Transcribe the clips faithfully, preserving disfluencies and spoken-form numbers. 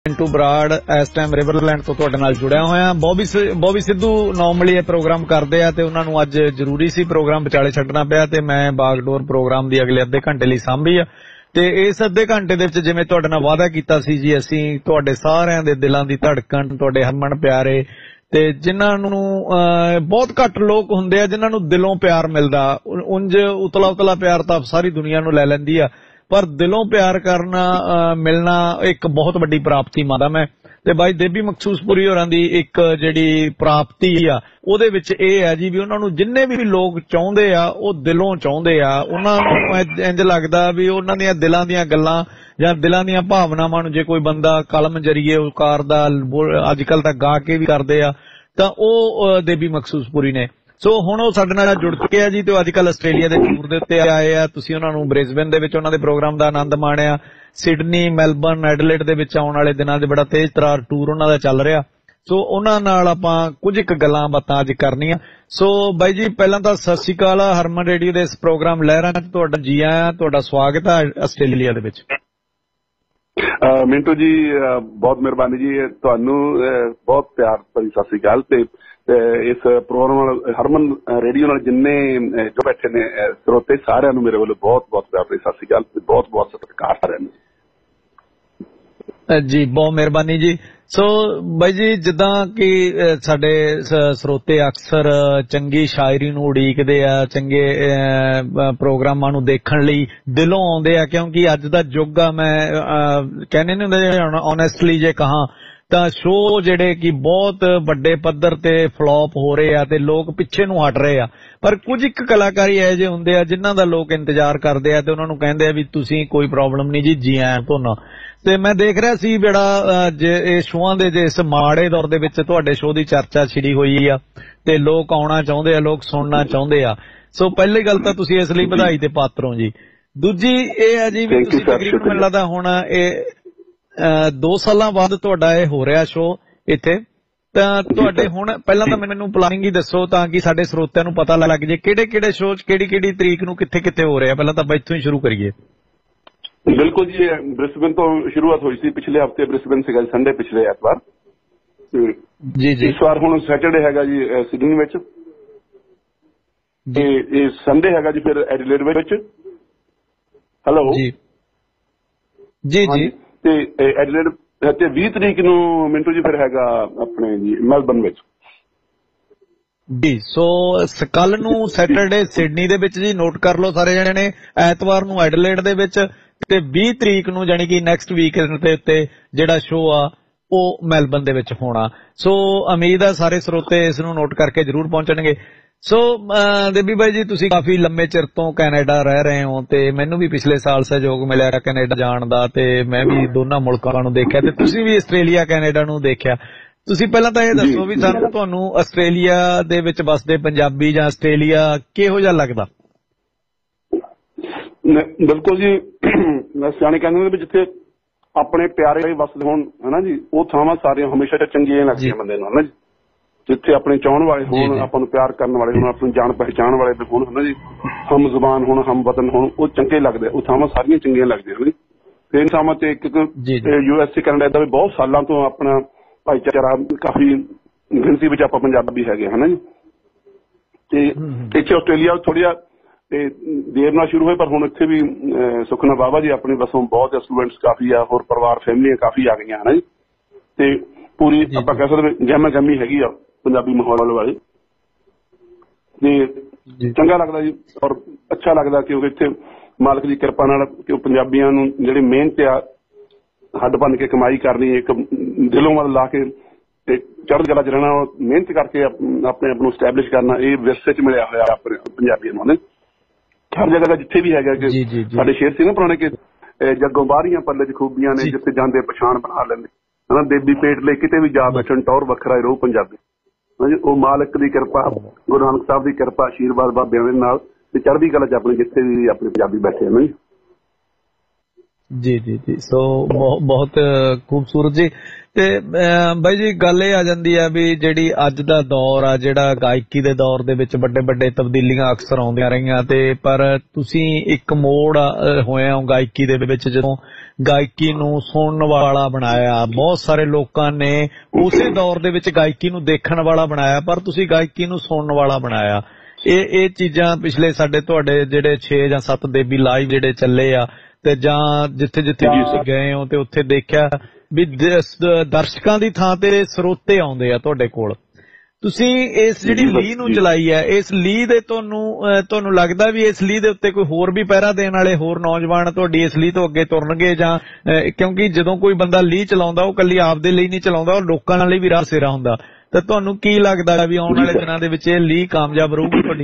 ਮਿੰਟੂ ਬਰਾੜ ਇਸ time Riverland ਤੋਂ ਤੁਹਾਡੇ ਨਾਲ ਜੁੜਿਆ ਹੋਇਆ। ਬੌਬੀ ਬੌਬੀ ਸਿੱਧੂ ਨੋਰਮਲੀ ਇਹ ਪ੍ਰੋਗਰਾਮ ਕਰਦੇ ਆ ਤੇ ਉਹਨਾਂ ਨੂੰ ਅੱਜ ਜ਼ਰੂਰੀ ਸੀ ਪ੍ਰੋਗਰਾਮ ਵਿਚਾਲੇ ਛੱਡਣਾ ਪਿਆ ਤੇ ਮੈਂ ਬਾਗਡੋਰ ਪ੍ਰੋਗਰਾਮ ਦੀ ਅਗਲੇ ਅੱਧੇ ਘੰਟੇ ਲਈ ਸਾਂਭੀ ਆ। ਤੇ ਇਸ ਅੱਧੇ ਘੰਟੇ ਦੇ ਵਿੱਚ ਜਿਵੇਂ ਤੁਹਾਡੇ ਨਾਲ ਵਾਅਦਾ ਕੀਤਾ ਸੀ ਜੀ, ਅਸੀਂ ਤੁਹਾਡੇ ਸਾਰਿਆਂ ਦੇ ਦਿਲਾਂ ਦੀ ਧੜਕਣ, ਤੁਹਾਡੇ ਹਰਮਨ ਪਿਆਰੇ ਤੇ ਜਿਨ੍ਹਾਂ ਨੂੰ ਬਹੁਤ ਘੱਟ ਲੋਕ ਹੁੰਦੇ ਆ ਜਿਨ੍ਹਾਂ ਨੂੰ ਦਿਲੋਂ ਪਿਆਰ ਮਿਲਦਾ। ਉਂਝ ਉਤਲਾ ਉਤਲਾ ਪਿਆਰ ਤਾਂ ਸਾਰੀ ਦੁਨੀਆ ਨੂੰ ਲੈ ਲੈਂਦੀ ਆ, ਪਰ ਦਿਲੋਂ ਪਿਆਰ ਕਰਨਾ ਮਿਲਣਾ ਇੱਕ ਬਹੁਤ ਵੱਡੀ ਪ੍ਰਾਪਤੀ ਮੰਨਦਾ ਮੈਂ। ਤੇ ਬਾਈ ਦੇਬੀ ਮਖਸੂਸਪੁਰੀ ਹੋਰਾਂ ਦੀ ਇੱਕ ਜਿਹੜੀ ਪ੍ਰਾਪਤੀ ਆ ਉਹਦੇ ਵਿੱਚ ਇਹ ਹੈ ਜੀ ਵੀ ਉਹਨਾਂ ਨੂੰ ਜਿੰਨੇ ਵੀ ਲੋਕ ਚਾਹੁੰਦੇ ਆ ਉਹ ਦਿਲੋਂ ਚਾਹੁੰਦੇ ਆ। ਉਹਨਾਂ ਨੂੰ ਇੰਝ ਲੱਗਦਾ ਵੀ ਉਹਨਾਂ ਦੀਆਂ ਦਿਲਾਂ ਦੀਆਂ ਗੱਲਾਂ ਜਾਂ ਦਿਲਾਂ ਦੀਆਂ ਭਾਵਨਾਵਾਂ ਨੂੰ ਜੇ ਕੋਈ ਬੰਦਾ ਕਲਮ ਜਰੀਏ ਉਕਾਰਦਾ, ਅੱਜ ਕੱਲ੍ਹ ਤਾਂ ਗਾ ਕੇ ਵੀ ਕਰਦੇ ਆ, ਤਾਂ ਉਹ ਦੇਬੀ ਮਖਸੂਸਪੁਰੀ ਨੇ। ਸੋ ਹੁਣ ਉਹ ਸਾਡੇ ਨਾਲ ਜੁੜ ਚੁੱਕੇ ਆ ਜੀ ਤੇ ਅੱਜ ਕੱਲ੍ਹ ਆਸਟ੍ਰੇਲੀਆ ਦੇ ਟੂਰ ਦੇ ਉੱਤੇ ਆਏ ਆ। ਤੁਸੀਂ ਉਹਨਾਂ ਨੂੰ ਬ੍ਰਿਸਬੇਨ ਦੇ ਵਿੱਚ ਉਹਨਾਂ ਦੇ ਪ੍ਰੋਗਰਾਮ ਦਾ ਆਨੰਦ ਮਾਣਿਆ। ਸਿਡਨੀ, ਮੈਲਬਰਨ, ਐਡਲੇਡ ਦੇ ਵਿੱਚ ਆਉਣ ਵਾਲੇ ਦਿਨਾਂ 'ਚ ਬੜਾ ਤੇਜ਼ ਤਰਾਰ ਟੂਰ ਉਹਨਾਂ ਦਾ ਚੱਲ ਰਿਹਾ। ਸੋ ਉਹਨਾਂ ਨਾਲ ਆਪਾਂ ਕੁਝ ਕੁ ਗੱਲਾਂ ਬਾਤਾਂ ਅੱਜ ਕਰਨੀਆਂ। ਸੋ ਬਾਈ ਜੀ ਪਹਿਲਾਂ ਤਾਂ ਸਤਿ ਸ਼੍ਰੀ ਅਕਾਲ। ਹਰਮਨ ਰੇਡੀਓ ਦੇ ਇਸ ਪ੍ਰੋਗਰਾਮ ਲਹਿਰਾਂ 'ਚ ਤੁਹਾਡਾ ਜੀ ਆਇਆਂ, ਤੁਹਾਡਾ ਸਵਾਗਤ ਹੈ ਆਸਟ੍ਰੇਲੀਆ ਦੇ ਵਿੱਚ। ਮਿੰਟੂ ਜੀ ਬਹੁਤ ਮਿਹਰਬਾਨੀ ਜੀ, ਤੁਹਾਨੂੰ ਬਹੁਤ ਪਿਆਰ ਭਰੀ ਸਤਿ ਸ਼੍ਰੀ ਅਕਾਲ। ਤੇ ਇਸ ਪ੍ਰੋਗਰਾਮ ਨਾਲ ਹਰਮਨ ਰੇਡੀਓ ਨਾਲ ਜਿੰਨੇ ਜੋ ਬੈਠੇ ਨੇ ਸਰੋਤੇ ਸਾਰਿਆਂ ਨੂੰ ਮੇਰੇ ਵੱਲੋਂ ਬਹੁਤ ਬਹੁਤ ਪਿਆਰ ਭਰੀ ਸਤਿ ਸ਼੍ਰੀ ਅਕਾਲ ਤੇ ਬਹੁਤ ਬਹੁਤ ਸਤਿਕਾਰ ਸਾਰਿਆਂ ਨੂੰ ਜੀ। ਬਹੁਤ ਮਿਹਰਬਾਨੀ ਜੀ। ਸੋ ਬਾਈ ਜੀ ਜਿੱਦਾਂ ਕਿ ਸਾਡੇ ਸਰੋਤੇ ਅਕਸਰ ਚੰਗੀ ਸ਼ਾਇਰੀ ਨੂੰ ਉਡੀਕਦੇ ਆ, ਚੰਗੇ ਪ੍ਰੋਗਰਾਮਾਂ ਨੂੰ ਦੇਖਣ ਲਈ ਦਿਲੋਂ ਆਉਂਦੇ ਆ, ਕਿਉਂਕਿ ਅੱਜ ਦਾ ਯੁੱਗ ਆ। ਮੈਂ ਕਹਿੰਦੇ ਨਹੀਂ ਹੁੰਦੇ ਓਨੈਸਟਲੀ ਜੇ ਕਹਾਂ ਤਾਂ ਸ਼ੋਅ ਜਿਹੜੇ ਕਿ ਬਹੁਤ ਵੱਡੇ ਪੱਧਰ ਤੇ ਫਲॉप ਹੋ ਰਹੇ ਆ ਤੇ ਲੋਕ ਪਿੱਛੇ ਨੂੰ ਹਟ ਰਹੇ ਆ, ਪਰ ਕੁਝ ਇੱਕ ਕਲਾਕਾਰ ਇਹੋ ਜਿਹੇ ਹੁੰਦੇ ਆ ਜਿਨ੍ਹਾਂ ਦਾ ਲੋਕ ਇੰਤਜ਼ਾਰ ਕਰਦੇ ਆ ਤੇ ਉਹਨਾਂ ਨੂੰ ਕਹਿੰਦੇ ਆ ਵੀ ਤੁਸੀਂ ਕੋਈ ਪ੍ਰੋਬਲਮ ਨਹੀਂ ਜੀ, ਜੀ ਆਇਆਂ ਤੁਹਾਨੂੰ। ਤੇ ਮੈਂ ਦੇਖ ਰਿਹਾ ਸੀ ਜਿਹੜਾ ਇਹ ਸ਼ੋਆਂ ਦੇ ਜੇ ਇਸ ਮਾੜੇ ਦੌਰ ਦੇ ਵਿੱਚ ਤੁਹਾਡੇ ਸ਼ੋਅ ਦੀ ਚਰਚਾ ਛਿੜੀ ਹੋਈ ਆ ਤੇ ਲੋਕ ਆਉਣਾ ਚਾਹੁੰਦੇ ਆ, ਲੋਕ ਸੁਣਨਾ ਚਾਹੁੰਦੇ ਆ। ਸੋ ਪਹਿਲੀ ਗੱਲ ਤਾਂ ਤੁਸੀਂ ਇਸ ਲਈ ਵਧਾਈ ਤੇ ਪਾਤਰ ਹੋ ਜੀ। ਦੂਜੀ ਇਹ ਹੈ ਜੀ ਵੀ ਤੁਸੀਂ ਤਕਰੀਬਨ ਮੈਨੂੰ ਲੱਗਦਾ ਹੁਣ ਇਹ ਦੋ ਸਾਲਾਂ ਬਾਅਦ ਤੁਹਾਡਾ ਇਹ ਹੋ ਰਿਹਾ ਸ਼ੋਅ ਇੱਥੇ, ਤਾਂ ਤੁਹਾਡੇ ਹੁਣ ਪਹਿਲਾਂ ਤਾਂ ਮੈਨੂੰ ਪਲਾਨਿੰਗ ਹੀ ਦੱਸੋ ਤਾਂ ਕਿ ਸਾਡੇ ਸਰੋਤਿਆਂ ਨੂੰ ਪਤਾ ਲੱਗ ਜੇ ਕਿਹੜੇ ਕਿਹੜੇ ਸ਼ੋਅ ਕਿਹੜੀ ਕਿਹੜੀ ਤਰੀਕ ਨੂੰ ਕਿੱਥੇ ਕਿੱਥੇ ਹੋ ਰਿਹਾ। ਪਹਿਲਾਂ ਤਾਂ ਆਪਾਂ ਇੱਥੋਂ ਹੀ ਸ਼ੁਰੂ ਕਰੀਏ। ਬਿਲਕੁਲ ਜੀ, ਬ੍ਰਿਸਬੇਨ ਤੋਂ ਸ਼ੁਰੂਆਤ ਹੋਈ ਸੀ। ਪਿਛਲੇ ਹਫ਼ਤੇ ਬ੍ਰਿਸਬੇਨ ਸੀਗਾ ਸੰਡੇ, ਪਿਛਲੇ ਐਤਵਾਰ ਜੀ ਜੀ। ਇਸ ਵਾਰ ਹੁਣ ਸੈਟਰਡੇ ਹੈਗਾ ਜੀ ਸਿਡਨੀ ਵਿੱਚ ਤੇ ਇਹ ਸੰਡੇ ਹੈਗਾ ਜੀ ਫਿਰ ਐਡੀਲੇਡ ਵਿੱਚ। ਹੈਲੋ ਜੀ ਜੀ ਜੀ। ਤੇ ਐਡੀਲੇਡ ਤੇ ਵੀਹ ਤਰੀਕ ਨੂੰ ਮਿੰਟੂ ਜੀ ਫਿਰ ਹੈਗਾ ਆਪਣੇ ਜੀ ਮੈਲਬਰਨ ਵਿੱਚ ਜੀ। ਸੋ ਕੱਲ ਨੂੰ ਸੈਟਰਡੇ ਸਿਡਨੀ ਦੇ ਵਿੱਚ ਜੀ, ਨੋਟ ਕਰ ਲਓ ਸਾਰੇ ਜਣੇ ਨੇ। ਐਤਵਾਰ ਨੂੰ ਐਡੀਲੇਡ ਦੇ ਵਿੱਚ ਤੇ ਵੀਹ ਤਰੀਕ ਨੂੰ ਜਾਨੀ ਕਿ ਨੈਕਸਟ ਵੀਕ ਦੇ ਉੱਤੇ ਜਿਹੜਾ ਸ਼ੋਅ ਆ ਉਹ ਮੈਲਬਰਨ ਦੇ ਵਿੱਚ ਹੋਣਾ। ਸੋ ਉਮੀਦ ਆ ਸਾਰੇ ਸਰੋਤੇ ਇਸ ਨੂੰ ਨੋਟ ਕਰਕੇ ਜ਼ਰੂਰ ਪਹੁੰਚਣਗੇ। ਸੋ ਦੇਬੀ ਬਾਈ ਜੀ ਤੁਸੀਂ ਕਾਫੀ ਲੰਮੇ ਚਿਰ ਤੋਂ ਕੈਨੇਡਾ ਰਹਿ ਰਹੇ ਹੋ ਤੇ ਮੈਨੂੰ ਵੀ ਪਿਛਲੇ ਸਾਲ ਸਹਿਯੋਗ ਮਿਲਿਆ ਕੈਨੇਡਾ ਜਾਣ ਦਾ ਤੇ ਮੈਂ ਵੀ ਦੋਨਾਂ ਮੁਲਕਾਂ ਨੂੰ ਦੇਖਿਆ ਤੇ ਤੁਸੀਂ ਵੀ ਆਸਟ੍ਰੇਲੀਆ ਕੈਨੇਡਾ ਨੂੰ ਦੇਖਿਆ। ਤੁਸੀਂ ਪਹਿਲਾਂ ਤਾਂ ਇਹ ਦੱਸੋ ਵੀ ਸਾਨੂੰ ਤੁਹਾਨੂੰ ਆਸਟ੍ਰੇਲੀਆ ਦੇ ਵਿੱਚ ਵੱਸਦੇ ਪੰਜਾਬੀ ਜਾਂ ਆਸਟ੍ਰੇਲੀਆ ਕਿਹੋ ਜਿਹਾ ਲੱਗਦਾ? ਬਿਲਕੁਲ ਜੀ, ਸਿਆਣੇ ਕਹਿੰਦੇ ਵੀ ਜਿੱਥੇ ਆਪਣੇ ਪਿਆਰੇ ਵਸਦੇ ਹੋਣ ਹਨਾ ਜੀ, ਉਹ ਥਾਵਾਂ ਸਾਰੀਆਂ ਹਮੇਸ਼ਾ ਚੰਗੀਆਂ ਲੱਗਦੀਆਂ ਬੰਦੇ ਨੂੰ ਹਨਾ ਜੀ। ਜਿੱਥੇ ਆਪਣੇ ਚਾਹੁਣ ਵਾਲੇ ਹੋਣ, ਆਪਾਂ ਨੂੰ ਪਿਆਰ ਕਰਨ ਵਾਲੇ ਹੋਣ, ਆਪਣੀ ਜਾਣ ਪਹਿਚਾਣ ਵਾਲੇ ਹੋਣ ਹਨਾ ਜੀ, ਹਮ ਜ਼ੁਬਾਨ ਹੋਣ, ਹਮ ਵਤਨ ਹੋਣ, ਉਹ ਚੰਗੇ ਲੱਗਦੇ। ਉਹ ਥਾਵਾਂ ਸਾਰੀਆਂ ਚੰਗੀਆਂ ਲੱਗਦੀਆਂ ਹਨਾ ਜੀ। ਤੇ ਇਨ ਥਾਵਾਂ ਤੇ ਇੱਕ ਯੂ ਐਸ ਏ ਕੈਨੇਡਾ ਦਾ ਵੀ ਬਹੁਤ ਸਾਲਾਂ ਤੋਂ ਆਪਣਾ ਭਾਈਚਾਰਾ ਕਾਫੀ ਗਿਣਤੀ ਵਿੱਚ ਆਪਾਂ ਪੰਜਾਬੀ ਹੈਗੇ ਹਨਾ ਜੀ। ਤੇ ਇੱਥੇ ਆਸਟ੍ਰੇਲੀਆ ਥੋੜ੍ਹਾ ਜਿਹਾ ਤੇ ਦੇਰ ਨਾਲ ਸ਼ੁਰੂ ਹੋਏ, ਪਰ ਹੁਣ ਇੱਥੇ ਵੀ ਸੁਖਨਾ ਬਾਬਾ ਜੀ ਆਪਣੀ ਵਸੋਂ ਬਹੁਤ ਸਟੂਡੈਂਟਸ ਕਾਫੀ ਆ, ਹੋਰ ਪਰਿਵਾਰ ਫੈਮਲੀਆਂ ਕਾਫੀ ਆ ਗਈਆਂ ਹਨਾ ਜੀ। ਤੇ ਪੂਰੀ ਆਪਾਂ ਕਹਿ ਸਕਦੇ ਗਹਿਮਾ ਗਹਿਮੀ ਹੈਗੀ ਆ ਪੰਜਾਬੀ ਮਾਹੌਲ ਵਾਲੀ ਤੇ ਚੰਗਾ ਲੱਗਦਾ ਜੀ ਔਰ ਅੱਛਾ ਲੱਗਦਾ ਕਿਉਂਕਿ ਇੱਥੇ ਮਾਲਕ ਦੀ ਕਿਰਪਾ ਨਾਲ ਕਿ ਪੰਜਾਬੀਆਂ ਨੂੰ ਜਿਹੜੀ ਮਿਹਨਤ ਆ ਹੱਡ ਭੰਨ ਕੇ ਕਮਾਈ ਕਰਨੀ, ਇੱਕ ਦਿਲੋਂ ਮਨ ਲਾ ਕੇ ਤੇ ਚੜ੍ਹਦੀ ਕਲਾ ਚ ਰਹਿਣਾ, ਮਿਹਨਤ ਕਰਕੇ ਆਪਣੇ ਆਪ ਨੂੰ ਸਟੈਬਲਿਸ਼ ਕਰਨਾ, ਇਹ ਵਿਰਸੇ ਚ ਮਿਲਿਆ ਹੋਇਆ ਆਪਣੇ ਪੰਜਾਬੀਆਂ ਨੂੰ ਹਰ ਜਗ੍ਹਾ ਦਾ ਜਿੱਥੇ ਵੀ ਹੈਗਾ ਕਿ ਸਾਡੇ ਸ਼ੇਰ ਸੀ ਨਾ ਪੁਰਾਣੇ ਕਿ ਜੱਗੋਂ ਬਾਹਰੀਆਂ ਪੱਲੇ ਚ ਖੂਬੀਆਂ ਨੇ, ਜਿੱਥੇ ਜਾਂਦੇ ਪਛਾਣ ਬਣਾ ਲੈਂਦੇ ਹਨਾ। ਦੇਵੀ ਪੇਟ ਲਈ ਕਿਤੇ ਵੀ ਜਾ ਬੈਠਣ ਟੌਰ ਵੱਖਰਾ ਹੀ ਰਹੂ ਪੰਜਾਬੀ। ਉਹ ਮਾਲਕ ਦੀ ਕਿਰਪਾ, ਗੁਰੂ ਨਾਨਕ ਸਾਹਿਬ ਦੀ ਕਿਰਪਾ, ਆਸ਼ੀਰਵਾਦ ਬਾਬਿਆਂ ਦੇ ਨਾਲ ਤੇ ਚੜ੍ਹਦੀ ਕਲਾ ਚ ਆਪਣੇ ਜਿੱਥੇ ਵੀ ਆਪਣੇ ਪੰਜਾਬੀ ਬੈਠੇ ਹਨ ਜੀ। ਜੀ ਜੀ ਜੀ ਸੋ ਬਹੁਤ ਖੂਬਸੂਰਤ ਜੀ। ਤੇ ਬਾਈ ਜੀ ਗੱਲ ਇਹ ਆ ਜਾਂਦੀ ਆ ਵੀ ਜਿਹੜੀ ਅੱਜ ਦਾ ਦੌਰ ਆ, ਜਿਹੜਾ ਗਾਇਕੀ ਦੇ ਦੌਰ ਦੇ ਵਿੱਚ ਵੱਡੇ ਵੱਡੇ ਤਬਦੀਲੀਆਂ ਅਕਸਰ ਆਉਂਦੀਆਂ ਰਹੀਆਂ, ਤੇ ਪਰ ਤੁਸੀਂ ਇੱਕ ਮੋੜ ਹੋਏ ਹੋ ਗਾਇਕੀ ਦੇ ਵਿੱਚ ਜਦੋਂ ਗਾਇਕੀ ਨੂੰ ਸੁਣਨ ਵਾਲਾ ਬਣਾਇਆ। ਬਹੁਤ ਸਾਰੇ ਲੋਕਾਂ ਨੇ ਉਸੇ ਦੌਰ ਦੇ ਵਿੱਚ ਗਾਇਕੀ ਨੂੰ ਦੇਖਣ ਵਾਲਾ ਬਣਾਇਆ, ਪਰ ਤੁਸੀਂ ਗਾਇਕੀ ਨੂੰ ਸੁਣਨ ਵਾਲਾ ਬਣਾਇਆ। ਇਹ ਇਹ ਚੀਜ਼ਾਂ ਪਿਛਲੇ ਸਾਡੇ ਤੁਹਾਡੇ ਜਿਹੜੇ ਛੇ ਜਾਂ ਸੱਤ ਦੇਬੀ ਲਾਈਵ ਜਿਹੜੇ ਚੱਲੇ ਆ, ਤੇ ਜਾਂ ਜਿੱਥੇ ਜਿੱਥੇ ਤੁਸੀਂ ਗਏ ਹੋ ਤੇ ਉੱਥੇ ਦੇਖਿਆ ਵੀ ਦਰਸ਼ਕਾਂ ਦੀ ਥਾਂ ਤੇ ਸਰੋਤੇ ਆਉਂਦੇ ਆ ਤੁਹਾਡੇ ਕੋਲ। ਤੁਸੀਂ ਇਸ ਜਿਹੜੀ ਲੀਹ ਨੂੰ ਚਲਾਈ ਹੈ, ਇਸ ਲੀਹ ਦੇ ਤੁਹਾਨੂੰ ਤੁਹਾਨੂੰ ਲੱਗਦਾ ਵੀ ਇਸ ਲੀਹ ਦੇ ਉੱਤੇ ਕੋਈ ਹੋਰ ਵੀ ਪਹਿਰਾ ਦੇਣ ਵਾਲੇ ਹੋਰ ਨੌਜਵਾਨ ਤੁਹਾਡੀ ਇਸ ਲੀਹ ਤੋਂ ਅੱਗੇ ਤੁਰਨਗੇ? ਜਾਂ ਕਿਉਂਕਿ ਜਦੋਂ ਕੋਈ ਬੰਦਾ ਲੀਹ ਚਲਾਉਂਦਾ ਉਹ ਇਕੱਲੀ ਆਪਦੇ ਲਈ ਨਹੀਂ ਚਲਾਉਂਦਾ, ਉਹ ਲੋਕਾਂ ਲਈ ਵੀ ਰਾਹ ਸੇਰਾ ਹੁੰਦਾ। ਤਾਂ ਤੁਹਾਨੂੰ ਕੀ ਲੱਗਦਾ ਵੀ ਆਉਣ ਵਾਲੇ ਦਿਨਾਂ ਦੇ ਵਿੱਚ ਇਹ ਲੀਹ ਕਾਮਯਾਬ ਰਹੂਗੀ ਤੁਹਾਡੀ?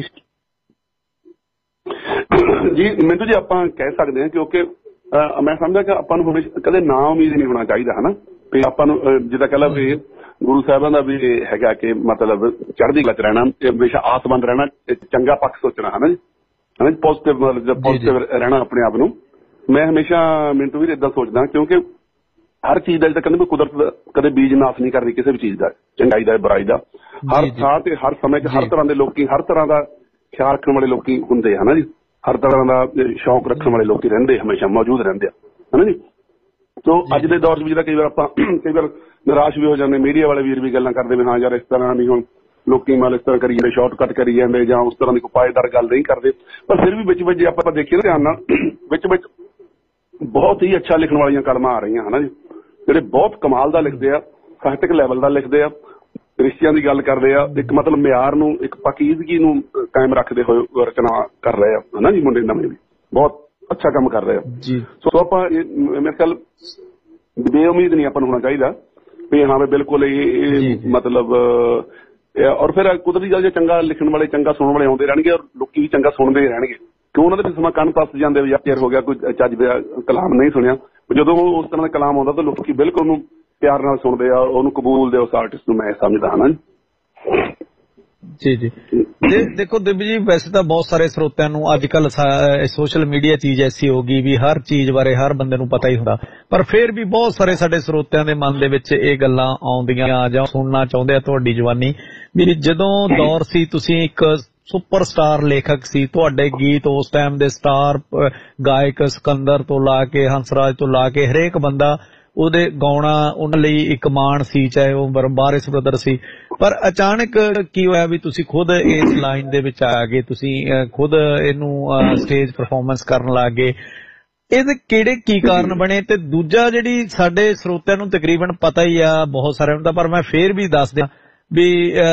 ਜੀ ਮੈਨੂੰ ਜੀ ਆਪਾਂ ਕਹਿ ਸਕਦੇ ਹਾਂ, ਕਿਉਂਕਿ ਮੈਂ ਸਮਝਦਾ ਕਿ ਆਪਾਂ ਨੂੰ ਹਮੇਸ਼ਾ ਕਦੇ ਨਾ ਉਮੀਦ ਨਹੀਂ ਹੋਣਾ ਚਾਹੀਦਾ, ਹਨਾ। ਵੀ ਆਪਾਂ ਨੂੰ ਜਿੱਦਾਂ ਕਹਿ ਲਾ ਵੀ ਗੁਰੂ ਸਾਹਿਬਾਂ ਦਾ ਵੀ ਹੈਗਾ ਕਿ ਮਤਲਬ ਚੜ੍ਹਦੀ ਕਲਾ ਚ ਰਹਿਣਾ, ਹਮੇਸ਼ਾ ਆਸਮੰਦ ਰਹਿਣਾ, ਚੰਗਾ ਪੱਖ ਸੋਚਣਾ, ਹਨਾ ਜੀ, ਹਨਾ, ਪੋਜ਼ਿਟਿਵ ਮਤਲਬ ਪੋਜ਼ਿਟਿਵ ਰਹਿਣਾ ਆਪਣੇ ਆਪ ਨੂੰ। ਮੈਂ ਹਮੇਸ਼ਾ ਮਿੰਟੂ ਵੀਰ ਏਦਾਂ ਸੋਚਦਾ, ਕਿਉਂਕਿ ਹਰ ਚੀਜ਼ ਦਾ ਜਿੱਦਾਂ ਕਹਿੰਦੇ ਵੀ ਕੁਦਰਤ ਕਦੇ ਬੀਜ ਨਾਸ ਨਹੀਂ ਕਰਦੀ ਕਿਸੇ ਵੀ ਚੀਜ਼ ਦਾ, ਚੰਗਾਈ ਦਾ ਬੁਰਾਈ ਦਾ। ਹਰ ਥਾਂ ਤੇ ਹਰ ਸਮੇਂ ਚ ਹਰ ਤਰ੍ਹਾਂ ਦੇ ਲੋਕੀ, ਹਰ ਤਰ੍ਹਾਂ ਦਾ ਖਿਆਲ ਰੱਖਣ ਵਾਲੇ ਲੋਕੀ ਹੁੰਦੇ, ਹਨਾ ਜੀ, ਹਰ ਤਰ੍ਹਾਂ ਦਾ ਸ਼ੌਕ ਰੱਖਣ ਵਾਲੇ ਲੋਕੀ ਰਹਿੰਦੇ, ਹਮੇਸ਼ਾ ਮੌਜੂਦ ਰਹਿੰਦੇ ਆ, ਹਨਾ ਜੀ। ਸੋ ਅੱਜ ਦੇ ਦੌਰ ਚ ਵੀ ਜਿਹੜਾ ਕਈ ਵਾਰ ਆਪਾਂ ਕਈ ਵਾਰ ਨਿਰਾਸ਼ ਵੀ ਹੋ ਜਾਂਦੇ, ਮੀਡੀਆ ਵਾਲੇ ਵੀਰ ਵੀ ਗੱਲਾਂ ਕਰਦੇ ਵੀ ਹਾਂ ਯਾਰ ਇਸ ਤਰ੍ਹਾਂ ਨਹੀਂ, ਹੁਣ ਲੋਕੀ ਮਾਲ ਇਸ ਤਰ੍ਹਾਂ ਕਰੀ ਜਾਂਦੇ, ਸ਼ਾਰਟਕੱਟ ਕਰੀ ਜਾਂਦੇ, ਜਾਂ ਉਸ ਤਰ੍ਹਾਂ ਦੀ ਕੋਈ ਪਾਏਦਾਰ ਗੱਲ ਨਹੀਂ ਕਰਦੇ। ਪਰ ਫਿਰ ਵੀ ਵਿੱਚ ਵਿੱਚ ਜੇ ਆਪਾਂ ਦੇਖੀਏ ਨਾ ਧਿਆਨ ਨਾਲ, ਵਿੱਚ ਵਿੱਚ ਬਹੁਤ ਹੀ ਅੱਛਾ ਲਿਖਣ ਵਾਲੀਆਂ ਕਲਮਾਂ ਆ ਰਹੀਆਂ, ਹਨਾ ਜੀ, ਜਿਹੜੇ ਬਹੁਤ ਕਮਾਲ ਦਾ ਲਿਖਦੇ ਆ, ਸਾਹਿਤਕ ਲੈਵਲ ਦਾ ਲਿਖਦੇ ਆ, ਰਿਸ਼ਤਿਆਂ ਦੀ ਗੱਲ ਕਰਦੇ ਆ, ਇੱਕ ਮਤਲਬ ਮਿਆਰ ਨੂੰ, ਇੱਕ ਪਾਕੀਜ਼ਗੀ ਨੂੰ ਕਾਇਮ ਰੱਖਦੇ ਹੋਏ ਰਚਨਾ ਕਰ ਰਹੇ ਆ, ਹਨਾ ਜੀ। ਮੁੰਡੇ ਨਵੇਂ ਵੀ ਬਹੁਤ ਅੱਛਾ ਕੰਮ ਕਰ ਰਹੇ ਆ। ਸੋ ਆਪਾਂ ਮੇਰੇ ਖਿਆਲ ਬੇਉਮੀਦ ਨਹੀਂ ਆਪਾਂ ਨੂੰ ਹੋਣਾ ਚਾਹੀਦਾ ਵੀ ਹਾਂ ਵੀ ਬਿਲਕੁਲ ਇਹ ਮਤਲਬ। ਔਰ ਫਿਰ ਕੁਦਰਤੀ ਗੱਲ, ਜੇ ਚੰਗਾ ਲਿਖਣ ਵਾਲੇ, ਚੰਗਾ ਸੁਣਨ ਵਾਲੇ ਆਉਂਦੇ ਰਹਿਣਗੇ, ਔਰ ਲੋਕੀ ਵੀ ਚੰਗਾ ਸੁਣਦੇ ਰਹਿਣਗੇ, ਕਿਉਂ ਉਹਨਾਂ ਦੇ ਵੀ ਸਮਾਂ ਕੰਨ ਤੱਸ ਜਾਂਦੇ ਵੀ ਯਾਰ ਹੋ ਗਿਆ, ਕੋਈ ਚੱਜ ਦਾ ਕਲਾਮ ਨਹੀਂ ਸੁਣਿਆ। ਜਦੋਂ ਉਸ ਤਰ੍ਹਾਂ ਦਾ ਕਲਾਮ ਆਉਂਦਾ ਤਾਂ ਲੋਕੀ ਬਿਲਕੁਲ ਉਹਨੂੰ ਪਿਆਰ ਨਾਲ ਸੁਣਦੇ ਆ, ਉਹਨੂੰ ਕਬੂਲਦੇ ਉਸ ਆਰਟਿਸਟ ਨੂੰ, ਮੈਂ ਸਮਝਦਾ ਹਾਂ ਨਾ ਜੀ। ਜੀ ਦੇਖੋ ਦਿਵ ਜੀ, ਵੈਸੇ ਤਾਂ ਬਹੁਤ ਸਾਰੇ ਸਰੋਤਿਆਂ ਨੂੰ ਅੱਜ ਕੱਲ ਸੋਸ਼ਲ ਮੀਡੀਆ ਚੀਜ਼ ਐਸੀ ਹੋ ਗਈ ਵੀ ਹਰ ਚੀਜ਼ ਬਾਰੇ ਹਰ ਬੰਦੇ ਨੂੰ ਪਤਾ ਹੀ ਹੁੰਦਾ, ਪਰ ਫਿਰ ਵੀ ਬਹੁਤ ਸਾਰੇ ਸਾਡੇ ਸਰੋਤਿਆਂ ਦੇ ਮਨ ਦੇ ਵਿੱਚ ਇਹ ਗੱਲਾਂ ਆਉਂਦੀਆਂ ਜਾਂ ਸੁਣਨਾ ਚਾਹੁੰਦੇ ਆ ਤੁਹਾਡੀ ਜਵਾਨੀ ਵੀ ਜਦੋਂ ਦੌਰ ਸੀ, ਤੁਸੀਂ ਇੱਕ ਸੁਪਰਸਟਾਰ ਲੇਖਕ ਸੀ, ਤੁਹਾਡੇ ਗੀਤ ਉਸ ਟਾਈਮ ਦੇ ਸਟਾਰ ਗਾਇਕ ਸਿਕੰਦਰ ਤੋਂ ਲਾ ਕੇ ਹੰਸਰਾਜ ਤੋਂ ਲਾ ਕੇ ਹਰੇਕ ਬੰਦਾ ਉਹਦੇ ਗਾਉਣਾ ਉਹਨਾਂ ਲਈ ਇੱਕ ਮਾਣ ਸੀ, ਚਾਹੇ ਉਹ ਵਾਰਿਸ ਬ੍ਰਦਰ ਸੀ। ਪਰ ਅਚਾਨਕ ਕੀ ਹੋਇਆ ਵੀ ਤੁਸੀਂ ਖੁਦ ਇਸ ਲਾਈਨ ਦੇ ਵਿੱਚ ਆ ਗਏ, ਤੁਸੀਂ ਖੁਦ ਇਹਨੂੰ ਸਟੇਜ ਪਰਫਾਰਮੈਂਸ ਕਰਨ ਲੱਗ ਗਏ। ਇਹਦੇ ਕਿਹੜੇ ਕੀ ਕਾਰਨ ਬਣੇ? ਤੇ ਦੂਜਾ, ਜਿਹੜੀ ਸਾਡੇ ਸਰੋਤਿਆਂ ਨੂੰ ਤਕਰੀਬਨ ਪਤਾ ਹੀ ਆ ਬਹੁਤ ਸਾਰਿਆਂ ਨੂੰ, ਪਰ ਮੈਂ ਫੇਰ ਵੀ ਦੱਸ ਦਿਆਂ ਵੀ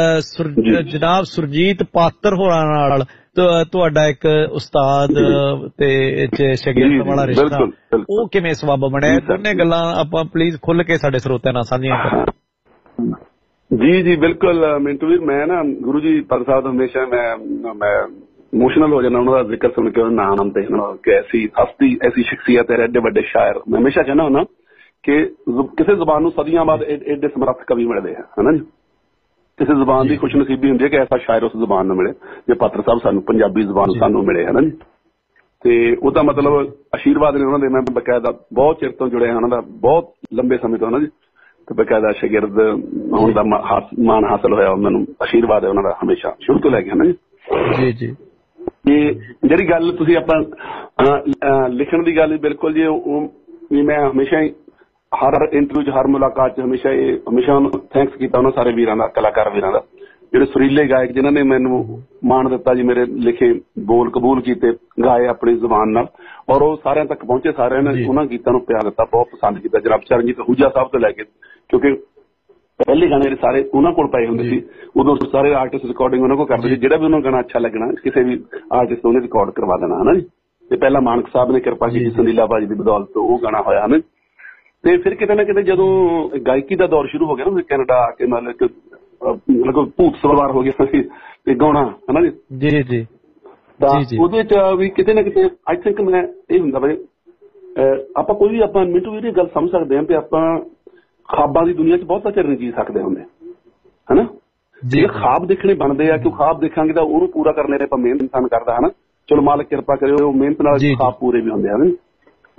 ਜਨਾਬ ਸੁਰਜੀਤ ਪਾਤਰ ਹੋਰਾਂ ਨਾਲ ਤੁਹਾਡਾ ਇੱਕ ਉਸਤਾਦ ਤੇ ਸ਼ਾਗਿਰਦ ਵਾਲਾ ਰਿਸ਼ਤਾ, ਉਹ ਕਿਵੇਂ ਸਬੱਬ ਬਣਿਆ? ਦੋਨੇ ਗੱਲਾਂ ਆਪਾਂ ਪਲੀਜ਼ ਖੁੱਲ ਕੇ ਸਾਡੇ ਸਰੋਤਿਆਂ ਨਾਲ ਸਾਂਝੀਆਂ ਕਰੋ। ਜੀ ਜੀ ਬਿਲਕੁਲ ਮਿੰਟੂ ਵੀਰ, ਮੈਂ ਨਾ ਗੁਰੂ ਜੀ ਪਾਤਰ ਸਾਹਿਬ ਦਾ ਹਮੇਸ਼ਾ ਮੈਂ ਮੈਂ ਇਮੋਸ਼ਨਲ ਹੋ ਜਾਂਦਾ ਉਹਨਾਂ ਦਾ ਜ਼ਿਕਰ ਸੁਣ ਕੇ, ਉਹਨਾਂ ਨਾਮ ਤੇ ਕਿ ਐਸੀ ਹਸਤੀ, ਐਸੀ ਸ਼ਖਸੀਅਤ ਹੈ, ਐਡੇ ਵੱਡੇ ਸ਼ਾਇਰ। ਮੈਂ ਹਮੇਸ਼ਾ ਚਾਹੁੰਦਾ ਹੁੰਦਾ ਕਿ ਕਿਸੇ ਜ਼ੁਬਾਨ ਨੂੰ ਸਦੀਆਂ ਬਾਅਦ ਐਡੇ ਸਮਰੱਥ ਕਵੀ ਮਿਲਦੇ ਆ, ਹਨਾ ਜੀ। ਕਿਸੇ ਜ਼ੁਬਾਨ ਦੀ ਖੁਸ਼ ਨਸੀਬੀ ਹੁੰਦੀ ਹੈ ਕਿ ਐਸਾ ਸ਼ਾਇਰ ਉਸ ਜ਼ੁਬਾਨ ਨੂੰ ਮਿਲੇ, ਜੇ ਪਾਤਰ ਸਾਹਿਬ ਸਾਨੂੰ ਪੰਜਾਬੀ ਜ਼ੁਬਾਨ ਸਾਨੂੰ ਮਿਲੇ, ਹਨਾ ਜੀ। ਤੇ ਉਹਦਾ ਮਤਲਬ ਆਸ਼ੀਰਵਾਦ ਨੇ ਉਹਨਾਂ ਦੇ। ਮੈਂ ਬਕਾਇਦਾ ਬਹੁਤ ਚਿਰ ਤੋਂ ਜੁੜਿਆ ਉਹਨਾਂ ਦਾ, ਬਹੁਤ ਲੰਬੇ ਸਮੇਂ ਤੋਂ, ਹਨਾ ਜੀ। ਤੇ ਬਕਾਇਦਾ ਸ਼ਾਗਿਰਦ ਹੋਣ ਦਾ ਮਾਣ ਹਾਸਲ ਹੋਇਆ, ਉਹਨਾਂ ਨੂੰ ਆਸ਼ੀਰਵਾਦ ਹੈ ਉਹਨਾਂ ਦਾ ਹਮੇਸ਼ਾ ਸ਼ੁਰੂ ਤੋਂ ਲੈ ਕੇ, ਹਨਾ ਜੀ। ਜੀ ਤੇ ਜਿਹੜੀ ਗੱਲ ਤੁਸੀਂ ਆਪਾਂ ਲਿਖਣ ਦੀ ਗੱਲ, ਬਿਲਕੁਲ ਜੀ, ਉਹ ਮੈਂ ਹਮੇਸ਼ਾ ਹੀ ਹਰ ਇੰਟਰਵਿਊ ਚ, ਹਰ ਮੁਲਾਕਾਤ ਚ ਹਮੇਸ਼ਾ ਇਹ ਹਮੇਸ਼ਾ ਥੈਂਕਸ ਕੀਤਾ ਉਹਨਾਂ ਸਾਰੇ ਵੀਰਾਂ ਦਾ, ਕਲਾਕਾਰ ਵੀਰਾਂ ਦਾ, ਜਿਹੜੇ ਸੁਰੀਲੇ ਗਾਇਕ ਜਿਨ੍ਹਾਂ ਨੇ ਮੈਨੂੰ ਮਾਣ ਦਿੱਤਾ ਜੀ, ਮੇਰੇ ਲਿਖੇ ਬੋਲ ਕਬੂਲ ਕੀਤੇ, ਗਾਏ ਆਪਣੀ ਜ਼ੁਬਾਨ ਨਾਲ, ਔਰ ਉਹ ਸਾਰਿਆਂ ਤੱਕ ਪਹੁੰਚੇ, ਸਾਰਿਆਂ ਨੇ ਉਹਨਾਂ ਗੀਤਾਂ ਨੂੰ ਪਿਆਰ ਦਿੱਤਾ, ਬਹੁਤ ਪਸੰਦ ਕੀਤਾ। ਜਨਾਬ ਚਰਨਜੀਤ ਅਹੂਜਾ ਸਾਹਿਬ ਤੋਂ ਲੈ ਕੇ, ਕਿਉਂਕਿ ਪਹਿਲੇ ਗਾਣੇ ਸਾਰੇ ਉਹਨਾਂ ਕੋਲ ਪਏ ਹੁੰਦੇ ਸੀ, ਉਦੋਂ ਸਾਰੇ ਆਰਟਿਸਟ ਰਿਕਾਰਡਿੰਗ ਉਹਨਾਂ ਕੋਲ ਕਰਦੇ ਸੀ, ਜਿਹੜਾ ਵੀ ਉਹਨਾਂ ਗਾਣਾ ਅੱਛਾ ਲੱਗਣਾ ਕਿਸੇ ਵੀ ਆਰਟਿਸਟ ਉਹਨੇ ਰਿਕਾਰਡ ਕਰਵਾ ਦੇਣਾ, ਹਨਾ ਜੀ। ਤੇ ਪਹਿਲਾਂ ਮਾਨਕ ਸਾਹਿਬ ਨੇ ਕਿਰਪਾ ਕੀਤੀ ਸੰਦੀਲਾ ਭਾਜੀ ਦੀ ਬਦੌਲਤ ਉਹ ਗਾਣਾ ਹੋਇਆ, ਹਨਾ। ਤੇ ਫਿਰ ਕਿਤੇ ਨਾ ਕਿਤੇ ਜਦੋਂ ਗਾਇਕੀ ਦਾ ਦੌਰ ਸ਼ੁਰੂ ਹੋ ਗਿਆ ਨਾ, ਕੈਨੇਡਾ ਆ ਕੇ ਮਤਲਬ ਮਤਲਬ ਭੂਤ ਸਵਾਰ ਹੋ ਗਿਆ ਸੀ ਤੇ ਗਾਉਣਾ, ਹਨਾ ਜੀ। ਜੀ ਜੀ ਤਾਂ ਉਹਦੇ ਚ ਵੀ ਕਿਤੇ ਨਾ ਕਿਤੇ ਆਈ ਥਿੰਕ ਮੈਂ ਇਹ ਹੁੰਦਾ ਬਈ ਆਪਾਂ ਕੋਈ ਵੀ ਆਪਾਂ ਮਿੰਟੂ ਵੀ ਇਹ ਗੱਲ ਸਮਝ ਸਕਦੇ ਹਾਂ ਕਿ ਆਪਾਂ ਖਾਬਾਂ ਦੀ ਦੁਨੀਆ ਚ ਬਹੁਤ ਚਿਰ ਨਹੀਂ ਜੀ ਸਕਦੇ ਹੁੰਦੇ, ਹਨਾ। ਜੇ ਖਾਬ ਦੇਖਣੇ ਬਣਦੇ ਆ ਕਿ ਖਾਬ ਦੇਖਾਂਗੇ ਤਾਂ ਉਹਨੂੰ ਪੂਰਾ ਕਰਨੇ ਆਪਾਂ ਮਿਹਨਤ ਇਨਸਾਨ ਕਰਦਾ, ਹਨਾ। ਚਲੋ ਮਾਲਕ ਕਿਰਪਾ ਕਰੇ, ਉਹ ਮਿਹਨਤ ਨਾਲ ਖਾਬ ਪੂਰੇ ਵੀ ਹੁੰਦੇ ਹਨ।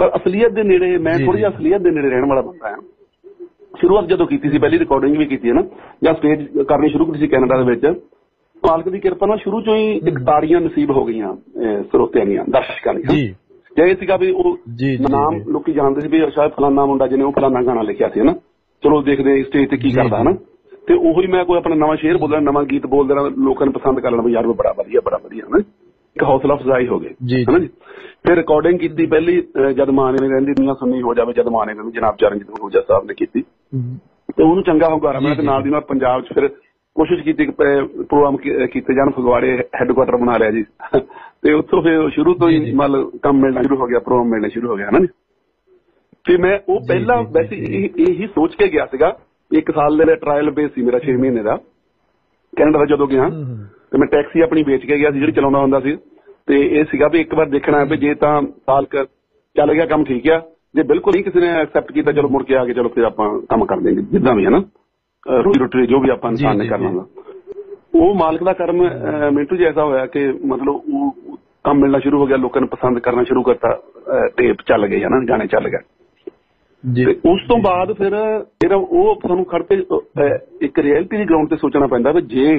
ਪਰ ਅਸਲੀਅਤ ਦੇ ਨੇੜੇ ਮੈਂ ਥੋੜੀ ਜਿਹੀ ਅਸਲੀਅਤ ਦੇ ਨੇੜੇ ਰਹਿਣ ਵਾਲਾ ਬੰਦਾ ਹਾਂ। ਸ਼ੁਰੂਆਤ ਜਦੋਂ ਕੀਤੀ ਸੀ, ਪਹਿਲੀ ਰਿਕਾਰਡਿੰਗ ਵੀ ਕੀਤੀ ਹੈ ਨਾ, ਜਾਂ ਸਟੇਜ ਕਰਨੀ ਸ਼ੁਰੂ ਕੀਤੀ ਸੀ ਕੈਨੇਡਾ ਦੇ ਵਿੱਚ, ਮਾਲਕ ਦੀ ਕਿਰਪਾ ਨਾਲ ਸ਼ੁਰੂ ਚੋਂ ਹੀ ਇੱਕ ਤਾੜੀਆਂ ਨਸੀਬ ਹੋ ਗਈਆਂ ਸਰੋਤਿਆਂ ਦੀਆਂ, ਦਰਸ਼ਕਾਂ ਦੀਆਂ। ਜੇ ਇਹ ਸੀਗਾ ਵੀ ਉਹ ਨਾਮ ਲੋਕੀ ਜਾਣਦੇ ਸੀ ਵੀ ਸ਼ਾਇਦ ਫਲਾਨਾ ਮੁੰਡਾ ਜਿਹਨੇ ਉਹ ਫਲਾਨਾ ਗਾਣਾ ਲਿਖਿਆ ਸੀ ਨਾ, ਚਲੋ ਦੇਖਦੇ ਸਟੇਜ ਤੇ ਕੀ ਕਰਦਾ ਹਨਾ। ਤੇ ਉਹੀ ਮੈਂ ਕੋਈ ਆਪਣਾ ਨਵਾਂ ਸ਼ੇਅਰ ਬੋਲਣਾ, ਨਵਾਂ ਗੀਤ ਬੋਲ ਦੇਣਾ, ਲੋਕਾਂ ਨੂੰ ਪਸੰਦ ਕਰ ਲੈਣਾ ਵੀ ਯਾਰ ਉਹ ਬੜਾ ਵਧੀਆ ਬੜਾ ਵਧੀਆ ਹਨਾ, ਇੱਕ ਹੌਸਲਾ ਅਫਜ਼ਾਈ ਹੋ ਗਈ ਹਨਾ ਜੀ। ਫਿਰ ਰਿਕਾਰਡਿੰਗ ਕੀਤੀ ਪਹਿਲੀ, ਜਦ ਮਾਂ ਨੇ ਰਹਿੰਦੀ ਦੁਨੀਆ ਸੁਣਨੀ ਹੋ ਜਾਵੇ, ਜਦ ਮਾਂ ਨੇ ਰਹਿੰਦੀ ਜਨਾਬ ਚਰਨਜੀਤ ਮਹੂਜਾ ਸਾਹਿਬ ਨੇ ਕੀਤੀ, ਤੇ ਉਹਨੂੰ ਚੰਗਾ ਹੁੰਗਾਰਾ ਮਿਲਿਆ। ਤੇ ਨਾਲ ਦੀ ਨਾਲ ਪੰਜਾਬ ਚ ਫਿਰ ਕੋਸ਼ਿਸ਼ ਕੀਤੀ ਪ੍ਰੋਗਰਾਮ ਕੀਤੇ ਜਾਣ, ਫਗਵਾੜੇ ਹੈਡਕੁਆਟਰ ਬਣਾ ਲਿਆ ਜੀ। ਤੇ ਉੱਥੋਂ ਫਿਰ ਸ਼ੁਰੂ ਤੋਂ ਹੀ ਮਤਲਬ ਕੰਮ ਮਿਲਣਾ ਸ਼ੁਰੂ ਹੋ ਗਿਆ, ਪ੍ਰੋਗਰਾਮ ਮਿਲਣੇ ਸ਼ੁਰੂ ਹੋ ਗਿਆ ਹਨਾ ਜੀ। ਤੇ ਮੈਂ ਉਹ ਪਹਿਲਾਂ ਵੈਸੇ ਇਹੀ ਸੋਚ ਕੇ ਗਿਆ ਸੀਗਾ, ਇੱਕ ਸਾਲ ਦੇ ਲਈ ਟਰਾਇਲ ਬੇਸ ਸੀ ਮੇਰਾ ਛੇ ਮਹੀਨੇ ਦਾ ਕੈਨੇਡਾ ਦਾ। ਜਦੋਂ ਗਿਆ ਤੇ ਮੈਂ ਟੈਕਸੀ ਆਪਣੀ ਵੇਚ ਕੇ ਗਿਆ ਸੀ ਜਿਹੜੀ ਚਲਾਉਂਦਾ ਹੁੰਦਾ ਸੀ, ਤੇ ਇਹ ਸੀਗਾ ਵੀ ਇੱਕ ਵਾਰ ਦੇਖਣਾ ਵੀ ਜੇ ਤਾਂ ਸਾਲ ਕ ਚੱਲ ਗਿਆ ਕੰਮ ਠੀਕ ਆ, ਜੇ ਬਿਲਕੁਲ ਨਹੀਂ ਕਿਸੇ ਨੇ ਐਕਸੈਪਟ ਕੀਤਾ ਚਲੋ ਮੁੜ ਕੇ ਆ ਕੇ ਚਲੋ ਫਿਰ ਆਪਾਂ ਕੰਮ ਕਰ ਦੇਂਗੇ ਜਿੱਦਾਂ ਵੀ ਹੈ ਨਾ, ਰੋਟੀ ਰੋਟੀ ਜੋ ਵੀ ਆਪਾਂ ਇਨਸਾਨ ਨੇ ਕਰਨਾ ਹੁੰਦਾ। ਉਹ ਮਾਲਕ ਦਾ ਕਰਮ ਮਿੰਟੂ ਜੀ ਐਸਾ ਹੋਇਆ ਕਿ ਮਤਲਬ ਉਹ ਕੰਮ ਮਿਲਣਾ ਸ਼ੁਰੂ ਹੋ ਗਿਆ, ਲੋਕਾਂ ਨੇ ਪਸੰਦ ਕਰਨਾ ਸ਼ੁਰੂ ਕਰਤਾ, ਟੇਪ ਚੱਲ ਗਏ ਹਨਾ, ਗਾਣੇ ਚੱਲ ਗਏ। ਤੇ ਉਸ ਤੋਂ ਬਾਅਦ ਫਿਰ ਜਿਹੜਾ ਉਹ ਤੁਹਾਨੂੰ ਖੜ ਕੇ ਇੱਕ ਰਿਐਲਿਟੀ ਦੀ ਗਰਾਊਂਡ ਤੇ ਸੋਚਣਾ ਪੈਂਦਾ ਵੀ ਜੇ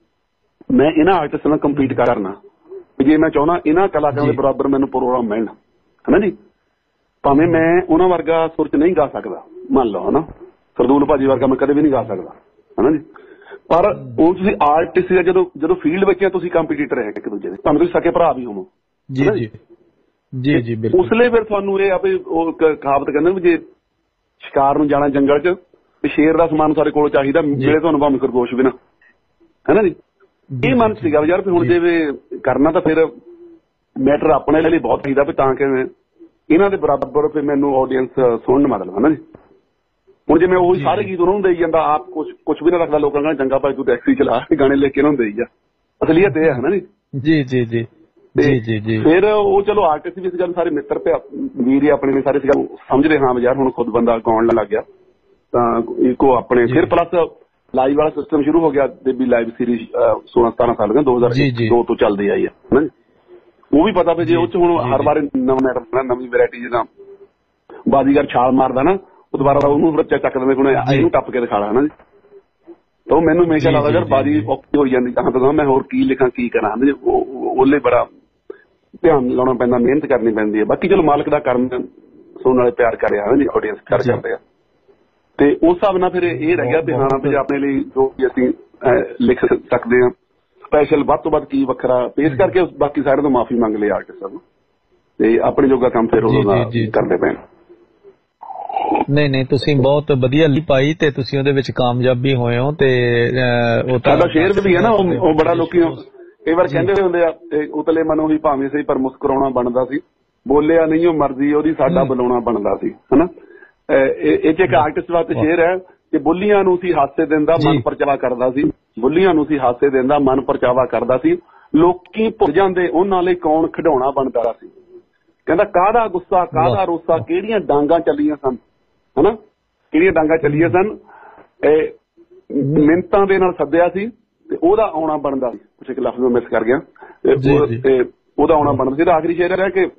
ਮੈਂ ਇਹਨਾਂ ਆਰਟਿਸਟ ਨਾਲ ਕੰਪੀਟ ਕਰਨਾ, ਜੇ ਮੈਂ ਚਾਹੁੰਦਾ ਇਹਨਾਂ ਕਲਾਕਾਰਾਂ ਦੇ ਬਰਾਬਰ ਮੈਨੂੰ ਪ੍ਰੋਗਰਾਮ ਮਿਲਣ ਹਨਾ ਜੀ, ਭਾਵੇਂ ਮੈਂ ਉਹਨਾਂ ਵਰਗਾ ਸੁਰ ਚ ਨਹੀਂ ਗਾ ਸਕਦਾ, ਮੰਨ ਲਓ ਹਨਾ, ਸਰਦੂਲ ਭਾਜੀ ਵਰਗਾ ਮੈਂ ਕਦੇ ਵੀ ਨਹੀਂ ਗਾ ਸਕਦਾ ਹਨਾ ਜੀ, ਪਰ ਉਹ ਤੁਸੀਂ ਆਰਟਿਸਟ ਜਦੋਂ ਜਦੋਂ ਫੀਲਡ ਵਿੱਚ ਤੁਸੀਂ ਕੰਪੀਟੀਟਰ ਹੈ ਇੱਕ ਦੂਜੇ ਦੇ, ਤੁਹਾਨੂੰ ਤੁਸੀਂ ਸਕੇ ਭਰਾ ਵੀ ਹੋਵੋ ਜੀ ਜੀ ਜੀ ਜੀ ਬਿਲਕੁਲ। ਉਸ ਲਈ ਫਿਰ ਤੁਹਾਨੂੰ ਇਹ ਆ ਵੀ ਉਹ ਕਹਾਵਤ ਕਹਿੰਦੇ ਵੀ ਜੇ ਸ਼ਿਕਾਰ ਨੂੰ ਜਾਣਾ ਜੰਗਲ ਚ, ਤੇ ਸ਼ੇਰ ਦਾ ਸਮਾਨ ਸਾਡੇ ਕੋਲ ਚਾਹੀਦਾ, ਮਿਲੇ ਤੁਹਾਨੂੰ ਭਾਵੇਂ ਖਰਗੋਸ਼ ਵੀ ਨਾ ਹੈ ਨਾ ਜੀ। ਇਹ ਮਨ ਸੀਗਾ ਯਾਰ ਵੀ ਹੁਣ ਜੇ ਕਰਨਾ ਤਾਂ ਫਿਰ ਮੈਟਰ ਆਪਣੇ ਲਈ ਬਹੁਤ ਚਾਹੀਦਾ ਵੀ ਤਾਂ ਕਿ ਇਹਨਾਂ ਦੇ ਬਰਾਬਰ ਫਿਰ ਮੈਨੂੰ ਆਡੀਅੰਸ ਸੁਣਨ ਮਤਲਬ ਹੈ ਨਾ ਜੀ। ਹੁਣ ਜੇ ਮੈਂ ਉਹੀ ਸਾਰੇ ਗੀਤ ਉਹਨਾਂ ਨੂੰ ਦੇਈ ਜਾਂਦਾ, ਆਪ ਕੁਛ ਕੁਛ ਵੀ ਨਾ ਰੱਖਦਾ, ਲੋਕਾਂ ਕਹਿੰਦੇ ਚੰਗਾ ਭਾਈ ਤੂੰ ਟੈਕਸੀ ਚਲਾ ਕੇ ਗਾਣੇ ਲੈ ਕੇ ਇਹਨਾਂ ਨੂੰ ਦੇਈ ਜਾ, ਅਸਲੀਅਤ ਇਹ ਹੈ ਨਾ ਜੀ। ਜੀ ਜੀ ਜੀ ਜੀ ਜੀ ਜੀ ਫਿਰ ਉਹ ਚਲੋ ਆਰਟਿਸਟ ਵੀ ਇਸ ਗੱਲ ਸਾਰੇ ਮਿੱਤਰ ਤੇ ਵੀਰ ਹੀ ਆਪਣੇ ਨੇ ਸਾਰੇ ਇਸ ਗੱਲ ਸਮਝਦੇ ਹਾਂ ਯਾਰ ਹੁਣ ਖੁਦ ਬੰਦਾ ਗਾਉਣ ਲੱਗ ਗਿਆ ਤਾਂ ਇੱਕੋ ਆਪਣੇ। ਫਿਰ ਪਲੱਸ ਲਾਈਵ ਵਾਲਾ ਸਿਸਟਮ ਸ਼ੁਰੂ ਹੋ ਗਿਆ, ਦੇਬੀ ਲਾਈਵ ਸੀਰੀਜ਼ ਸੋਲਾਂ ਸਤਾਰਾਂ ਸਾਲ ਦੀਆਂ ਦੋ ਹਜ਼ਾਰ ਦੋ ਤੋਂ ਚੱਲਦੀ ਆਈ ਹੈ, ਉਹ ਵੀ ਪਤਾ ਵੀ ਜੇ ਉਹ ਚ ਹੁਣ ਹਰ ਵਾਰ ਨਵਾਂ ਮੈਟਰ ਨਵੀਂ ਵੈਰਾਈਟੀ ਜਿੱਦਾਂ ਬਾਜ਼ੀਗਰ ਛਾਲ ਮਾਰਦਾ ਨਾ, ਉਹ ਦੁਬਾਰਾ ਉਹਨੂੰ ਬੱਚਾ ਚੱਕ ਦਿੰਦੇ ਹੁਣ ਇਹਨੂੰ ਟੱਪ ਕੇ ਦਿਖਾਣਾ ਹਨਾ ਜੀ। ਤਾਂ ਉਹ ਮੈਨੂੰ ਹਮੇਸ਼ਾ ਲੱਗਦਾ ਯਾਰ ਬਾਜੀ ਔਖੀ ਹੋਈ ਜਾਂਦੀ, ਕਹਾਂ ਤੋਂ ਮੈਂ ਹੋਰ ਕੀ ਲਿਖਾਂ ਕੀ ਕਰਾਂ, ਉਹਲੇ ਬੜਾ ਧਿਆਨ ਲਾਉਣਾ ਪੈਂਦਾ, ਮਿਹਨਤ ਕਰਨੀ ਪੈਂਦੀ ਹੈ। ਬਾਕੀ ਚਲੋ ਮਾਲਕ ਦਾ ਕਰਮ, ਸੁਣਨ ਵਾਲੇ ਪਿਆਰ ਕਰ ਰਿਹਾ ਜੀ, ਆਡੀਅੰਸ ਕਰ ਕਰਦੇ ਆ, ਤੇ ਉਸ ਹਿਸਾਬ ਨਾਲ ਫਿਰ ਇਹ ਰਹਿ ਗਿਆ ਵੀ ਹਾਂ ਵੀ ਆਪਣੇ ਲਈ ਜੋ ਵੀ ਅਸੀਂ ਲਿਖ ਸਕਦੇ ਹਾਂ ਸਪੈਸ਼ਲ ਵੱਧ ਤੋਂ ਵੱਧ ਕੀ ਵੱਖਰਾ ਪੇਸ਼ ਕਰਕੇ ਬਾਕੀ ਸਾਰਿਆਂ ਤੋਂ ਮਾਫੀ ਮੰਗ ਲਈ ਆਰਟਿਸਟਾਂ ਨੂੰ, ਤੇ ਆਪਣੇ ਜੋਗਾ ਕੰਮ ਫਿਰ ਉਹਦਾ ਕਰਦੇ ਪਏ। ਨਹੀਂ ਨਹੀਂ ਤੁਸੀਂ ਬਹੁਤ ਵਧੀਆ ਲਿਪ ਪਾਈ ਤੇ ਤੁਸੀਂ ਉਹਦੇ ਵਿੱਚ ਕਾਮਯਾਬ ਵੀ ਹੋਏ ਹੋ। ਤੇ ਉਹ ਸਾਡਾ ਸ਼ੇਰ ਵੀ ਹੈ ਨਾ, ਉਹ ਬੜਾ ਲੋਕੀ ਕਈ ਵਾਰ ਕਹਿੰਦੇ ਹੁੰਦੇ ਆ ਉਤਲੇ ਮਨੋਂ ਹੀ ਭਾਵੇਂ ਸਹੀ ਪਰ ਮੁਸਕਰਾਉਣਾ ਬਣਦਾ ਸੀ, ਬੋਲਿਆ ਨਹੀਂ ਉਹ ਮਰਜ਼ੀ ਉਹਦੀ ਸਾਡਾ ਬੁਲਾਉਣਾ ਬਣਦਾ ਸੀ ਹਨਾ। ਇਹ ਚ ਇੱਕ ਆਰਟਿਸਟ ਵਾਸਤੇ ਸ਼ੇਰ ਹੈ ਕਿ ਬੋਲੀਆਂ ਨੂੰ ਸੀ ਹਾਸੇ ਦਿੰਦਾ ਮਨ ਪਰਚਾਵਾ ਕਰਦਾ ਸੀ, ਬੋਲੀਆਂ ਨੂੰ ਸੀ ਹਾਸੇ ਦਿੰਦਾ ਮਨ ਪਰਚਾਵਾ ਕਰਦਾ ਸੀ, ਲੋਕੀ ਭੁੱਲ ਜਾਂਦੇ ਉਹਨਾਂ ਲਈ ਕੌਣ ਖਿਡਾਉਣਾ ਬਣਦਾ ਸੀ। ਕਹਿੰਦਾ ਕਾਹਦਾ ਗੁੱਸਾ ਕਾਹਦਾ ਰੋਸਾ, ਕਿਹੜੀਆਂ ਡਾਂਗਾਂ ਚੱਲੀਆਂ ਸਨ ਹਨਾ, ਕਿਹੜੀਆਂ ਡਾਂਗਾਂ ਚੱਲੀਆਂ ਸਨ, ਇਹ ਮਿੰਤਾਂ ਦੇ ਨਾਲ ਸੱਦਿਆ ਸੀ ਤੇ ਉਹਦਾ ਆਉਣਾ ਬਣਦਾ ਸੀ। ਕੁਛ ਇੱਕ ਲਫ਼ਜ਼ ਮਿਸ ਕਰ ਗਿਆ, ਤੇ ਉਹਦਾ ਆਉਣਾ ਬਣਦਾ ਸੀ। ਆਖਰੀ ਸ਼ੇਰ ਹੈ ਕਿ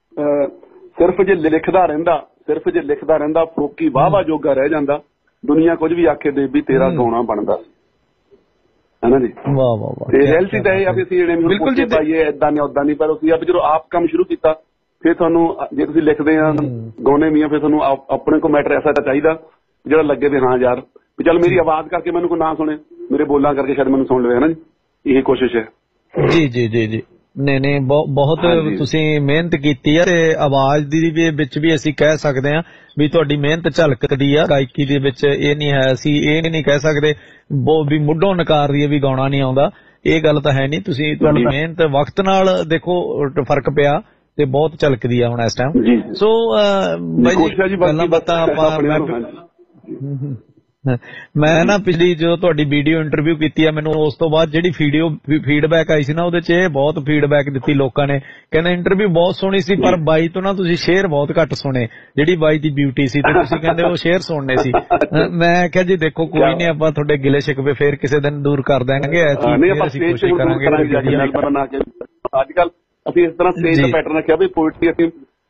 ਸਿਰਫ ਜੇ ਲਿਖਦਾ ਰਹਿੰਦਾ, ਸਿਰਫ ਜੇ ਲਿਖਦਾ ਰਹਿੰਦਾ ਫੋਕੀ ਵਾਹ ਵਾਹ ਜੋਗਾ ਰਹਿ ਜਾਂਦਾ, ਦੁਨੀਆ ਕੁਝ ਵੀ ਆਖੇ ਦੇ ਵੀ ਤੇਰਾ ਗਾਉਣਾ ਬਣਦਾ ਸੀ ਹਨਾ ਜੀ। ਵਾਹ ਵਾਹ ਵਾਹ। ਤੇ ਰਿਐਲਿਟੀ ਤਾਂ ਇਹ ਆ ਵੀ ਅਸੀਂ ਜਿਹੜੇ ਬਿਲਕੁਲ ਜੀ ਪਾਈਏ ਏਦਾਂ ਨਹੀਂ ਓਦਾਂ ਨਹੀਂ, ਪਰ ਅਸੀਂ ਆਪ ਜਦੋਂ ਆਪ ਕੰਮ ਸ਼ੁਰੂ ਕੀਤਾ ਫਿਰ ਤੁਹਾਨੂੰ ਜੇ ਤੁਸੀਂ ਲਿਖਦੇ ਆ ਗਾਉਣੇ ਵੀ ਆ, ਫਿਰ ਤੁਹਾਨੂੰ ਆਪਣੇ ਕੋਲ ਮੈਟਰ ਐਸਾ ਤਾਂ ਚਾਹੀਦਾ ਜਿਹੜਾ ਲੱਗੇ ਵੀ ਹਾਂ ਯਾਰ ਵੀ ਚੱਲ ਮੇਰੀ ਆਵਾਜ਼ ਕਰਕੇ ਮੈਨੂੰ ਕੋਈ ਨਾ ਸੁਣੇ, ਮੇਰੇ ਬੋਲਾਂ ਕਰਕੇ ਸ਼ਾਇਦ ਮੈਨੂੰ ਸੁਣ ਲਵੇ ਹਨਾ ਜੀ। ਇਹ ਕੋਸ਼ਿਸ਼ ਹੈ ਜੀ ਜੀ ਜੀ ਜੀ। ਨਹੀਂ ਨਹੀਂ ਬਹੁਤ ਤੁਸੀਂ ਮਿਹਨਤ ਕੀਤੀ ਹੈ, ਤੇ ਆਵਾਜ਼ ਦੀ ਵਿੱਚ ਵੀ ਅਸੀਂ ਕਹਿ ਸਕਦੇ ਹਾਂ ਵੀ ਤੁਹਾਡੀ ਮਿਹਨਤ ਝਲਕਦੀ ਆ ਗਾਇਕੀ ਦੇ ਵਿੱਚ। ਇਹ ਨਹੀਂ ਹੈ ਅਸੀਂ ਇਹ ਨਹੀਂ ਕਹਿ ਸਕਦੇ ਵੀ ਮੁੱਢੋਂ ਨਕਾਰ ਰਹੀ ਹੈ ਵੀ ਗਾਉਣਾ ਨਹੀਂ ਆਉਂਦਾ, ਇਹ ਗੱਲ ਤਾਂ ਹੈ ਨਹੀਂ। ਤੁਸੀਂ ਤੁਹਾਡੀ ਮਿਹਨਤ ਵਕਤ ਨਾਲ ਦੇਖੋ ਫਰਕ ਪਿਆ ਤੇ ਬਹੁਤ ਝਲਕਦੀ ਆ ਹੁਣ ਇਸ ਟਾਈਮ। ਸੋ ਬਾਈ ਜੀ ਗੱਲਾਂ ਬਾਤਾਂ ਆਪਾਂ ਮੈਂ ਨਾ ਪਿਛਲੀ ਜਦੋਂ ਤੁਹਾਡੀ ਵੀਡੀਓ ਇੰਟਰਵਿਊ ਕੀਤੀ ਆ, ਮੈਨੂੰ ਉਸ ਤੋਂ ਬਾਅਦ ਜਿਹੜੀ ਵੀਡੀਓ ਫੀਡਬੈਕ ਆਈ ਸੀ ਨਾ ਉਹਦੇ ਚ ਇਹ ਬਹੁਤ ਫੀਡਬੈਕ ਦਿੱਤੀ ਲੋਕਾਂ ਨੇ, ਕਹਿੰਦੇ ਇੰਟਰਵਿਊ ਬਹੁਤ ਸੋਹਣੀ ਸੀ ਪਰ ਬਾਈ ਤੋਂ ਨਾ ਤੁਸੀਂ ਸ਼ੇਅਰ ਬਹੁਤ ਘੱਟ ਸੁਣੇ, ਜਿਹੜੀ ਬਾਈ ਦੀ ਬਿਊਟੀ ਸੀ ਤੇ ਤੁਸੀਂ ਕਹਿੰਦੇ ਉਹ ਸ਼ੇਅਰ ਸੁਣਨੇ ਸੀ। ਮੈਂ ਕਿਹਾ ਜੀ ਦੇਖੋ ਕੋਈ ਨਹੀਂ, ਆਪਾਂ ਤੁਹਾਡੇ ਗਿਲੇ ਸ਼ਿਕਵੇ ਫੇਰ ਕਿਸੇ ਦਿਨ ਦੂਰ ਕਰ ਦੇਣਗੇ, ਅਸੀਂ ਕੋਸ਼ਿਸ਼ ਕਰਾਂਗੇ। ਅੱਜ ਕੱਲ ਅਸੀਂ ਇਸ ਤਰ੍ਹਾਂ ਸਟੇਜ ਦਾ ਪੈਟਰਨ ਰੱਖਿਆ ਵੀ ਪੋਇਟਰੀ ਅਸੀਂ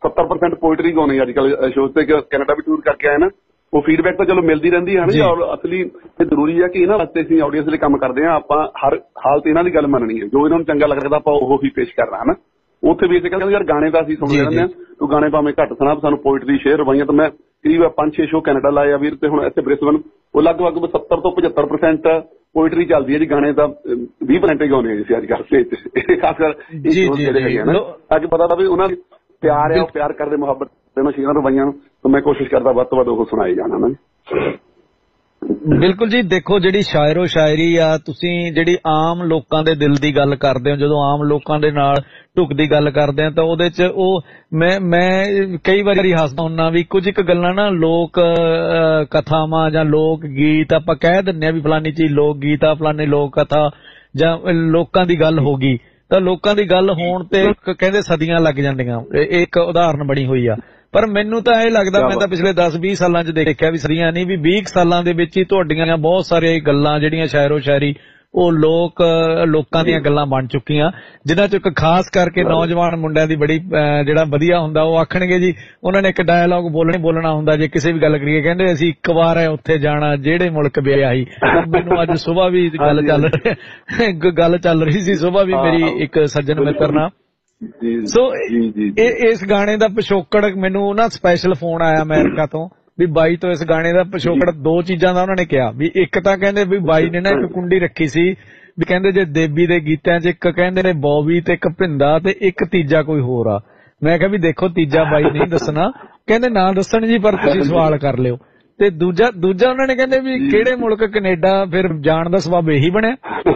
ਸੱਤਰ ਪਰਸੈਂਟ ਪੋਇਟਰੀ ਗਾਉਣੇ ਅੱਜ ਕੱਲ੍ਹ ਸ਼ੋਅ ਤੇ। ਕੈਨੇਡਾ ਵੀ ਟੂਰ ਕਰਕੇ ਆਏ ਨਾ, ਉਹ ਫੀਡਬੈਕ ਤਾਂ ਚਲੋ ਮਿਲਦੀ ਰਹਿੰਦੀ ਹੈ ਨਾ। ਔਰ ਅਸਲੀ ਇਹ ਜ਼ਰੂਰੀ ਹੈ ਕਿ ਇਹਨਾਂ ਵਾਸਤੇ ਅਸੀਂ ਆਡੀਅנס ਲਈ ਕੰਮ ਕਰਦੇ ਹਾਂ। ਆਪਾਂ ਹਰ ਹਾਲਤ ਇਹਨਾਂ ਦੀ ਗੱਲ ਮੰਨਣੀ ਹੈ, ਜੋ ਇਹਨਾਂ ਨੂੰ ਚੰਗਾ ਲੱਗਦਾ ਆਪਾਂ ਉਹ ਹੀ ਪੇਸ਼ ਕਰਨਾ ਹੈ ਨਾ। ਉੱਥੇ ਵੀ ਇਸੇ ਕਹਿੰਦੇ ਯਾਰ ਗਾਣੇ ਤਾਂ ਅਸੀਂ ਸੁਣਦੇ ਰਹਿੰਦੇ ਹਾਂ, ਤੂੰ ਗਾਣੇ ਭਾਵੇਂ ਘੱਟ ਸੁਣਾ, ਸਾਨੂੰ ਪੋਇਟਰੀ ਸ਼ੇਅਰ ਰਵਾਈਆਂ। ਤਾਂ ਮੈਂ ਕਰੀਬ ਪੰਜ ਛੇ ਸ਼ੋਅ ਕੈਨੇਡਾ ਲਾਏ ਆ ਵੀਰ, ਤੇ ਹੁਣ ਇੱਥੇ ਬ੍ਰਿਸਬਨ ਉਹ ਲਗਭਗ ਸੱਤਰ ਤੋਂ ਪਝੱਤਰ ਪਰਸੈਂਟ ਪੋਇਟਰੀ ਚੱਲਦੀ ਹੈ ਜੀ। ਗਾਣੇ ਤਾਂ ਵੀਹ ਪਰਸੈਂਟ ਹੀ ਗਾਉਂਦੇ ਜੀ ਅੱਜ ਕੱਲ੍ਹ ਸਟੇਜ ਤੇ, ਖਾਸ ਕਰ ਇਹ ਸ਼ੋਅ ਜਿਹੜੇ ਹੈਗੇ ਨਾ, ਅੱਜ ਪਤਾ ਤਾਂ ਵੀ ਉਹਨਾਂ ਦੀ ਪਿਆਰ ਹੈ, ਉਹ ਪਿਆਰ ਕਰਦੇ ਮੁਹੱਬਤ ਦੇ ਸ਼ੇਅਰਾਂ ਰਵਾਈਆਂ ਨੂੰ। ਤਾਂ ਮੈਂ ਕੋਸ਼ਿਸ਼ ਕਰਦਾ ਵੱਧ ਤੋਂ ਵੱਧ ਉਹ ਸੁਣਾਏ ਜਾਣਾ ਨਾ ਜੀ। ਬਿਲਕੁਲ ਜੀ। ਦੇਖੋ ਜਿਹੜੀ ਸ਼ਾਇਰੋ ਸ਼ਾਇਰੀ ਆ, ਤੁਸੀਂ ਜਿਹੜੀ ਆਮ ਲੋਕਾਂ ਦੇ ਦਿਲ ਦੀ ਗੱਲ ਕਰਦੇ ਹੋ, ਜਦੋਂ ਆਮ ਲੋਕਾਂ ਦੇ ਨਾਲ ਢੁਕਦੀ ਗੱਲ ਕਰਦੇ ਆ, ਤਾਂ ਉਹਦੇ ਚ ਉਹ ਮੈਂ ਮੈਂ ਕਈ ਵਾਰੀ ਹੱਸਦਾ ਹੁੰਦਾ ਵੀ ਕੁਝ ਇੱਕ ਗੱਲਾਂ ਨਾ ਲੋਕ ਕਥਾਵਾਂ ਜਾਂ ਲੋਕ ਗੀਤ ਆਪਾਂ ਕਹਿ ਦਿੰਦੇ ਆ ਵੀ ਫਲਾਨੀ ਚੀਜ਼ ਲੋਕ ਗੀਤ ਆ, ਫਲਾਨੀ ਲੋਕ ਕਥਾ ਜਾਂ ਲੋਕਾਂ ਦੀ ਗੱਲ ਹੋ ਗਈ, ਤਾਂ ਲੋਕਾਂ ਦੀ ਗੱਲ ਹੋਣ ਤੇ ਕਹਿੰਦੇ ਸਦੀਆਂ ਲੱਗ ਜਾਂਦੀਆਂ। ਇਹ ਇੱਕ ਉਦਾਹਰਨ ਬਣੀ ਹੋਈ ਆ। ਪਰ ਮੈਨੂੰ ਤਾਂ ਇਹ ਲੱਗਦਾ, ਮੈਂ ਤਾਂ ਪਿਛਲੇ ਦਸ ਵੀਹ ਸਾਲਾਂ 'ਚ ਦੇਖਿਆ ਵੀ ਸਦੀਆਂ ਨਹੀਂ, ਵੀ ਵੀਹ ਸਾਲਾਂ ਦੇ ਵਿੱਚ ਹੀ ਤੁਹਾਡੀਆਂ ਬਹੁਤ ਸਾਰੀਆਂ ਗੱਲਾਂ ਜਿਹੜੀਆਂ ਸ਼ਾਇਰੋ ਸ਼ਾਇਰੀ ਉਹ ਲੋਕ ਲੋਕਾਂ ਦੀਆਂ ਗੱਲਾਂ ਬਣ ਚੁੱਕੀਆਂ, ਜਿਨ੍ਹਾਂ 'ਚ ਇੱਕ ਖਾਸ ਕਰਕੇ ਨੌਜਵਾਨ ਮੁੰਡਿਆਂ ਦੀ ਬੜੀ ਜਿਹੜਾ ਵਧੀਆ ਹੁੰਦਾ, ਉਹ ਆਖਣਗੇ ਜੀ ਉਹਨਾਂ ਨੇ ਇੱਕ ਡਾਇਲੌਗ ਬੋਲਣੇ ਬੋਲਣਾ ਹੁੰਦਾ ਜੇ ਕਿਸੇ ਵੀ ਗੱਲ ਕਰੀਏ, ਕਹਿੰਦੇ ਅਸੀਂ ਇੱਕ ਵਾਰ ਹੈ ਉੱਥੇ ਜਾਣਾ ਜਿਹੜੇ ਮੁਲਕ ਵਿਆਹੀ। ਮੈਨੂੰ ਅੱਜ ਸੁਬਾਹ ਵੀ ਗੱਲ ਚੱਲ ਗੱਲ ਚੱਲ ਰਹੀ ਸੀ ਸੁਬਾਹ ਵੀ ਮੇਰੀ ਇੱਕ ਸੱਜਣ ਮਿੱਤਰ ਨਾਲ। ਸੋ ਇਸ ਗਾਣੇ ਦਾ ਪਿਛੋਕੜ ਮੈਨੂੰ ਨਾ ਸਪੈਸ਼ਲ ਫੋਨ ਆਇਆ ਅਮਰੀਕਾ ਤੋਂ ਵੀ ਬਾਈ ਤੋਂ ਇਸ ਗਾਣੇ ਦਾ ਪਿਛੋਕੜ ਦੋ ਚੀਜ਼ਾਂ ਦਾ ਉਹਨਾਂ ਨੇ ਕਿਹਾ ਵੀ ਇੱਕ ਤਾਂ ਕਹਿੰਦੇ ਵੀ ਬਾਈ ਨੇ ਨਾ ਇੱਕ ਕੁੰਡੀ ਰੱਖੀ ਸੀ ਵੀ ਕਹਿੰਦੇ ਜੇ ਦੇਬੀ ਦੇ ਗੀਤਾਂ 'ਚ ਇੱਕ ਕਹਿੰਦੇ ਨੇ ਬੌਬੀ ਤੇ ਇੱਕ ਭਿੰਦਾ ਤੇ ਇੱਕ ਤੀਜਾ ਕੋਈ ਹੋਰ ਆ। ਮੈਂ ਕਿਹਾ ਵੀ ਦੇਖੋ ਤੀਜਾ ਬਾਈ ਨਹੀਂ ਦੱਸਣਾ, ਕਹਿੰਦੇ ਨਾ ਦੱਸਣ ਜੀ ਪਰ ਤੁਸੀਂ ਸਵਾਲ ਕਰ ਲਿਓ। ਤੇ ਦੂਜਾ ਦੂਜਾ ਉਹਨਾਂ ਨੇ ਕਹਿੰਦੇ ਵੀ ਕਿਹੜੇ ਮੁਲਕ ਕੈਨੇਡਾ, ਫਿਰ ਜਾਣ ਦਾ ਸਬੱਬ ਇਹੀ ਬਣਿਆ।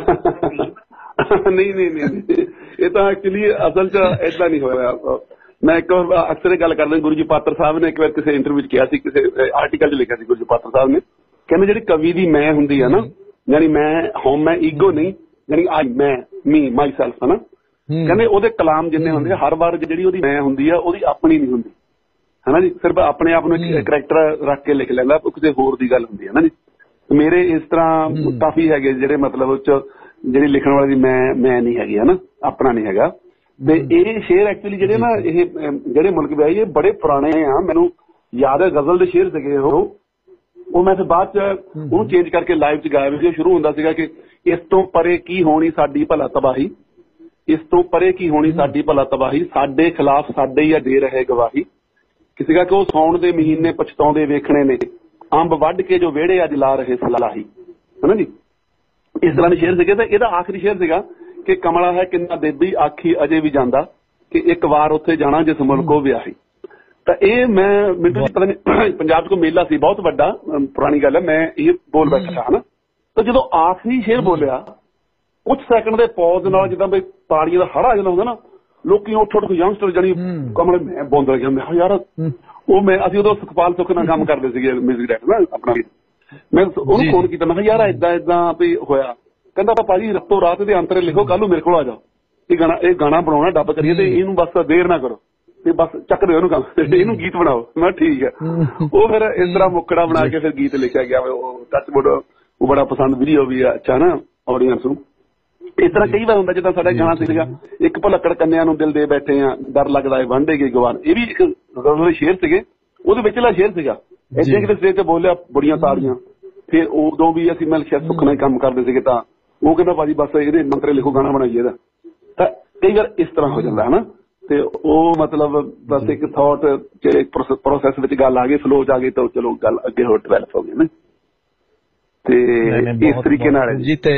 ਨਹੀਂ ਨਹੀਂ ਨਹੀਂ, ਇਹ ਤਾਂ ਐਕਚੁਅਲੀ ਅਸਲ 'ਚ ਏਦਾਂ ਨਹੀਂ ਹੋਇਆ। ਮੈਂ ਇੱਕ ਵਾਰ ਅਕਸਰ ਇਹ ਗੱਲ ਕਰਦਾ, ਗੁਰੂ ਜੀ ਪਾਤਰ ਸਾਹਿਬ ਨੇ ਇੱਕ ਵਾਰ ਕਿਸੇ ਇੰਟਰਵਿਊ 'ਚ ਕਿਹਾ ਸੀ, ਕਿਸੇ ਆਰਟੀਕਲ 'ਚ ਲਿਖਿਆ ਸੀ ਗੁਰੂ ਜੀ ਪਾਤਰ ਸਾਹਿਬ ਨੇ, ਕਹਿੰਦੇ ਜਿਹੜੀ ਕਵੀ ਦੀ ਮੈਂ ਹੁੰਦੀ ਆ ਨਾ, ਯਾਨੀ ਮੈਂ ਹੋਮ ਮੈਂ ਈਗੋ ਨਹੀਂ, ਯਾਨੀ ਆਈ ਮੈਂ ਮੀ ਮਾਈ ਸੈਲਫ ਹੈ ਨਾ, ਕਹਿੰਦੇ ਉਹਦੇ ਕਲਾਮ ਜਿੰਨੇ ਹੁੰਦੇ ਆ ਹਰ ਵਾਰ ਜਿਹੜੀ ਉਹਦੀ ਮੈਂ ਹੁੰਦੀ ਆ ਉਹਦੀ ਆਪਣੀ ਨਹੀਂ ਹੁੰਦੀ ਹੈ ਨਾ ਜੀ, ਸਿਰਫ ਆਪਣੇ ਆਪ ਨੂੰ ਇੱਕ ਕਰੈਕਟਰ ਰੱਖ ਕੇ ਲਿਖ ਲੈਂਦਾ, ਕਿਸੇ ਹੋਰ ਦੀ ਗੱਲ ਹੁੰਦੀ ਹੈ ਨਾ ਜੀ। ਮੇਰੇ ਇਸ ਤਰ੍ਹਾਂ ਕਾਫੀ ਹੈਗੇ ਜਿਹੜੇ ਮਤਲਬ ਉਹ 'ਚ ਜਿਹੜੀ ਲਿਖਣ ਵਾਲੇ ਦੀ ਮੈਂ ਮੈਂ ਨਹੀਂ ਹੈਗੀ ਹੈ ਨਾ, ਆਪਣਾ ਨਹੀਂ ਹੈਗਾ। ਤੇ ਇਹ ਸ਼ੇਰ ਐਕਚੁਅਲੀ ਜਿਹੜੇ ਨਾ ਇਹ ਜਿਹੜੇ ਮੁਲਕ ਵਿਆਹੀ ਇਹ ਬੜੇ ਪੁਰਾਣੇ ਆ, ਮੈਨੂੰ ਯਾਦ ਹੈ ਗਜ਼ਲ ਦੇ ਸ਼ੇਰ ਸੀਗੇ ਉਹ ਉਹ ਮੈਂ ਫਿਰ ਬਾਅਦ ਚ ਉਹਨੂੰ ਚੇਂਜ ਕਰਕੇ ਲਾਈਵ ਚ ਗਾਇਆ ਵੀ ਸ਼ੁਰੂ ਹੁੰਦਾ ਸੀਗਾ ਕਿ ਇਸ ਤੋਂ ਪਰੇ ਕੀ ਹੋਣੀ ਸਾਡੀ ਭਲਾ ਤਬਾਹੀ, ਇਸ ਤੋਂ ਪਰੇ ਕੀ ਹੋਣੀ ਸਾਡੀ ਭਲਾ ਤਬਾਹੀ, ਸਾਡੇ ਖਿਲਾਫ ਸਾਡੇ ਹੀ ਦੇ ਰਹੇ ਗਵਾਹੀ, ਕਿਸੇ ਦਾ ਕਿ ਉਹ ਸਾਉਣ ਦੇ ਮਹੀਨੇ ਪਛਤਾਉਂਦੇ ਵੇਖਣੇ ਨੇ, ਅੰਬ ਵੱਢ ਕੇ ਜੋ ਵਿਹੜੇ ਅੱਜ ਲਾ ਰਹੇ ਸਲਾਹੀ, ਹੈ ਨਾ ਜੀ। ਇਸ ਤਰ੍ਹਾਂ ਦੇ ਸ਼ੇਰ ਸੀਗੇ। ਤੇ ਇਹਦਾ ਆਖਰੀ ਸ਼ੇਰ ਸੀਗਾ ਕਿ ਕਮਲਾ ਹੈ ਕਿੰਨਾ ਦੇਬੀ ਆਖੀ ਅਜੇ ਵੀ ਜਾਂਦਾ, ਕਿ ਇੱਕ ਵਾਰ ਉੱਥੇ ਜਾਣਾ ਜਿਸ ਮੁਲਕੋਂ ਵਿਆਹੀ। ਤਾਂ ਇਹ ਮੈਂ ਮੈਨੂੰ ਪਤਾ ਨਹੀਂ ਪੰਜਾਬ 'ਚ ਕੋਈ ਮੇਲਾ ਸੀ ਬਹੁਤ ਵੱਡਾ, ਪੁਰਾਣੀ ਗੱਲ ਹੈ, ਮੈਂ ਇਹ ਬੋਲ ਬੈਠਾ ਹਨਾ। ਤਾਂ ਜਦੋਂ ਆਖਰੀ ਸ਼ੇਰ ਬੋਲਿਆ ਕੁਝ ਸੈਕਿੰਡ ਦੇ ਪੌਜ਼ ਨਾਲ ਜਿੱਦਾਂ ਬਈ ਤਾੜੀਆਂ ਦਾ ਹੜਾ ਆ ਜਾਂਦਾ ਹੁੰਦਾ ਨਾ, ਲੋਕੀ ਉੱਠ ਉੱਠ ਯੰਗਸਟਰ ਜਾਣੀ ਕਮਲੇ ਮੈਂ ਬੋਲਦਾ ਗਿਆ, ਮੈਂ ਯਾਰ ਉਹ ਮੈਂ ਅਸੀਂ ਉਦੋਂ ਸੁਖਪਾਲ ਸੁੱਖ ਨਾਲ ਕੰਮ ਕਰਦੇ ਸੀਗੇ ਮਿਊਜ਼ਿਕ ਡਾਇਰੈਕਟਰ ਨਾ ਆਪਣਾ, ਮੈਂ ਉਹਨੂੰ ਫੋਨ ਕੀਤਾ, ਮੈਂ ਕਿਹਾ ਯਾਰ ਏਦਾਂ ਏਦਾਂ ਵੀ ਹੋਇਆ। ਕਹਿੰਦਾ ਭਾਜੀ ਰਾਤੋਂ ਰਾਤ ਦੇ ਅੰਤਰੇ ਲਿਖੋ, ਕੱਲ ਨੂੰ ਮੇਰੇ ਕੋਲ ਆ ਜਾਓ, ਇਹ ਗਾਣਾ ਇਹ ਗਾਣਾ ਬਣਾਉਣਾ ਡੱਬ ਕਰੀਏ ਤੇ ਇਹਨੂੰ ਬਸ ਦੇਰ ਨਾ ਕਰੋ ਤੇ ਬਸ ਚੱਕ ਦਿਓ ਇਹਨੂੰ ਕੰਮ, ਇਹਨੂੰ ਗੀਤ ਬਣਾਓ। ਮੈਂ ਠੀਕ ਹੈ। ਉਹ ਫਿਰ ਇਸ ਤਰ੍ਹਾਂ ਮੁੱਕੜਾ ਬਣਾ ਕੇ ਫਿਰ ਗੀਤ ਲਿਖਿਆ ਗਿਆ। ਉਹ ਟੱਚਵੁੱਡ ਉਹ ਬੜਾ ਪਸੰਦ ਵੀਡੀਓ ਵੀ ਅੱਛਾ ਨਾ ਆਡੀਅנס ਨੂੰ। ਇਸ ਤਰ੍ਹਾਂ ਕਈ ਵਾਰ ਹੁੰਦਾ ਜਿੱਦਾਂ ਸਾਡਾ ਗਾਣਾ ਸੀਗਾ ਇੱਕ ਭੁਲੱਕੜ ਕੰਨਿਆਂ ਨੂੰ ਦਿਲ ਦੇ ਬੈਠੇ ਆ, ਡਰ ਲੱਗਦਾ ਹੈ ਵਾਂਢੇ ਗਏ ਗਵਾਨ, ਇਹ ਵੀ ਇੱਕ ਸ਼ੇਰ ਸੀਗੇ, ਉਹਦੇ ਵਿਚਲਾ ਸ਼ੇਰ ਸੀਗਾ। ਏਦਾਂ ਕਿਤੇ ਸਟੇਜ ਤੇ ਬੋਲਿਆ ਬੜੀਆਂ ਤਾੜੀਆਂ। ਫਿਰ ਉਦੋਂ ਵੀ ਅਸੀਂ ਮੈਂ ਸ਼ਾਇਦ ਸੁੱਖ ਨਾਲ ਕੰਮ ਕਰਦੇ ਸੀਗੇ, ਤਾਂ ਉਹ ਕਹਿੰਦਾ ਭਾਜੀ ਬਸ ਇਹਦੇ ਮੰਤਰੇ ਲਿਖੋ, ਗਾਣਾ ਬਣਾਈਏ ਇਹਦਾ। ਤਾਂ ਕਈ ਵਾਰ ਇਸ ਤਰ੍ਹਾਂ ਹੋ ਜਾਂਦਾ ਹਨਾ। ਤੇ ਉਹ ਮਤਲਬ ਬਸ ਇੱਕ ਥਾਟ ਜਿਹੜੇ ਪ੍ਰੋਸੈਸ ਵਿੱਚ ਗੱਲ ਆ ਗਈ, ਫਲੋ ਚ ਆ ਗਈ, ਤਾਂ ਚਲੋ ਗੱਲ ਅੱਗੇ ਹੋਰ ਡਿਵੈਲਪ ਹੋ ਗਈ ਨਾ। ਤੇ ਇਸ ਤਰੀਕੇ ਨਾਲ ਜੀ। ਤੇ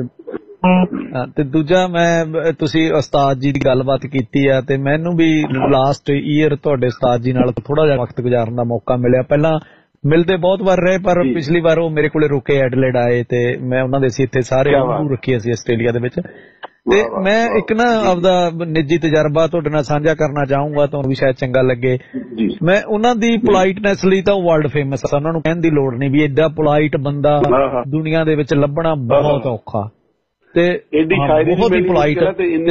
ਤੇ ਦੂਜਾ ਮੈਂ ਤੁਸੀਂ ਉਸਤਾਦ ਜੀ ਦੀ ਗੱਲਬਾਤ ਕੀਤੀ ਆ, ਤੇ ਮੈਨੂੰ ਵੀ ਲਾਸਟ ਈਅਰ ਤੁਹਾਡੇ ਉਸਤਾਦ ਜੀ ਨਾਲ ਥੋੜਾ ਜਿਹਾ ਵਕਤ ਗੁਜ਼ਾਰਨ ਦਾ ਮੌਕਾ ਮਿਲਿਆ। ਪਹਿਲਾਂ ਮਿਲਦੇ ਬਹੁਤ ਵਾਰ ਰਹੇ, ਪਰ ਪਿਛਲੀ ਵਾਰ ਉਹ ਮੇਰੇ ਕੋਲੇ ਰੁਕੇ ਐਡਲੇਡ ਆਏ ਤੇ ਮੈਂ ਉਹਨਾਂ ਦੇ ਸੀ ਇੱਥੇ ਸਾਰੇ ਰੱਖੀ ਅਸੀਂ ਆਸਟ੍ਰੇਲੀਆ ਦੇ ਵਿੱਚ। ਤੇ ਮੈਂ ਇੱਕ ਨਾ ਆਪਦਾ ਨਿੱਜੀ ਤਜਰਬਾ ਤੁਹਾਡੇ ਨਾਲ ਸਾਂਝਾ ਕਰਨਾ ਚਾਹੂੰਗਾ, ਤੁਹਾਨੂੰ ਵੀ ਸ਼ਾਇਦ ਚੰਗਾ ਲੱਗੇ। ਮੈਂ ਉਹਨਾਂ ਦੀ ਪੋਲਾਈਟਨੈਸ ਲਈ ਤਾਂ ਵਰਲਡ ਫੇਮਸ ਆ, ਉਹਨਾਂ ਨੂੰ ਕਹਿਣ ਦੀ ਲੋੜ ਨਹੀਂ ਵੀ ਏਡਾ ਪੋਲਾਈਟ ਬੰਦਾ ਦੁਨੀਆ ਦੇ ਵਿੱਚ ਲੱਭਣਾ ਬਹੁਤ ਔਖਾ, ਤੇ ਬਹੁਤ ਹੀ ਪੋਲਾਈਟ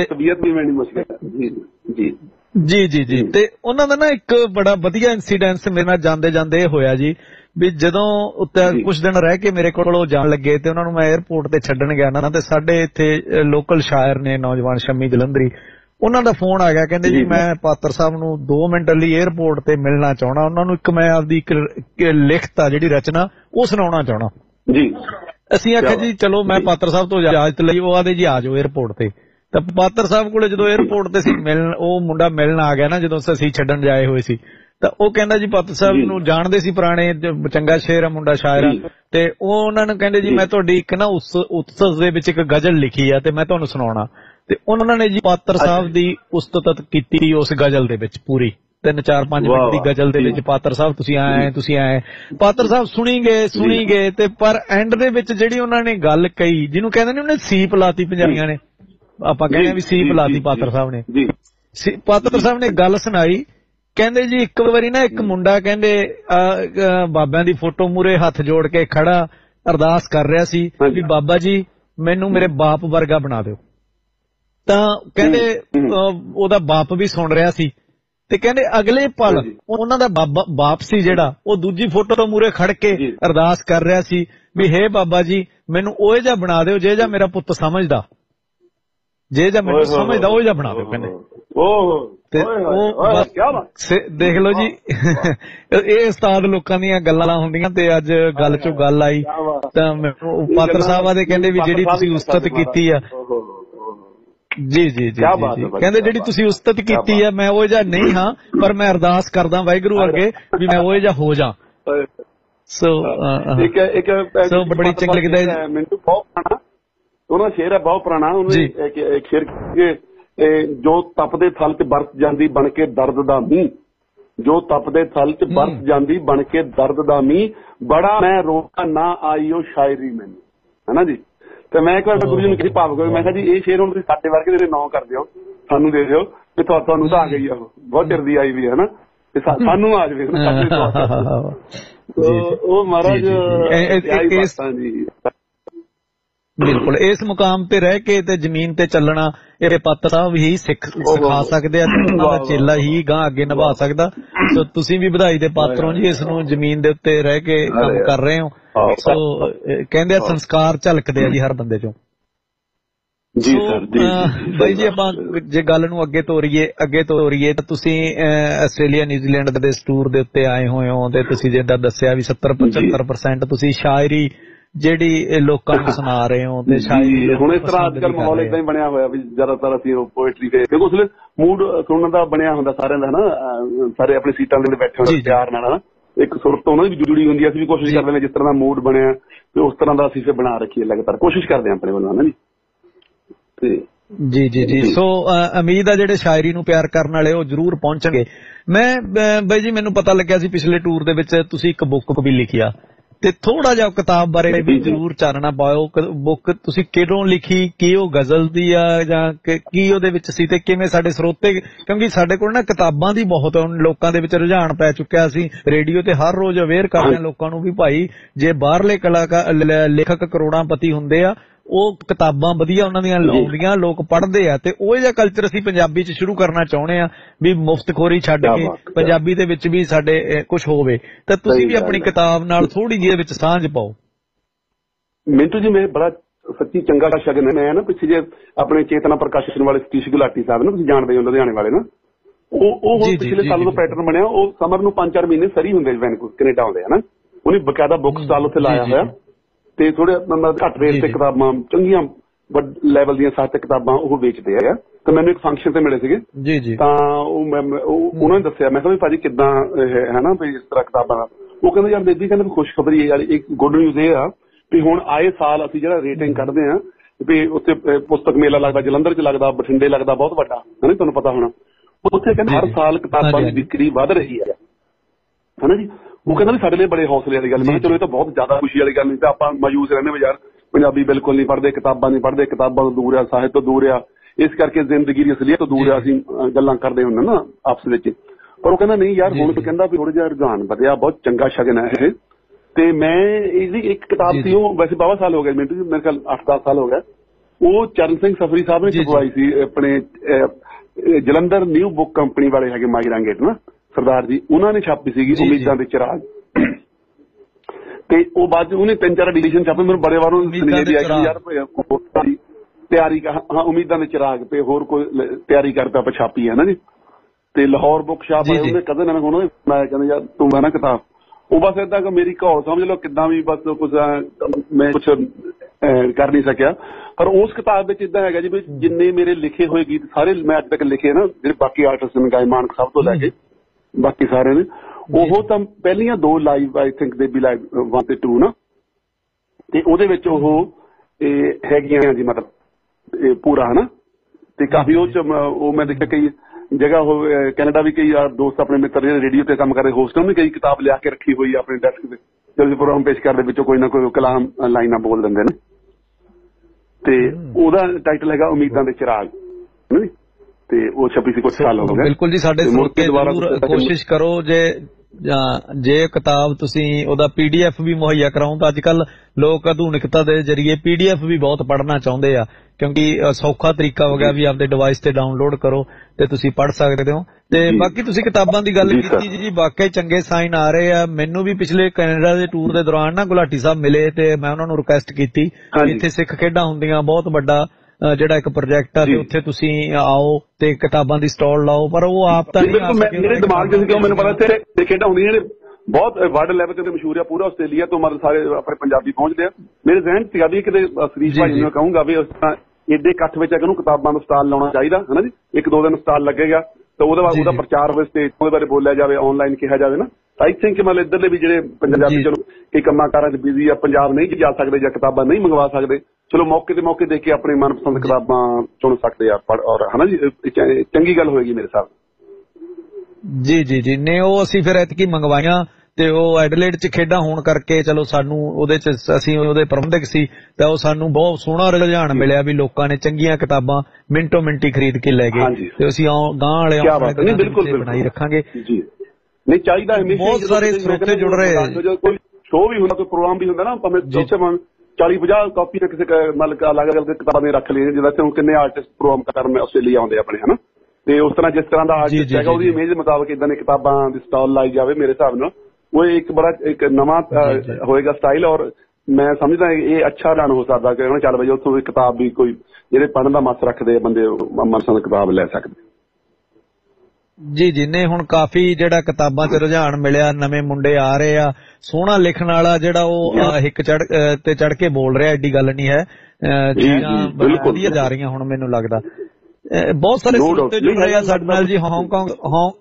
ਜੀ ਜੀ ਜੀ। ਤੇ ਉਹਨਾਂ ਦਾ ਨਾ ਇੱਕ ਬੜਾ ਵਧੀਆ ਇੰਸੀਡੈਂਸ ਮੇਰੇ ਨਾਲ ਜਾਂਦੇ ਜਾਂਦੇ ਇਹ ਹੋਇਆ ਜੀ, ਵੀ ਜਦੋਂ ਉੱਤੇ ਕੁਝ ਦਿਨ ਰਹਿ ਕੇ ਮੇਰੇ ਕੋਲ ਉਹ ਜਾਣ ਲੱਗੇ ਤੇ ਉਹਨਾਂ ਨੂੰ ਮੈਂ 에ਅਰਪੋਰਟ ਤੇ ਛੱਡਣ ਗਿਆ ਨਾ, ਤੇ ਸਾਡੇ ਇੱਥੇ ਲੋਕਲ ਸ਼ਾਇਰ ਨੇ ਨੌਜਵਾਨ ਸ਼ਮੀ ਜਲੰਧਰੀ, ਉਹਨਾਂ ਦਾ ਫੋਨ ਆ ਗਿਆ, ਕਹਿੰਦੇ ਜੀ ਮੈਂ ਪਾਤਰ ਸਾਹਿਬ ਨੂੰ ਦੋ ਮਿੰਟ ਲਈ 에ਅਰਪੋਰਟ ਤੇ ਮਿਲਣਾ ਚਾਹਣਾ, ਉਹਨਾਂ ਨੂੰ ਇੱਕ ਮੈਂ ਆਪਦੀ ਇੱਕ ਲਿਖਤ ਆ ਜਿਹੜੀ ਰਚਨਾ ਉਹ ਸੁਣਾਉਣਾ ਚਾਹਣਾ ਜੀ। ਅਸੀਂ ਆਖਿਆ ਜੀ ਚਲੋ ਮੈਂ ਪਾਤਰ ਸਾਹਿਬ ਤੋਂ ਇਜਾਜ਼ਤ ਲਈ, ਉਹ ਆਦੇ ਜੀ ਆ ਜਾਓ 에ਅਰਪੋਰਟ ਤੇ। ਤਾਂ ਪਾਤਰ ਸਾਹਿਬ ਕੋਲੇ ਜਦੋਂ 에ਅਰਪੋਰਟ ਤੇ ਸੀ ਮਿਲਣ, ਉਹ ਮੁੰਡਾ ਮਿਲਣ ਆ ਗਿਆ ਨਾ ਜਦੋਂ ਅਸੀਂ ਛੱਡਣ ਜਾਏ ਹੋਏ ਸੀ, ਤਾਂ ਉਹ ਕਹਿੰਦਾ ਜੀ ਪਾਤਰ ਸਾਹਿਬ ਨੂੰ ਜਾਣਦੇ ਸੀ, ਪੁਰਾਣੇ ਚੰਗਾ ਸ਼ੇਰ ਆ ਮੁੰਡਾ, ਸ਼ਾਇਰ ਆ, ਤੇ ਉਹ ਉਹਨਾਂ ਨੂੰ ਕਹਿੰਦੇ ਜੀ ਮੈਂ ਤੁਹਾਡੀ ਇੱਕ ਨਾ ਉਸ ਉਤਸਵ ਦੇ ਵਿੱਚ ਇੱਕ ਗਜ਼ਲ ਲਿਖੀ ਆ ਤੇ ਮੈਂ ਤੁਹਾਨੂੰ ਸੁਣਾਉਣਾ। ਤੇ ਉਹਨਾਂ ਨੇ ਜੀ ਪਾਤਰ ਸਾਹਿਬ ਦੀ ਉਸਤਤ ਕੀਤੀ ਉਸ ਗਜ਼ਲ ਦੇ ਵਿੱਚ, ਪੂਰੀ ਤਿੰਨ ਚਾਰ ਪੰਜ ਮਿੰਟ ਦੀ ਗਜ਼ਲ ਦੇ ਵਿੱਚ ਪਾਤਰ ਸਾਹਿਬ ਤੁਸੀਂ ਆਏ ਤੁਸੀਂ ਆਏ ਪਾਤਰ ਸਾਹਿਬ ਸੁਣੀ ਗਏ ਸੁਣੀ ਗਏ ਤੇ ਪਰ ਐਂਡ ਦੇ ਵਿੱਚ ਜਿਹੜੀ ਉਹਨਾਂ ਨੇ ਗੱਲ ਕਹੀ, ਜਿਹਨੂੰ ਕਹਿੰਦੇ ਨੇ ਉਹਨੇ ਸੀਪ ਲਾਤੀ, ਪੰਜਾਬੀਆਂ ਨੇ ਆਪਾਂ ਕਹਿੰਦੇ ਵੀ ਸੀਪ ਲਾਤੀ ਪਾਤਰ ਸਾਹਿਬ ਨੇ। ਪਾਤਰ ਸਾਹਿਬ ਨੇ ਗੱਲ ਸੁਣਾਈ, ਕਹਿੰਦੇ ਜੀ ਇੱਕ ਵਾਰੀ ਨਾ ਇੱਕ ਮੁੰਡਾ ਕਹਿੰਦੇ ਬਾਬਿਆਂ ਦੀ ਫੋਟੋ ਮੂਹਰੇ ਹੱਥ ਜੋੜ ਕੇ ਖੜਾ ਅਰਦਾਸ ਕਰ ਰਿਹਾ ਸੀ ਵੀ ਬਾਬਾ ਜੀ ਮੈਨੂੰ ਮੇਰੇ ਬਾਪ ਵਰਗਾ ਬਣਾ ਦਿਓ। ਤਾਂ ਕਹਿੰਦੇ ਉਹਦਾ ਬਾਪ ਵੀ ਸੁਣ ਰਿਹਾ ਸੀ ਤੇ ਕਹਿੰਦੇ ਅਗਲੇ ਪਲ ਉਹਨਾਂ ਦਾ ਬਾਪ ਸੀ ਜਿਹੜਾ ਉਹ ਦੂਜੀ ਫੋਟੋ ਤੋਂ ਮੂਹਰੇ ਖੜ ਕੇ ਅਰਦਾਸ ਕਰ ਰਿਹਾ ਸੀ ਵੀ ਹੇ ਬਾਬਾ ਜੀ ਮੈਨੂੰ ਉਹ ਜਿਹਾ ਬਣਾ ਦਿਓ ਜੇ ਜਾਂ ਮੇਰਾ ਪੁੱਤ ਸਮਝਦਾ, ਜੇ ਜਾਂ ਮੈਨੂੰ ਸਮਝਦਾ ਉਹ ਜਿਹਾ ਬਣਾ ਦਿਓ। ਕਹਿੰਦੇ ਤੇ ਉਹ ਦੇਖ ਲਓ ਜੀ ਇਹ ਉਸਤਾਦ ਲੋਕਾਂ ਦੀਆਂ ਗੱਲਾਂ ਹੁੰਦੀਆਂ ਤੇ ਅੱਜ ਗੱਲ ਚੋਂ ਗੱਲ ਆਈ ਤਾਂ ਪਾਤਰ ਸਾਹਿਬ ਦੇ ਕਹਿੰਦੇ ਵੀ ਜਿਹੜੀ ਤੁਸੀਂ ਉਸਤਤ ਕੀਤੀ ਆ, ਜੀ ਜੀ ਜੀ ਕਹਿੰਦੇ ਜਿਹੜੀ ਤੁਸੀਂ ਉਸਤਤ ਕੀਤੀ ਆ ਮੈਂ ਉਹ ਜਿਹਾ ਨਹੀਂ ਹਾਂ, ਪਰ ਮੈਂ ਅਰਦਾਸ ਕਰਦਾ ਵਾਹਿਗੁਰੂ ਅੱਗੇ ਵੀ ਮੈਂ ਉਹ ਜਿਹਾ ਹੋ ਜਾ। ਸੋ ਸੋ ਬੜੀ ਚੰਗੀ ਲੱਗਦਾ ਮੈਨੂੰ, ਬਹੁਤ ਪੁਰਾਣਾ ਉਹਨਾਂ ਸ਼ੇਰ ਹੈ, ਬਹੁਤ ਪੁਰਾਣਾ। ਉਹਨੇ ਇੱਕ ਸ਼ੇਰ ਜੋ ਤਪਦੇ ਥਲ ਚ ਬਰਸ ਜਾਂਦੀ ਬਣ ਕੇ ਦਰਦ ਦਾ ਮੀਂਹ, ਜੋ ਤਪਦੇ ਥਲ ਚ ਬਰਸ ਜਾਂਦੀ ਬਣ ਕੇ ਦਰਦ ਦਾ ਮੀਂਹ, ਬੜਾ ਮੈਂ ਰੋਕਾ ਨਾ ਆਈ ਉਹ ਸ਼ਾਇਰੀ ਮੈਨੂੰ, ਹੈਨਾ ਜੀ। ਤੇ ਮੈਂ ਇੱਕ ਵਾਰ ਗੁਰੂ ਜੀ ਨੂੰ ਕਿਸੇ ਭਾਵ ਹੋਇਆ, ਮੈਂ ਕਿਹਾ ਜੀ ਇਹ ਸ਼ੇਰ ਹੁਣ ਤੁਸੀਂ ਸਾਡੇ ਵਰਗੇ ਦੇ ਨਾਂ ਕਰ ਦਿਓ, ਸਾਨੂੰ ਦੇ ਦਿਓ ਤੇ ਤੁਹਾਨੂੰ ਤਾਂ ਆ ਗਈ ਆ, ਉਹ ਬਹੁਤ ਚਿਰ ਦੀ ਆਈ ਵੀ ਹੈ ਨਾ, ਤੇ ਸਾਨੂੰ ਆ ਜਾਵੇ ਉਹ ਮਹਾਰਾਜ। ਬਿਲਕੁਲ ਇਸ ਮੁਕਾਮ ਤੇ ਰਹਿ ਕੇ ਤੇ ਜ਼ਮੀਨ ਤੇ ਚੱਲਣਾ ਇਹ ਪਾਤਰ ਸਾਹਿਬ ਹੀ ਸਿੱਖ ਸਿਖਾ ਸਕਦੇ ਆ, ਉਹਨਾਂ ਦਾ ਚੇਲਾ ਹੀ ਗਾਂ ਅੱਗੇ ਨਿਭਾ ਸਕਦਾ। ਸੋ ਤੁਸੀਂ ਵੀ ਵਧਾਈ ਦੇ ਪਾਤਰ ਹੋ ਜੀ, ਇਸ ਨੂੰ ਜ਼ਮੀਨ ਦੇ ਉੱਤੇ ਰਹਿ ਕੇ ਕੰਮ ਕਰ ਰਹੇ ਹੋ। ਸੋ ਕਹਿੰਦੇ ਆ ਸੰਸਕਾਰ ਝਲਕਦੇ ਆ ਜੀ ਹਰ ਬੰਦੇ ਚੋਂ। ਜੀ ਸਰ ਜੀ ਬਾਈ ਜੀ ਆਪਾਂ ਜੇ ਗੱਲ ਨੂੰ ਅੱਗੇ ਤੋਰੀਏ ਅੱਗੇ ਤੋਰੀਏ ਤਾਂ ਤੁਸੀਂ ਆਸਟ੍ਰੇਲੀਆ ਨਿਊਜ਼ੀਲੈਂਡ ਦੇ ਟੂਰ ਦੇ ਉੱਤੇ ਆਏ ਹੋਏ ਹੋ ਤੇ ਤੁਸੀਂ ਜਿੱਦਾਂ ਦੱਸਿਆ ਵੀ ਸੱਤਰ ਪਚੱਤਰ ਪਰਸੈਂਟ ਤੁਸੀਂ ਸ਼ਾਇਰੀ ਜਿਹੜੀ ਲੋਕਾਂ ਨੂੰ ਸੁਣਾ ਰਹੇ ਹੋ ਤੇ ਸ਼ਾਇਰੀ ਹੁਣ ਇਸ ਤਰ੍ਹਾਂ ਅੱਜ ਕੱਲ੍ਹ ਮਾਹੌਲ ਏਦਾਂ ਹੀ ਬਣਿਆ ਹੋਇਆ ਵੀ ਜ਼ਿਆਦਾਤਰ ਅਸੀਂ ਪੋਇਟਰੀ ਤੇ ਕਿਉਂਕਿ ਉਸ ਮੂਡ ਸੁਣਨ ਦਾ ਬਣਿਆ ਹੁੰਦਾ ਸਾਰਿਆਂ ਦਾ ਨਾ, ਸਾਰੇ ਆਪਣੀ ਸੀਟਾਂ ਦੇ ਬੈਠੇ ਹੁੰਦੇ ਪਿਆਰ ਨਾਲ ਨਾ, ਇੱਕ ਸੁਰਤ ਉਹਨਾਂ ਦੀ ਵੀ ਜੁੜੀ ਹੁੰਦੀ ਹੈ। ਅਸੀਂ ਵੀ ਕੋਸ਼ਿਸ਼ ਕਰਦੇ ਹਾਂ ਜਿਸ ਤਰ੍ਹਾਂ ਦਾ ਮੂਡ ਬਣਿਆ ਤੇ ਉਸ ਤਰ੍ਹਾਂ ਦਾ ਅਸੀਂ ਫਿਰ ਬਣਾ ਰੱਖੀਏ, ਲਗਾਤਾਰ ਕੋਸ਼ਿਸ਼ ਕਰਦੇ ਹਾਂ ਆਪਣੇ ਵੱਲੋਂ ਨਾ ਜੀ। ਤੇ ਜੀ ਜੀ ਜੀ ਸੋ ਉਮੀਦ ਆ ਜਿਹੜੇ ਸ਼ਾਇਰੀ ਨੂੰ ਪਿਆਰ ਕਰਨ ਵਾਲੇ ਉਹ ਜ਼ਰੂਰ ਪਹੁੰਚਣਗੇ। ਮੈਂ ਬਾਈ ਜੀ ਮੈਨੂੰ ਪਤਾ ਲੱਗਿਆ ਸੀ ਪਿਛਲੇ ਟੂਰ ਦੇ ਵਿੱਚ ਤੁਸੀਂ ਇੱਕ ਬੁੱਕ ਵੀ ਲਿਖਿਆ ਤੇ ਥੋੜਾ ਜਿਹਾ ਕਿਤਾਬ ਬਾਰੇ ਵੀ ਜ਼ਰੂਰ ਚਾਨਣਾ ਪਾਓ। ਬੁੱਕ ਤੁਸੀਂ ਕਿਦੋਂ ਲਿਖੀ, ਕੀ ਉਹ ਗਜ਼ਲ ਦੀ ਆ ਜਾਂ ਕੀ ਉਹਦੇ ਵਿੱਚ ਸੀ ਤੇ ਕਿਵੇਂ ਸਾਡੇ ਸਰੋਤੇ, ਕਿਉਂਕਿ ਸਾਡੇ ਕੋਲ ਨਾ ਕਿਤਾਬਾਂ ਦੀ ਬਹੁਤ ਲੋਕਾਂ ਦੇ ਵਿੱਚ ਰੁਝਾਨ ਪੈ ਚੁੱਕਿਆ, ਅਸੀਂ ਰੇਡੀਓ ਤੇ ਹਰ ਰੋਜ਼ ਅਵੇਅਰ ਕਰਦੇ ਹਾਂ ਲੋਕਾਂ ਨੂੰ ਵੀ ਭਾਈ ਜੇ ਬਾਹਰਲੇ ਕਲਾਕਾਰ ਲੇਖਕ ਕਰੋੜਾਂਪਤੀ ਹੁੰਦੇ ਆ ਉਹ ਕਿਤਾਬਾਂ ਵਧੀਆ ਉਹਨਾਂ ਦੀਆਂ ਲਾਉਂਦੀਆਂ ਲੋਕ ਪੜ੍ਹਦੇ ਆ ਤੇ ਉਹ ਜਿਹਾ ਕਲਚਰ ਅਸੀਂ ਪੰਜਾਬੀ ਚ ਸ਼ੁਰੂ ਕਰਨਾ ਚਾਹੁੰਦੇ ਆ ਵੀ ਮੁਫਤਖੋਰੀ ਛੱਡ ਕੇ ਪੰਜਾਬੀ ਦੇ ਵਿੱਚ ਵੀ ਸਾਡੇ ਕੁਝ ਹੋਵੇ, ਤਾਂ ਤੁਸੀਂ ਵੀ ਆਪਣੀ ਕਿਤਾਬ ਨਾਲ ਥੋੜੀ ਜਿਹੀ ਵਿੱਚ ਸਾਂਝ ਪਾਓ। ਮਿੰਟੂ ਜੀ ਮੇਰੇ ਬੜਾ ਸੱਚੀ ਚੰਗਾ ਸ਼ਗਨ ਹੈ। ਮੈਂ ਨਾ ਪਿੱਛੇ ਜੇ ਆਪਣੇ ਚੇਤਨਾ ਪ੍ਰਕਾਸ਼ਨ ਵਾਲੇ ਸਤੀਸ਼ ਗੁਲਾਟੀ ਸਾਹਿਬ ਨੇ, ਤੁਸੀਂ ਜਾਣਦੇ ਹੋ ਲੁਧਿਆਣੇ ਵਾਲੇ ਨਾ, ਉਹ ਉਹ ਪਿਛਲੇ ਸਾਲ ਤੋਂ ਪੈਟਰਨ ਬਣਿਆ, ਉਹ ਸਮਰ ਨੂੰ ਪੰਜ ਚਾਰ ਮਹੀਨੇ ਸਰੀ ਹੁੰਦੇ ਵੈਨਕੂਵਰ ਕੈਨੇਡਾ ਆਉਂਦੇ ਹਨਾ, ਉਹਨੇ ਬਕਾਇਦਾ ਬੁੱਕ ਸਟਾਲ ਉੱਥੇ ਲਾਇਆ ਹੋਇਆ ਤੇ ਥੋੜੇ ਘੱਟ ਰੇਟ ਤੇ ਕਿਤਾਬਾਂ ਚੰਗੀਆਂ ਲੈਵਲ ਦੀਆਂ ਸਾਹਿਤਕ ਕਿਤਾਬਾਂ ਉਹ ਵੇਚਦੇ ਆ। ਤੇ ਮੈਨੂੰ ਇੱਕ ਫੰਕਸ਼ਨ ਤੇ ਮਿਲੇ ਸੀਗੇ ਤਾਂ ਉਹ ਉਹਨਾਂ ਨੇ ਦੱਸਿਆ, ਮੈਂ ਕਿਹਾ ਵੀ ਭਾਜੀ ਕਿੱਦਾਂ ਹੈ ਨਾ ਵੀ ਇਸ ਤਰ੍ਹਾਂ ਕਿਤਾਬਾਂ ਦਾ, ਉਹ ਕਹਿੰਦੇ ਯਾਰ ਬੇਬੀ ਕਹਿੰਦੇ ਖੁਸ਼ਖਬਰੀ ਯਾਰ ਇੱਕ ਗੁੱਡ ਨਿਊਜ਼ ਇਹ ਆ ਵੀ ਹੁਣ ਆਏ ਸਾਲ ਅਸੀਂ ਜਿਹੜਾ ਰੇਟਿੰਗ ਕੱਢਦੇ ਆ ਵੀ ਉੱਥੇ ਪੁਸਤਕ ਮੇਲਾ ਲੱਗਦਾ, ਜਲੰਧਰ ਚ ਲੱਗਦਾ, ਬਠਿੰਡੇ ਲੱਗਦਾ, ਬਹੁਤ ਵੱਡਾ ਹੈ ਨਾ, ਤੁਹਾਨੂੰ ਪਤਾ ਹੋਣਾ, ਉੱਥੇ ਕਹਿੰਦੇ ਹਰ ਸਾਲ ਕਿਤਾਬਾਂ ਦੀ ਵਿਕਰੀ ਵੱਧ ਰਹੀ ਹੈ ਹਨਾ ਜੀ। ਉਹ ਕਹਿੰਦਾ ਵੀ ਸਾਡੇ ਲਈ ਬੜੇ ਹੌਸਲੇ ਵਾਲੀ ਗੱਲ। ਮੈਂ ਕਿਹਾ ਚਲੋ ਇਹ ਤਾਂ ਬਹੁਤ ਜ਼ਿਆਦਾ ਖੁਸ਼ੀ ਵਾਲੀ ਗੱਲ ਨਹੀਂ, ਤਾਂ ਆਪਾਂ ਮਾਯੂਸ ਰਹਿੰਦੇ ਵੀ ਯਾਰ ਪੰਜਾਬੀ ਬਿਲਕੁਲ ਨਹੀਂ ਪੜ੍ਹਦੇ, ਕਿਤਾਬਾਂ ਨਹੀਂ ਪੜ੍ਹਦੇ, ਕਿਤਾਬਾਂ ਤੋਂ ਦੂਰ ਆ, ਸਾਹਿਤ ਤੋਂ ਦੂਰ ਆ, ਇਸ ਕਰਕੇ ਜ਼ਿੰਦਗੀ ਦੀ ਅਸਲੀਅਤ ਤੋਂ ਦੂਰ ਆ, ਅਸੀਂ ਗੱਲਾਂ ਕਰਦੇ ਹੁੰਦੇ ਨਾ ਆਪਸ ਵਿੱਚ। ਪਰ ਉਹ ਕਹਿੰਦਾ ਨਹੀਂ ਯਾਰ ਹੁਣ ਤਾਂ ਕਹਿੰਦਾ ਵੀ ਥੋੜਾ ਜਿਹਾ ਰੁਝਾਨ ਵਧਿਆ, ਬਹੁਤ ਚੰਗਾ ਸ਼ਗਨ ਹੈ ਇਹ। ਤੇ ਮੈਂ ਇਹਦੀ ਇੱਕ ਕਿਤਾਬ ਸੀ, ਉਹ ਵੈਸੇ ਬਾਵਾ ਸਾਲ ਹੋ ਗਏ ਮੈਨੂੰ, ਮੇਰੇ ਖਿਆਲ ਅੱਠ ਦਸ ਸਾਲ ਹੋ ਗਿਆ, ਉਹ ਚਰਨ ਸਿੰਘ ਸਫਰੀ ਸਾਹਿਬ ਨੇ ਛਪਵਾਈ ਸੀ ਆਪਣੇ ਜਲੰਧਰ ਨਿਊ ਬੁੱਕ ਕੰਪਨੀ ਵਾਲੇ ਹੈਗੇ ਮਾਹਿਰਾਂ ਗੇਟ ਨਾ ਸਰਦਾਰ ਜੀ, ਉਹਨਾਂ ਨੇ ਛਾਪੀ ਸੀਗੀ ਉਮੀਦਾਂ ਦੇ ਚਿਰਾਗ। ਤੇ ਉਹ ਬਾਅਦ ਉਹਨੇ ਤਿੰਨ ਚਾਰ ਐਡੀਸ਼ਨ ਛਾਪੇ, ਮੈਨੂੰ ਬੜੇ ਵਾਰ ਯਾਰ ਤਿਆਰੀ ਹਾਂ ਉਮੀਦਾਂ ਦੇ ਚਿਰਾਗ ਤੇ ਹੋਰ ਕੋਈ ਤਿਆਰੀ ਕਰਦਾ ਆਪਾਂ ਛਾਪੀ ਹੈ ਨਾ ਜੀ। ਤੇ ਲਾਹੌਰ ਬੁੱਕ ਸ਼ਾਪ ਆਏ ਉਹਨੇ ਕਦੇ ਨਾ ਹੁਣ ਮੈਂ ਕਹਿੰਦਾ ਯਾਰ ਤੂੰ ਮੈਂ ਨਾ ਕਿਤਾਬ ਉਹ ਬਸ ਏਦਾਂ ਕਿ ਮੇਰੀ ਘੋਲ ਸਮਝ ਲਓ ਕਿੱਦਾਂ ਵੀ ਬਸ ਕੁਛ ਮੈਂ ਕੁਛ ਕਰ ਨਹੀਂ ਸਕਿਆ। ਪਰ ਉਸ ਕਿਤਾਬ ਵਿੱਚ ਇਦਾਂ ਹੈਗਾ ਜੀ ਵੀ ਜਿੰਨੇ ਮੇਰੇ ਲਿਖੇ ਹੋਏ ਗੀਤ ਸਾਰੇ ਮੈਂ ਅੱਜ ਤੱਕ ਲਿਖੇ ਨਾ ਜਿਹੜੇ ਬਾਕੀ ਆਰਟਿਸਟ ਨੇ ਗਾਏ ਮਾਨਕ ਸਾਹਿਬ ਤੋਂ ਲੈ ਕੇ ਬਾਕੀ ਸਾਰੇ ਨੇ ਉਹ ਤਾਂ ਪਹਿਲੀਆਂ ਦੋ ਲਾਈਵ ਆਈ ਥਿੰਕ ਦੇ ਵੀ ਲਾਈਵ ਵਨ ਤੇ ਟੂ ਨਾ ਤੇ ਉਹਦੇ ਵਿੱਚ ਉਹ ਹੈਗੀਆਂ ਜੀ ਮਤਲਬ ਪੂਰਾ ਹਨਾ ਤੇ ਕਾਫੀ ਉਹ ਚ ਉਹ ਮੈਂ ਦੇਖਿਆ ਕਈ ਜਗ੍ਹਾ ਉਹ ਕੈਨੇਡਾ ਵੀ ਕਈ ਦੋਸਤ ਆਪਣੇ ਮਿੱਤਰ ਜਿਹੜੇ ਰੇਡੀਓ ਤੇ ਕੰਮ ਕਰਦੇ ਹੋਸਟ ਉਹਨੇ ਕਈ ਕਿਤਾਬ ਲਿਆ ਕੇ ਰੱਖੀ ਹੋਈ ਆਪਣੇ ਡੈਸਕ ਤੇ ਜਦੋਂ ਪ੍ਰੋਗਰਾਮ ਪੇਸ਼ ਕਰਦੇ ਵਿੱਚੋਂ ਕੋਈ ਨਾ ਕੋਈ ਕਲਾਮ ਲਾਈਨਾਂ ਬੋਲ ਦਿੰਦੇ ਨੇ ਤੇ ਉਹਦਾ ਟਾਈਟਲ ਹੈਗਾ ਉਮੀਦਾਂ ਦੇ ਚਿਰਾਗ ਤੇ ਉਹ ਛੱਬੀ ਸੀ ਕੁਝ ਸਾਲ ਹੋ ਗਏ। ਬਿਲਕੁਲ ਜੀ ਸਾਡੇ ਕੋਸ਼ਿਸ਼ ਕਰੋ ਜੇ ਜੇ ਕਿਤਾਬ ਤੁਸੀਂ ਉਹਦਾ ਪੀਡੀਐਫ ਵੀ ਮੁਹੱਈਆ ਕਰਾਓ ਤਾਂ ਅੱਜ ਕੱਲ ਲੋਕ ਆਧੁਨਿਕਤਾ ਦੇ ਜਰੀਏ ਪੀਡੀਐਫ ਵੀ ਬਹੁਤ ਪੜ੍ਹਨਾ ਚਾਹੁੰਦੇ ਆ ਕਿਉਂਕਿ ਸੌਖਾ ਤਰੀਕਾ ਹੋ ਗਿਆ ਵੀ ਆਪਦੇ ਡਿਵਾਈਸ ਤੇ ਡਾਊਨਲੋਡ ਕਰੋ ਤੇ ਤੁਸੀਂ ਪੜ੍ਹ ਸਕਦੇ ਹੋ। ਤੇ ਬਾਕੀ ਤੁਸੀਂ ਕਿਤਾਬਾਂ ਦੀ ਗੱਲ ਕੀਤੀ ਜੀ ਵਾਕਈ ਚੰਗੇ ਸਾਈਨ ਆ ਰਹੇ ਆ। ਮੈਨੂੰ ਵੀ ਪਿਛਲੇ ਕੈਨੇਡਾ ਦੇ ਟੂਰ ਦੇ ਦੌਰਾਨ ਨਾ ਗੁਲਾਟੀ ਸਾਹਿਬ ਮਿਲੇ ਤੇ ਮੈਂ ਉਹਨਾਂ ਨੂੰ ਰਿਕੁਐਸਟ ਕੀਤੀ ਇੱਥੇ ਸਿੱਖ ਖੇਡਾਂ ਹੁੰਦੀਆਂ ਬਹੁਤ ਵੱਡਾ ਜਿਹੜਾ ਇੱਕ ਪ੍ਰੋਜੈਕਟ ਆ ਤੇ ਉੱਥੇ ਤੁਸੀਂ ਆਓ ਤੇ ਕਿਤਾਬਾਂ ਦੀ ਸਟਾਲ ਲਾਓ ਪਰ ਉਹ ਆਪ ਤਾਂ ਨਹੀਂ ਮੇਰੇ ਦਿਮਾਗ ਚ ਮੈਨੂੰ ਪਤਾ ਇੱਥੇ ਖੇਡਾਂ ਹੁੰਦੀਆਂ ਜਿਹੜੇ ਬਹੁਤ ਵਰਲਡ ਲੈਵਲ ਤੇ ਮਸ਼ਹੂਰ ਆ ਪੂਰਾ ਆਸਟ੍ਰੇਲੀਆ ਤੋਂ ਮਤਲਬ ਸਾਰੇ ਆਪਣੇ ਪੰਜਾਬੀ ਪਹੁੰਚਦੇ ਆ। ਮੇਰੇ ਜ਼ਹਿਨ ਚ ਸੀਗਾ ਵੀ ਕਿਤੇ ਸਰੀਸ਼ ਭਾਈ ਨੂੰ ਕਹੂੰਗਾ ਵੀ ਉਸ ਤਰ੍ਹਾਂ ਏਡੇ ਇਕੱਠ ਵਿੱਚ ਇਹਨੂੰ ਕਿਤਾਬਾਂ ਦਾ ਸਟਾਲ ਲਾਉਣਾ ਚਾਹੀਦਾ ਹਨਾ ਜੀ। ਇੱਕ ਦੋ ਦਿਨ ਸਟਾਲ ਲੱਗੇਗਾ ਤਾਂ ਉਹਦੇ ਬਾਅਦ ਉਹਦਾ ਪ੍ਰਚਾਰ ਹੋਵੇ ਸਟੇਜ ਉਹਦੇ ਬਾਰੇ ਬੋਲਿਆ ਜਾਵੇ ਆਨਲਾਈਨ ਕਿਹਾ ਜਾਵੇ ਨਾ। ਆਈ ਥਿੰਕ ਮਤਲਬ ਇੱਧਰਲੇ ਵੀ ਜਿਹੜੇ ਪੰਜਾਬੀ ਚਲੋ ਕਈ ਕੰਮਾਂ ਕਾਰਾਂ ਚ ਬਿਜ਼ੀ ਆ ਪੰਜਾਬ ਨਹੀਂ ਜਾ ਸਕਦੇ ਜਾਂ ਕਿਤਾਬਾਂ ਨਹੀਂ ਮੰਗਵਾ ਸਕਦੇ ਚਲੋ ਮੌਕੇ ਤੇ ਮੌਕੇ ਦੇਖ ਕੇ ਆਪਣੇ ਮਨਪਸੰਦ ਕਿਤਾਬਾਂ ਚੁਣ ਸਕਦੇ ਆ ਔਰ ਹਨਾ ਜੀ ਚੰਗੀ ਗੱਲ ਹੋਏਗੀ ਮੇਰੇ ਹਿਸਾਬ ਨਾਲ। ਜੀ ਜੀ ਜੀ ਨੇ ਉਹ ਅਸੀਂ ਫਿਰ ਐਤਕੀ ਮੰਗਵਾਈਆਂ ਤੇ ਉਹ ਐਡਲੇਡ ਚ ਖੇਡਾਂ ਹੋਣ ਕਰਕੇ ਚਲੋ ਸਾਨੂੰ ਉਹਦੇ ਚ ਅਸੀਂ ਉਹਦੇ ਪ੍ਰਬੰਧਕ ਸੀ ਤਾਂ ਉਹ ਸਾਨੂੰ ਬਹੁਤ ਸੋਹਣਾ ਰੁਝਾਨ ਮਿਲਿਆ ਵੀ ਲੋਕਾਂ ਨੇ ਚੰਗੀਆਂ ਕਿਤਾਬਾਂ ਮਿੰਟੋ ਮਿੰਟੀ ਖਰੀਦ ਕੇ ਲੈ ਗਏ ਤੇ ਅਸੀਂ ਗਾਂ ਵਾਲੇ ਬਣਾਈ ਰੱਖਾਂਗੇ। ਨਹੀਂ ਚਾਹੀਦਾ ਬਹੁਤ ਸਾਰੇ ਸਰੋਤੇ ਜੁੜ ਰਹੇ ਕੋਈ ਸ਼ੋਅ ਵੀ ਹੁੰਦਾ ਕੋਈ ਪ੍ਰੋਗਰਾਮ ਵੀ ਹੁੰਦਾ ਨਾ ਭਾਵੇਂ ਚਾਲੀ ਪੰਜਾਹ ਕਾਪੀ ਕਿਸੇ ਮਤਲਬ ਅਲੱਗ ਅਲੱਗ ਕਿਤਾਬਾਂ ਦੇ ਰੱਖ ਲਈਆਂ ਜਿੱਦਾਂ ਹੁਣ ਕਿੰਨੇ ਆਰਟਿਸਟ ਪ੍ਰੋਗਰਾਮ ਕਰਨ ਆਸਟ੍ਰੇਲੀਆ ਆਉਂਦੇ ਆਪਣੇ ਹਨਾ ਤੇ ਉਸ ਤਰ੍ਹਾਂ ਜਿਸ ਤਰ੍ਹਾਂ ਦਾ ਆਰਟਿਸਟ ਹੈਗਾ ਉਹਦੀ ਇਮੇਜ ਦੇ ਮੁਤਾਬਕ ਏਦਾਂ ਦੀਆਂ ਕਿਤਾਬਾਂ ਦੀ ਸਟਾਲ ਲਾਈ ਜਾਵੇ ਮੇਰੇ ਹਿਸਾਬ ਨਾਲ ਉਹ ਇੱਕ ਬੜਾ ਇੱਕ ਨਵਾਂ ਹੋਏਗਾ ਸਟਾਈਲ ਔਰ ਮੈਂ ਸਮਝਦਾ ਇਹ ਅੱਛਾ ਰਨ ਹੋ ਸਕਦਾ ਕਿ ਚੱਲ ਬਈ ਉੱਥੋਂ ਦੀ ਕਿਤਾਬ ਵੀ ਕੋਈ ਜਿਹੜੇ ਪੜ੍ਹਨ ਦਾ ਮਸ ਰੱਖਦੇ ਬੰਦੇ ਮਨਪਸੰਦ ਕਿਤਾਬ ਲੈ ਸਕਦੇ। ਜੀ ਜੀ ਨੇ ਹੁਣ ਕਾਫੀ ਜਿਹੜਾ ਕਿਤਾਬਾਂ 'ਚ ਰੁਝਾਨ ਮਿਲਿਆ ਨਵੇਂ ਮੁੰਡੇ ਆ ਰਹੇ ਆ ਸੋਹਣਾ ਲਿਖਣ ਵਾਲਾ ਜਿਹੜਾ ਉਹ ਹਿੱਕ ਚੜ ਤੇ ਚੜ ਕੇ ਬੋਲ ਰਿਹਾ ਐਡੀ ਗੱਲ ਨਹੀਂ ਹੈ ਚੀਜ਼ਾਂ ਵਧੀਆ ਜਾ ਰਹੀਆਂ ਹੁਣ ਮੈਨੂੰ ਲੱਗਦਾ। ਬਹੁਤ ਸਾਰੇ ਸਰੋਤੇ ਜੁੜ ਰਹੇ ਆ ਸਾਡੇ ਨਾਲ ਜੀ ਹਾਂਗਕਾਂਗ ਹਾਂ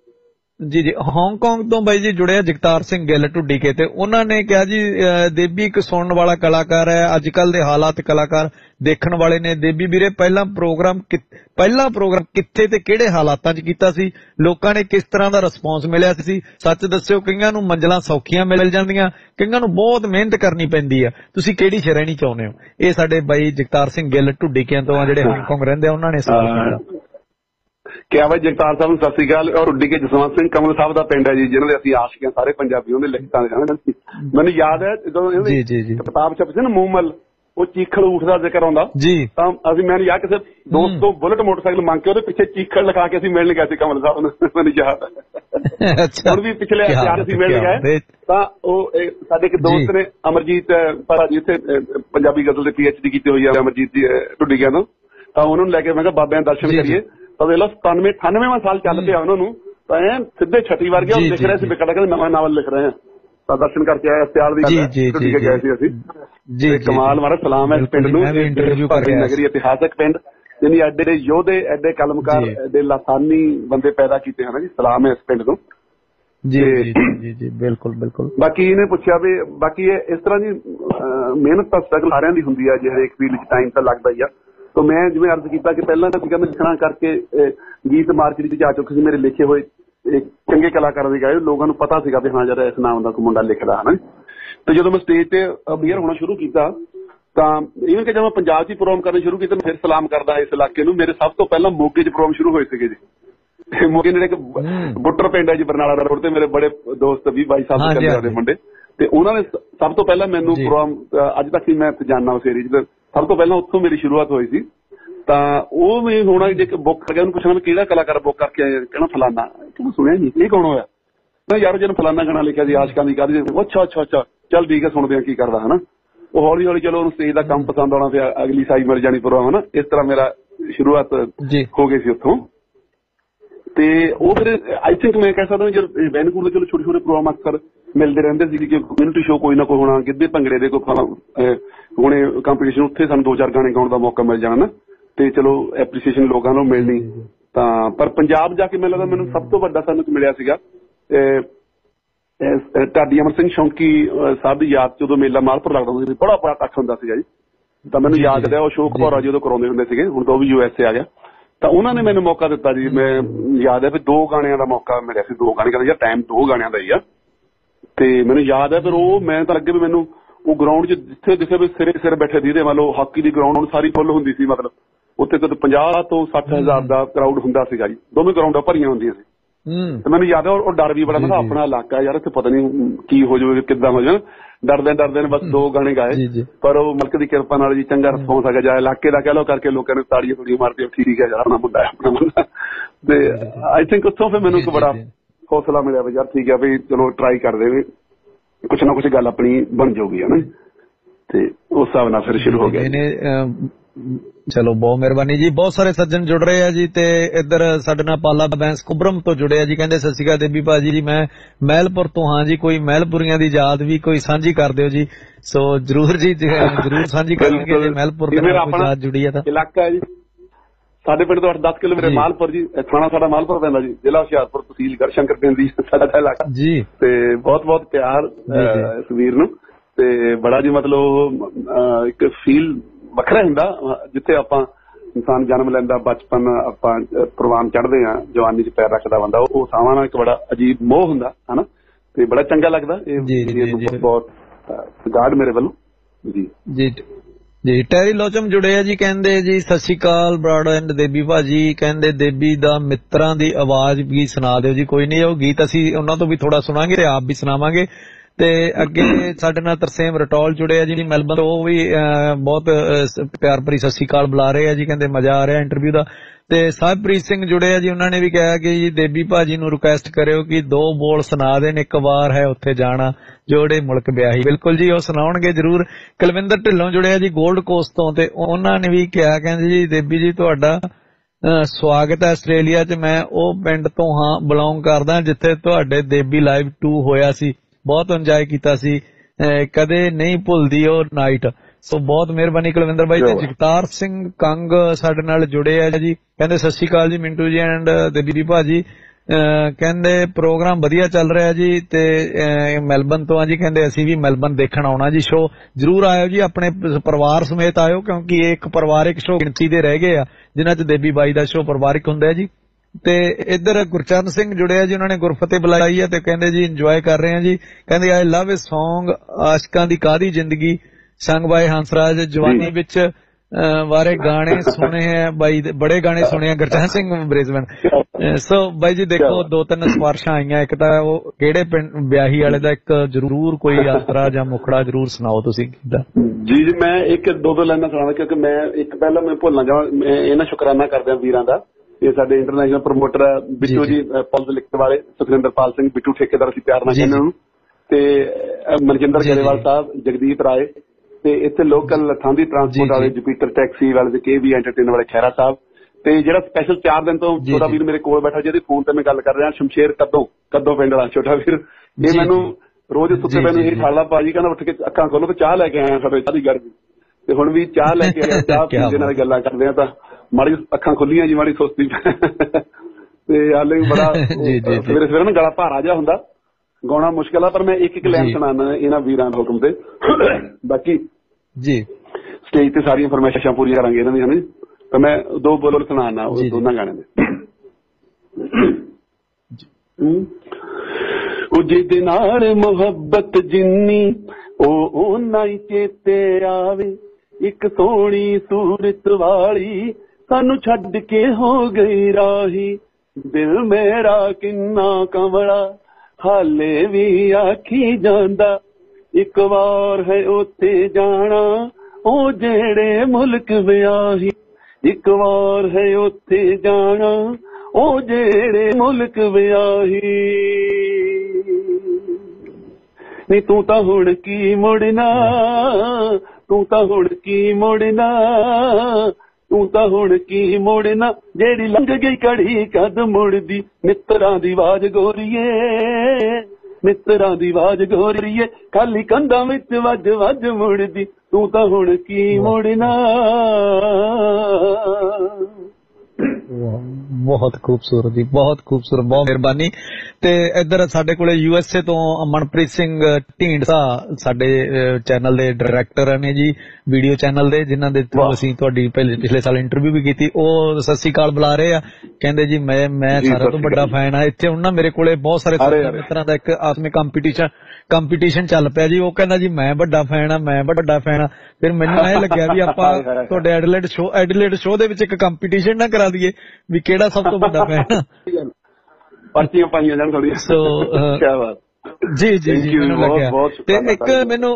ਜੀ ਜੀ ਹਾਂਗਕਾਂਗ ਤੋਂ ਬਾਈ ਜੀ ਜੁੜਿਆ ਜਗਤਾਰ ਸਿੰਘ ਗਿੱਲ ਢੁੱਡੀਕੇ ਤੇ ਉਹਨਾਂ ਨੇ ਕਿਹਾ ਜੀ ਦੇਬੀ ਇੱਕ ਸੁਣਨ ਵਾਲਾ ਕਲਾਕਾਰ ਹੈ ਅੱਜ ਕੱਲ ਦੇ ਹਾਲਾਤ ਕਲਾਕਾਰ ਦੇਖਣ ਵਾਲੇ ਨੇ। ਦੇਬੀ ਵੀਰੇ ਪਹਿਲਾ ਪ੍ਰੋਗਰਾਮ ਪਹਿਲਾ ਪ੍ਰੋਗਰਾਮ ਕਿੱਥੇ ਤੇ ਕਿਹੜੇ ਹਾਲਾਤਾਂ 'ਚ ਕੀਤਾ ਸੀ ਲੋਕਾਂ ਨੇ ਕਿਸ ਤਰ੍ਹਾਂ ਦਾ ਰਿਸਪੌਂਸ ਮਿਲਿਆ ਸੀ ਸੱਚ ਦੱਸਿਓ। ਕਈਆਂ ਨੂੰ ਮੰਜ਼ਲਾਂ ਸੌਖੀਆਂ ਮਿਲ ਜਾਂਦੀਆਂ ਕਈਆਂ ਨੂੰ ਬਹੁਤ ਮਿਹਨਤ ਕਰਨੀ ਪੈਂਦੀ ਆ ਤੁਸੀਂ ਕਿਹੜੀ ਸ਼੍ਰੇਣੀ ਚ ਆਉਂਦੇ ਹੋ? ਇਹ ਸਾਡੇ ਬਾਈ ਜਗਤਾਰ ਸਿੰਘ ਗਿੱਲ ਢੁੱਡੀਕਿਆਂ ਤੋਂ ਆ ਜਿਹੜੇ ਹਾਂਗਕਾਂਗ ਰਹਿੰਦੇ ਆ ਉਹਨਾਂ ਨੇ ਸਵਾਲ ਕੀਤਾ। ਕਿਹਾ ਬਾਈ ਜਗਤਾਰ ਸਾਹਿਬ ਨੂੰ ਸਤਿ ਸ੍ਰੀ ਅਕਾਲ ਔਰ ਢੁੱਡੀਕੇ ਜਸਵੰਤ ਸਿੰਘ ਕਮਲ ਸਾਹਿਬ ਦਾ ਪਿੰਡ ਹੈ ਜੀ ਜਿਹਨਾਂ ਦੇ ਅਸੀਂ ਆਸ਼ਕ ਹਾਂ ਸਾਰੇ ਪੰਜਾਬੀ ਉਹਦੇ ਲਿਖਤਾਂ ਦੇ। ਮੈਨੂੰ ਯਾਦ ਹੈ ਜਦੋਂ ਕਿਤਾਬ ਛਪੀ ਸੀ ਨਾ ਮੂਮਲ ਉਹ ਚੀਖਲ ਊਠ ਦਾ ਜ਼ਿਕਰ ਆਉਂਦਾ ਤਾਂ ਅਸੀਂ ਮੈਨੂੰ ਯਾਦ ਕਿਸੇ ਦੋਸਤ ਤੋਂ ਬੁਲਟ ਮੋਟਰਸਾਈਕਲ ਮੰਗ ਕੇ ਉਹਦੇ ਪਿੱਛੇ ਚੀਖਲ ਲਿਖਾ ਕੇ ਅਸੀਂ ਮਿਲਣ ਗਏ ਸੀ ਕਮਲ ਸਾਹਿਬ ਨੂੰ ਮੈਨੂੰ ਯਾਦ ਹੈ। ਹੁਣ ਵੀ ਪਿਛਲੇ ਹਜ਼ਾਰ ਅਸੀਂ ਮਿਲਣ ਗਏ ਤਾਂ ਉਹ ਸਾਡੇ ਇੱਕ ਦੋਸਤ ਨੇ ਅਮਰਜੀਤ ਭਾਰਾ ਜੀ ਉੱਥੇ ਪੰਜਾਬੀ ਗਜ਼ਲ ਦੇ ਪੀ ਐਚ ਡੀ ਕੀਤੀ ਹੋਈ ਹੈ ਅਮਰਜੀਤ ਜੀ ਢੁੱਡੀਕਿਆਂ ਤੋਂ ਤਾਂ ਉਹਨਾਂ ਨੂੰ ਲੈ ਕੇ ਮੈਂ ਕਿਹਾ ਬਾਬਿਆਂ ਦੇ ਦਰਸ਼ਨ ਕਰੀਏ ਤਾਂ ਦੇਖ ਲਓ ਸਤਾਨਵੇਂ ਅਠਾਨਵੇਂ ਸਾਲ ਚੱਲ ਪਿਆ ਉਹਨਾਂ ਨੂੰ ਤਾਂ ਐ ਸਿੱਧੇ ਛੱਟੀ ਵਰਗੇ ਉਹ ਲਿਖ ਰਹੇ ਸੀ ਵਿਕੜਾ ਕਹਿੰਦੇ ਨਵਾਂ ਨਾਵਲ ਲਿਖ ਰਹੇ ਆ ਤਾਂ ਦਰਸ਼ਨ ਕਰਕੇ ਆਏ ਸਿਆਲ ਦੀ ਢੁੱਡੀਕੇ ਗਏ ਸੀ ਅਸੀਂ ਜੀ ਕਮਾਲ ਮਾਰਾ ਸਲਾਮ ਹੈ ਇਸ ਪਿੰਡ ਨੂੰ ਨਗਰੀ ਇਤਿਹਾਸਕ ਪਿੰਡ ਜਿਹਨੇ ਐਡੇ ਦੇ ਯੋਧੇ ਐਡੇ ਕਲਮਕਾਰ ਐਡੇ ਲਾਸਾਨੀ ਬੰਦੇ ਪੈਦਾ ਕੀਤੇ ਹਨ ਜੀ ਸਲਾਮ ਹੈ ਇਸ ਪਿੰਡ ਤੋਂ ਜੀ ਜੀ ਜੀ ਬਿਲਕੁਲ ਬਿਲਕੁਲ। ਬਾਕੀ ਇਹਨੇ ਪੁੱਛਿਆ ਵੀ ਬਾਕੀ ਇਸ ਤਰ੍ਹਾਂ ਦੀ ਮਿਹਨਤ ਤਾਂ ਸਟਰਗਲ ਸਾਰਿਆਂ ਦੀ ਹੁੰਦੀ ਆ ਜੇ ਹਰੇਕ ਫੀਲਡ 'ਚ ਟਾਈਮ ਤਾਂ ਲੱਗਦਾ ਹੀ ਆ। ਤਾਂ ਮੈਂ ਜਿਵੇਂ ਅਰਜ਼ ਕੀਤਾ ਕਿ ਪਹਿਲਾਂ ਤਾਂ ਸੀਗਾ ਮੈਂ ਲਿਖਣਾ ਕਰਕੇ ਗੀਤ ਮਾਰਕੀਟ ਵਿੱਚ ਆ ਚੁੱਕੇ ਸੀ ਮੇਰੇ ਲਿਖੇ ਹੋਏ ਚੰਗੇ ਕਲਾਕਾਰਾਂ ਦੇ ਗਾਏ ਲੋਕਾਂ ਨੂੰ ਪਤਾ ਸੀਗਾ ਵੀ ਹਾਂ ਜਰਾ ਇਸ ਨਾਮ ਦਾ ਕੋਈ ਮੁੰਡਾ ਲਿਖਦਾ ਹੈ ਨਾ। ਤੇ ਜਦੋਂ ਮੈਂ ਸਟੇਜ ਤੇ ਅਪੀਅਰ ਹੋਣਾ ਸ਼ੁਰੂ ਕੀਤਾ ਤਾਂ ਇਵਨ ਕਿ ਜਦੋਂ ਮੈਂ ਪੰਜਾਬ 'ਚ ਹੀ ਪ੍ਰੋਗਰਾਮ ਕਰਨੇ ਸ਼ੁਰੂ ਕੀਤੇ ਮੈਂ ਫਿਰ ਸਲਾਮ ਕਰਦਾ ਇਸ ਇਲਾਕੇ ਨੂੰ। ਮੇਰੇ ਸਭ ਤੋਂ ਪਹਿਲਾਂ ਮੋਗੇ 'ਚ ਪ੍ਰੋਗਰਾਮ ਸ਼ੁਰੂ ਹੋਏ ਸੀਗੇ ਜੀ ਮੋਗੇ ਨੇੜੇ ਇੱਕ ਬੁੱਟਰ ਪਿੰਡ ਹੈ ਜੀ ਬਰਨਾਲਾ ਰੋਡ ਤੇ ਮੇਰੇ ਬੜੇ ਦੋਸਤ ਵੀਹ ਬਾਈ ਸਾਲ ਦੇ ਕਰਦੇ ਮੁੰਡੇ ਤੇ ਉਹਨਾਂ ਨੇ ਸਭ ਤੋਂ ਪਹਿਲਾਂ ਮੈਨੂੰ ਪ੍ਰੋਗਰਾਮ ਅੱਜ ਤੱਕ ਹੀ ਮੈਂ ਜਾਣਦਾ ਉਸ ਏਰੀਏ 'ਚ ਸਭ ਤੋਂ ਪਹਿਲਾਂ ਉੱਥੋਂ ਮੇਰੀ ਸ਼ੁਰੂਆਤ ਹੋਈ ਸੀ। ਤਾਂ ਉਹ ਵੀ ਹੋਣਾ ਜੇ ਬੁੱਕ ਕਰ ਗਿਆ ਉਹਨੂੰ ਪੁੱਛਣਾ ਕਿਹੜਾ ਕਲਾਕਾਰ ਬੁੱਕ ਕਰਕੇ ਆਇਆ ਕਹਿਣਾ ਫਲਾਨਾ ਤੂੰ ਸੁਣਿਆ ਨਹੀਂ ਇਹ ਕੌਣ ਹੋਇਆ ਮੈਂ ਯਾਰ ਜਿਹਨੂੰ ਫਲਾਨਾ ਗਾਣਾ ਲਿਖਿਆ ਸੀ ਆਸ਼ਕਾਂ ਦੀ ਕਾਹਦੀ ਅੱਛਾ ਅੱਛਾ ਅੱਛਾ ਚੱਲ ਠੀਕ ਹੈ ਸੁਣਦੇ ਆ ਕੀ ਕਰਦਾ ਹਨਾ। ਉਹ ਹੌਲੀ ਹੌਲੀ ਚਲੋ ਉਹਨੂੰ ਸਟੇਜ ਦਾ ਕੰਮ ਪਸੰਦ ਆਉਣਾ, ਫਿਰ ਅਗਲੀ ਸਾਈ ਮਿਲ ਜਾਣੀ ਪ੍ਰੋਗਰਾਮ ਹਨਾ। ਇਸ ਤਰ੍ਹਾਂ ਮੇਰਾ ਸ਼ੁਰੂਆਤ ਹੋ ਗਈ ਸੀ ਉੱਥੋਂ। ਤੇ ਉਹ ਫਿਰ ਆਈ ਥਿੰਕ ਮੈਂ ਕਹਿ ਸਕਦਾ ਜਦ ਵੈਨਕੂਵਰ ਦੇ ਚਲੋ ਛੋਟੇ ਛੋਟੇ ਪ੍ਰੋਗਰਾਮ ਅਕਸਰ ਮਿਲਦੇ ਰਹਿੰਦੇ ਸੀ ਕਿ ਕਮਿਊਨਿਟੀ ਸ਼ੋਅ ਕੋਈ ਨਾ ਕੋਈ ਹੋਣਾ, ਗਿੱਧੇ ਭੰਗੜੇ ਦੇ ਕੋਈ ਹੋਣੇ ਕੰਪੀਟੀਸ਼ਨ, ਉੱਥੇ ਸਾਨੂੰ ਦੋ ਚਾਰ ਗਾਣੇ ਗਾਉਣ ਦਾ ਮੌਕਾ ਮਿਲ ਜਾਣਾ ਨਾ, ਤੇ ਚਲੋ ਐਪਰੀਸੀਏਸ਼ਨ ਲੋਕਾਂ ਨੂੰ ਮਿਲਣੀ। ਤਾਂ ਪਰ ਪੰਜਾਬ ਜਾ ਕੇ ਮੈਨੂੰ ਲੱਗਦਾ ਮੈਨੂੰ ਸਭ ਤੋਂ ਵੱਡਾ ਸਾਨੂੰ ਮਿਲਿਆ ਸੀਗਾ ਢਾਡੀ ਅਮਰ ਸਿੰਘ ਸ਼ੌਂਕੀ ਸਾਹਿਬ ਦੀ ਯਾਦ ਚ, ਉਦੋਂ ਮੇਲਾ ਮਾਲਪੁਰ ਲੱਗਦਾ ਹੁੰਦਾ ਸੀ, ਬੜਾ ਬੜਾ ਇਕੱਠ ਹੁੰਦਾ ਸੀਗਾ ਜੀ। ਤਾਂ ਮੈਨੂੰ ਯਾਦ ਹੈ ਉਹ ਅਸ਼ੋਕ ਭੌਰਾ ਜੀ ਉਦੋਂ ਕਰਾਉਂਦੇ ਹੁੰਦੇ ਸੀਗੇ, ਹੁਣ ਤਾਂ ਉਹ ਵੀ ਯੂ ਐਸ ਏ ਆ ਗਿਆ। ਤਾਂ ਉਹਨਾਂ ਨੇ ਮੈਨੂੰ ਮੌਕਾ ਦਿੱਤਾ ਜੀ, ਮੈਂ ਯਾਦ ਹੈ ਵੀ ਦੋ ਗਾਣਿਆਂ ਦਾ ਮੌਕਾ ਮਿਲਿਆ ਸੀ, ਦੋ ਗਾਣੇ ਕਹਿੰਦੇ ਯਾਰ ਟਾਈਮ ਦੋ ਗਾਣਿਆਂ ਦਾ ਹੀ ਆ। ਤੇ ਮੈਨੂੰ ਯਾਦ ਹੈ ਫਿਰ ਉਹ ਮੈਂ ਤਾਂ ਲੱਗੇ ਵੀ ਮੈਨੂੰ ਉਹ ਗਰਾਊਂਡ ਚ ਜਿੱਥੇ ਦਿਖੇ ਵੀ ਸਿਰੇ ਸਿਰ ਬੈਠੇ ਦੀਦੇ, ਮੰਨ ਲਓ ਹਾਕੀ ਦੀ ਗਰਾਊਂਡ ਹੁਣ ਸਾਰੀ ਫੁੱਲ ਹੁੰਦੀ ਸੀ, ਮਤਲਬ ਉੱਥੇ ਤਾਂ ਪੰਜਾਹ ਤੋਂ ਸੱਠ ਹਜ਼ਾਰ ਦਾ ਕਰਾਊਡ ਹੁੰਦਾ ਸੀਗਾ ਜੀ, ਦੋਵੇਂ ਗਰਾਊਂਡਾਂ ਭਰੀਆਂ ਹੁੰਦੀਆਂ ਸੀ। ਤੇ ਮੈਨੂੰ ਯਾਦ ਹੈ ਉਹ ਡਰ ਵੀ ਬੜਾ, ਮੈਂ ਕਿਹਾ ਆਪਣਾ ਇਲਾਕਾ ਯਾਰ ਇੱਥੇ ਪਤਾ ਨਹੀਂ ਕੀ ਹੋ ਜਾਵੇ, ਕਿੱਦਾਂ ਹੋ ਜਾਣ, ਡਰਦੇ ਡਰਦੇ ਨੇ ਬਸ ਦੋ ਗਾਣੇ ਗਾਏ। ਪਰ ਉਹ ਮਲਕ ਦੀ ਕਿਰਪਾ ਨਾਲ ਜੀ ਚੰਗਾ ਰਿਸਪੌਂਸ ਆ ਗਿਆ, ਜਾਂ ਇਲਾਕੇ ਦਾ ਕਹਿ ਲਓ ਕਰਕੇ ਲੋਕਾਂ ਨੇ ਤਾੜੀਆਂ ਤੁੜੀਆਂ ਮਾਰਦੇ, ਠੀਕ ਹੈ ਯਾਰ ਆਪਣਾ ਮੁੰਡਾ ਆਪਣਾ ਮੁੰਡਾ। ਤੇ ਆਈ ਥਿੰਕ ਉੱਥੋਂ ਫਿਰ ਮੈਨੂੰ ਇੱਕ ਬੜਾ ਹੌਸਲਾ ਮਿਲਿਆ ਵੀ ਯਾਰ ਠੀਕ ਹੈ ਵੀ ਚਲੋ ਟਰਾਈ ਕਰਦੇ ਵੀ ਕੁਛ ਨਾ ਕੁਛ ਗੱਲ ਆਪਣੀ ਬਣ ਜਾਊਗੀ ਹਨਾ। ਤੇ ਉਸ ਹਿਸਾਬ ਨਾਲ ਫਿਰ ਸ਼ੁਰੂ ਹੋ ਗਿਆ। ਚਲੋ ਬਹੁਤ ਮਿਹਰਬਾਨੀ ਜੀ। ਬਹੁਤ ਸਾਰੇ ਸੱਜਣ ਜੁੜ ਰਹੇ ਆ ਜੀ, ਤੇ ਇੱਧਰ ਸਾਡੇ ਨਾਲ ਪਾਲਾ ਬੈਂਸ ਕੁਬਰਮ ਤੋਂ ਜੁੜੇ ਆ ਜੀ, ਕਹਿੰਦੇ ਸਤਿ ਸ਼੍ਰੀ ਅਕਾਲ ਦੇਬੀ ਭਾਜੀ ਜੀ, ਮੈਂ ਮਹਿਲਪੁਰ ਤੋਂ ਹਾਂ ਜੀ, ਕੋਈ ਮਹਿਲਪੁਰੀਆਂ ਦੀ ਯਾਦ ਵੀ ਕੋਈ ਸਾਂਝੀ ਕਰ ਦਿਓ ਜੀ। ਸੋ ਜਰੂਰ ਜੀ ਜਰੂਰ ਸਾਂਝੀ ਕਰਾਂਗੇ ਜੇ ਮਹਿਲਪੁਰ ਦੇ ਨਾਲ ਕੋਈ ਯਾਦ ਜੁੜੀ ਆ ਤਾਂ। ਇਲਾਕਾ ਜੀ ਸਾਡੇ ਪਿੰਡ ਤੋਂ ਅੱਠ ਦਸ ਕਿਲੋਮੀਟਰ ਮਾਲਪੁਰ ਜੀ, ਥਾਣਾ ਸਾਡਾ ਮਾਲਪੁਰ ਪੈਂਦਾ ਜੀ, ਜ਼ਿਲ੍ਹਾ ਹੁਸ਼ਿਆਰਪੁਰ, ਤਹਿਸੀਲ ਗੜਸ਼ੰਕਰ ਪੈਂਦੀ ਸਾਡਾ ਇਲਾਕਾ ਜੀ। ਤੇ ਬਹੁਤ ਬਹੁਤ ਪਿਆਰ ਇਸ ਵੀਰ ਨੂੰ, ਤੇ ਬੜਾ ਜੀ ਮਤਲਬ ਇੱਕ ਫੀਲ ਵੱਖਰਾ ਹੁੰਦਾ ਜਿੱਥੇ ਆਪਾਂ ਇਨਸਾਨ ਜਨਮ ਲੈਂਦਾ, ਬਚਪਨ ਆਪਾਂ ਪ੍ਰਵਾਨ ਚੜ੍ਹਦੇ ਆ, ਜਵਾਨੀ ਚ ਪੈਰ ਰੱਖਦਾ ਬੰਦਾ, ਉਹ ਥਾਵਾਂ ਨਾਲ ਇੱਕ ਬੜਾ ਅਜੀਬ ਮੋਹ ਹੁੰਦਾ ਹਨਾ, ਤੇ ਬੜਾ ਚੰਗਾ ਲੱਗਦਾ। ਇਹ ਬਹੁਤ ਗਾਰਡ ਮੇਰੇ ਵੱਲੋਂ ਜੀ ਜੀ ਜੀ। ਟੈਰੀ ਲੋਚਮ ਜੁੜੇ ਆ ਜੀ, ਕਹਿੰਦੇ ਜੀ ਸਤਿ ਸ਼੍ਰੀ ਅਕਾਲ ਬਰਾੜ ਐਂਡ ਦੇਬੀ ਭਾਜੀ, ਕਹਿੰਦੇ ਦੇਬੀ ਦਾ ਮਿੱਤਰਾਂ ਦੀ ਆਵਾਜ਼ ਵੀ ਸੁਣਾ ਦਿਓ ਜੀ। ਕੋਈ ਨਹੀਂ, ਉਹ ਗੀਤ ਅਸੀਂ ਉਹਨਾਂ ਤੋਂ ਵੀ ਥੋੜਾ ਸੁਣਾਂਗੇ ਤੇ ਆਪ ਵੀ ਸੁਣਾਵਾਂਗੇ। ਤੇ ਅੱਗੇ ਸਾਡੇ ਨਾਲ ਤਰਸੇਮ ਰਟੌਲ ਜੁੜੇ ਆ ਜੀ ਮੈਲਬਨ ਤੋਂ, ਉਹ ਵੀ ਬਹੁਤ ਪਿਆਰ ਭਰੀ ਸਤਿ ਸ਼੍ਰੀ ਅਕਾਲ ਬੁਲਾ ਰਹੇ ਆ ਜੀ, ਕਹਿੰਦੇ ਮਜ਼ਾ ਆ ਰਿਹਾ ਇੰਟਰਵਿਊ ਦਾ। ਤੇ ਸਾਹਿਬਪ੍ਰੀਤ ਸਿੰਘ ਜੁੜੇ ਆ ਜੀ, ਉਹਨਾਂ ਨੇ ਵੀ ਕਿਹਾ ਕਿ ਜੀ ਦੇਬੀ ਭਾਜੀ ਨੂੰ ਰਿਕੁਐਸਟ ਕਰਿਓ ਕਿ ਦੋ ਬੋਲ ਸੁਣਾ ਦੇਣ, ਇੱਕ ਵਾਰ ਹੈ ਉੱਥੇ ਜਾਣਾ ਜੋੜੇ ਮੁਲਕ ਵਿਆਹੀ। ਬਿਲਕੁਲ ਜੀ, ਉਹ ਸੁਣਾਉਣਗੇ ਜਰੂਰ। ਕੁਲਵਿੰਦਰ ਢਿੱਲੋਂ ਜੁੜੇ ਆ ਜੀ ਗੋਲਡ ਕੋਸਟ ਤੋਂ, ਤੇ ਉਹਨਾਂ ਨੇ ਵੀ ਕਿਹਾ, ਕਹਿੰਦੇ ਜੀ ਦੇਬੀ ਜੀ ਤੁਹਾਡਾ ਸਵਾਗਤ ਹੈ ਆਸਟ੍ਰੇਲੀਆ ਚ, ਮੈਂ ਉਹ ਪਿੰਡ ਤੋਂ ਹਾਂ ਬਿਲੋਂਗ ਕਰਦਾ ਜਿੱਥੇ ਤੁਹਾਡੇ ਦੇਬੀ ਲਾਈਵ ਟੂ ਹੋਇਆ ਸੀ, ਬਹੁਤ ਇੰਜੋਏ ਕੀਤਾ ਸੀ, ਕਦੇ ਨਹੀਂ ਭੁੱਲਦੀ ਉਹ ਨਾਈਟ। ਸੋ ਬਹੁਤ ਮਿਹਰਬਾਨੀ ਕੁਲਵਿੰਦਰ ਬਾਈ। ਤੇ ਜਗਤਾਰ ਸਿੰਘ ਕੰਗ ਸਾਡੇ ਨਾਲ ਜੁੜੇ ਆ ਜੀ, ਕਹਿੰਦੇ ਸਤਿ ਸ਼੍ਰੀ ਅਕਾਲ ਜੀ ਮਿੰਟੂ ਜੀ ਐਂਡ ਦੇਬੀ ਭਾਜੀ, ਕਹਿੰਦੇ ਪ੍ਰੋਗਰਾਮ ਵਧੀਆ ਚੱਲ ਰਿਹਾ ਜੀ, ਤੇ ਮੈਲਬਨ ਤੋਂ ਆ ਜੀ, ਕਹਿੰਦੇ ਅਸੀਂ ਵੀ ਮੈਲਬਨ ਦੇਖਣ ਆਉਣਾ ਜੀ, ਸ਼ੋ ਜਰੂਰ ਆਇਓ ਜੀ, ਆਪਣੇ ਪਰਿਵਾਰ ਸਮੇਤ ਆਇਓ, ਕਿਉਂਕਿ ਇਹ ਇੱਕ ਪਰਿਵਾਰਿਕ ਸ਼ੋ ਗਿਣਤੀ ਦੇ ਰਹਿ ਗਏ ਆ ਜਿਨ੍ਹਾਂ ਚ ਦੇਬੀ ਬਾਈ ਦਾ ਸ਼ੋ ਪਰਿਵਾਰਿਕ ਹੁੰਦਾ ਹੈ ਜੀ। ਤੇ ਇੱਧਰ ਗੁਰਚਰਨ ਸਿੰਘ ਜੁੜਿਆ ਜੀ, ਉਹਨਾਂ ਨੇ ਗੁਰਫਤਿਹ ਬੁਲਾਈ ਹੈ, ਤੇ ਕਹਿੰਦੇ ਜੀ ਇੰਜੋਏ ਕਰ ਰਹੇ ਆ ਜੀ, ਕਹਿੰਦੇ ਆਈ ਲਵ ਇਹ ਸੌਂਗ ਆਸ਼ਕਾਂ ਦੀ ਕਾਹਦੀ ਜ਼ਿੰਦਗੀ ਸੰਗ ਬਾਈ ਹੰਸਰਾਜ, ਜਵਾਨੀ ਵਿੱਚ ਬਾਰੇ ਗਾਣੇ ਸੁਣੇ ਹੈ ਬਾਈ, ਬੜੇ ਗਾਣੇ ਸੁਣੇ ਆ ਗੁਰਚਰਨ ਸਿੰਘ ਬ੍ਰਿਸਬਨ। ਸੋ ਬਾਈ ਜੀ ਦੇਖੋ ਦੋ ਤਿੰਨ ਸਿਫਾਰਸ਼ਾਂ ਆਈਆਂ, ਇੱਕ ਤਾਂ ਉਹ ਕਿਹੜੇ ਪਿੰਡ ਵਿਆਹੀ ਵਾਲੇ ਦਾ ਇੱਕ ਜਰੂਰ ਕੋਈ ਯਾਤਰਾ ਜਾਂ ਮੁਖੜਾ ਜਰੂਰ ਸੁਣਾਓ ਤੁਸੀਂ। ਜੀ ਜੀ ਮੈਂ ਇੱਕ ਦੋ ਦੋ ਲਾਈਨਾਂ ਸੁਣਾਉਣਾ, ਕਿਉਂਕਿ ਮੈਂ ਇੱਕ ਪਹਿਲਾਂ ਮੈਂ ਭੁੱਲਣਾ ਜਾਵਾਂ, ਮੈਂ ਇਹਨਾਂ ਸ਼ੁਕਰਾਨਾ ਕਰਦਿਆਂ ਵੀਰਾਂ ਦਾ, ਇਹ ਸਾਡੇ ਇੰਟਰਨੈਸ਼ਨਲ ਪ੍ਰਮੋਟਰ ਬਿੱਟੂ ਜੀ ਪੁਲਿਸ ਲਿਖਣ ਵਾਲੇ ਸੁਖਰਿੰਦਰਪਾਲ ਸਿੰਘ ਬਿੱਟੂ ਠੇਕੇਦਾਰ, ਅਸੀਂ ਪਿਆਰ ਨਾਲ ਕਹਿੰਦੇ ਉਹਨੂੰ, ਤੇ ਮਨਜਿੰਦਰ ਗਰੇਵਾਲ ਸਾਹਿਬ, ਜਗਦੀਪ ਰਾਏ, ਤੇ ਇੱਥੇ ਲੋਕਲ ਥਾਂਦੀ ਟਰਾਂਸਪੋਰਟ ਵਾਲੇ, ਜੁਪੀਟਰ ਟੈਕਸੀ ਵਾਲੇ, ਕੇ ਵੀ ਐਂਟਰਟੇਨਰ ਵਾਲੇ ਖੈਰਾ ਸਾਹਿਬ, ਤੇ ਜਿਹੜਾ ਸਪੈਸ਼ਲ ਚਾਰ ਦਿਨ ਤੋਂ ਛੋਟਾ ਵੀਰ ਮੇਰੇ ਕੋਲ ਬੈਠਾ ਜਿਹਦੇ ਫੋਨ ਤੇ ਮੈਂ ਗੱਲ ਕਰ ਰਿਹਾ, ਸ਼ਮਸ਼ੇਰ ਕੱਦੋਂ ਕੱਦੋਂ ਪਿੰਡ ਵਾਲਾ ਛੋਟਾ ਵੀਰ, ਇਹ ਮੈਨੂੰ ਰੋਜ਼ ਸੁੱਤੇ ਮੈਨੂੰ ਇਹ ਖਾਲਾ ਭਾਜੀ ਕਹਿੰਦਾ ਉੱਠ ਕੇ ਅੱਖਾਂ ਖੋਲੋ ਤੇ ਚਾਹ ਲੈ ਕੇ ਆਇਆ ਸਾਡੇ ਚਾਹ ਦੀ ਗਰਮੀ, ਤੇ ਹੁਣ ਵੀ ਚਾਹ ਲੈ ਕੇ ਆਇਆ, ਚਾਹ ਪੀਂਦੇ ਨਾਲ ਗੱਲਾਂ ਕਰਦੇ ਆ ਤਾਂ ਮਾੜੀ ਅੱਖਾਂ ਖੁੱਲੀਆਂ ਜੀ, ਮਾੜੀ ਸੁਸਤੀ, ਤੇ ਹਾਲੇ ਵੀ ਬੜਾ ਸਵੇਰੇ ਸਵੇਰੇ ਨਾ ਗਲਾ ਭਾਰਾ ਜਿਹਾ ਹੁੰਦਾ, ਗਾਉਣਾ ਮੁਸ਼ਕਿਲ ਆ, ਪਰ ਮੈਂ ਇੱਕ ਇੱਕ ਲਾਈਨ ਸੁਣਾਉਣਾ ਇਹਨਾਂ ਵੀਰਾਂ ਦੇ ਹੁਕਮ ਤੇ, ਬਾਕੀ ਜੀ ਸਟੇਜ ਤੇ ਸਾਰੀਆਂ ਫਰਮਾਇਸ਼ਾਂ ਪੂਰੀਆਂ ਕਰਾਂਗੇ ਇਹਨਾਂ ਦੀਆਂ, ਤਾਂ ਮੈਂ ਦੋ ਬੋਲ ਸੁਣਾਉਣਾ ਉਹ ਦੋਨਾਂ ਗਾਣਿਆਂ ਦੇ। ਉਹ ਜਿਹਦੇ ਨਾਲ ਮੁਹੱਬਤ ਜਿੰਨੀ ਉਹ ਓਨਾ ਹੀ ਚੇਤੇ ਆਵੇ, ਇੱਕ ਸੋਹਣੀ ਸੂਰਤ ਵਾਲੀ ਸਾਨੂੰ ਛੱਡ ਕੇ ਹੋ ਗਈ ਰਾਹੀ, ਦਿਲ ਮੇਰਾ ਕਿੰਨਾ ਕਮਲਾ ਹਾਲੇ ਵੀ ਆਖੀ ਜਾਂਦਾ, ਇੱਕ ਵਾਰ ਹੈ ਉੱਥੇ ਜਾਣਾ ਉਹ ਜਿਹੜੇ ਮੁਲਕ ਵਿਆਹੀ, ਇੱਕ ਵਾਰ ਹੈ ਉੱਥੇ ਜਾਣਾ ਉਹ ਜਿਹੜੇ ਮੁਲਕ ਵਿਆਹੀ, ਨਹੀਂ ਤੂੰ ਤਾਂ ਹੁਣ ਕੀ ਮੁੜਨਾ, ਤੂੰ ਤਾਂ ਹੁਣ ਕੀ ਮੁੜਨਾ, ਤੂੰ ਤਾਂ ਹੁਣ ਕੀ ਮੁੜਨਾ, ਜਿਹੜੀ ਲੰਘ ਗਈ ਘੜੀ ਕਦ ਮੁੜਦੀ, ਮਿੱਤਰਾਂ ਦੀ ਆਵਾਜ਼ ਗੋਰੀਏ, ਮਿੱਤਰਾਂ ਦੀ ਆਵਾਜ਼ ਗੋਰੀਏ, ਖਾਲੀ ਕੰਧਾਂ ਵਿੱਚ ਵੱਜ ਵੱਜ ਮੁੜਦੀ, ਤੂੰ ਤਾਂ ਹੁਣ ਕੀ ਮੁੜਨਾ। ਬਹੁਤ ਖੂਬਸੂਰਤ ਜੀ, ਬਹੁਤ ਖੂਬਸੂਰਤ, ਬਹੁਤ ਮਿਹਰਬਾਨੀ। ਤੇ ਇੱਧਰ ਸਾਡੇ ਕੋਲੇ ਯੂ ਐਸ ਏ ਤੋਂ ਮਨਪ੍ਰੀਤ ਸਿੰਘ ਢੀਂਡਸਾ ਸਾਡੇ ਚੈਨਲ ਦੇ ਡਾਇਰੈਕਟਰ ਨੇ ਜੀ, ਵੀਡੀਓ ਚੈਨਲ ਦੇ, ਜਿਨ੍ਹਾਂ ਦੇ ਥਰੂ ਅਸੀਂ ਤੁਹਾਡੀ ਪਹਿਲੇ ਪਿਛਲੇ ਸਾਲ ਇੰਟਰਵਿਊ ਵੀ ਕੀਤੀ। ਉਹ ਸਤਿ ਸ੍ਰੀ ਅਕਾਲ ਬੁਲਾ ਰਹੇ ਆ, ਕਹਿੰਦੇ ਜੀ ਮੈਂ ਮੈਂ ਸਾਰਿਆਂ ਤੋਂ ਵੱਡਾ ਫੈਨ ਆ। ਇੱਥੇ ਹੁਣ ਨਾ ਮੇਰੇ ਕੋਲੇ ਬਹੁਤ ਸਾਰੇ ਮਿੱਤਰਾਂ ਦਾ ਇੱਕ ਆਤਮਿਕ ਕੰਪੀਟੀਸ਼ਨ ਕੰਪੀਟੀਸ਼ਨ ਚੱਲ ਪਿਆ ਜੀ। ਉਹ ਕਹਿੰਦਾ ਜੀ ਮੈਂ ਵੱਡਾ ਫੈਨ ਆ, ਮੈਂ ਵੱਡਾ ਫੈਨ ਆ। ਫਿਰ ਮੈਨੂੰ ਇਹ ਲੱਗਿਆ ਵੀ ਆਪਾਂ ਤੁਹਾਡੇ ਐਡੀਲੇਡ ਸ਼ੋ ਐਡੀਲੇਡ ਸ਼ੋ ਦੇ ਵਿੱਚ ਇੱਕ ਕੰਪੀਟੀਸ਼ਨ ਨਾ ਕਰਾ ਦਈਏ ਵੀ ਕਿਹੜਾ ਸਭ ਤੋਂ ਵੱਡਾ ਫੈਨ ਆ। ਪਰਚੀਆਂ ਪਾਈਆਂ ਜਾਣ ਥੋੜੀਆਂ। ਸੋ ਕੀ ਬਾਤ ਜੀ ਜੀ ਜੀ ਮੈਨੂੰ ਲੱਗਿਆ। ਤੇ ਇੱਕ ਮੈਨੂੰ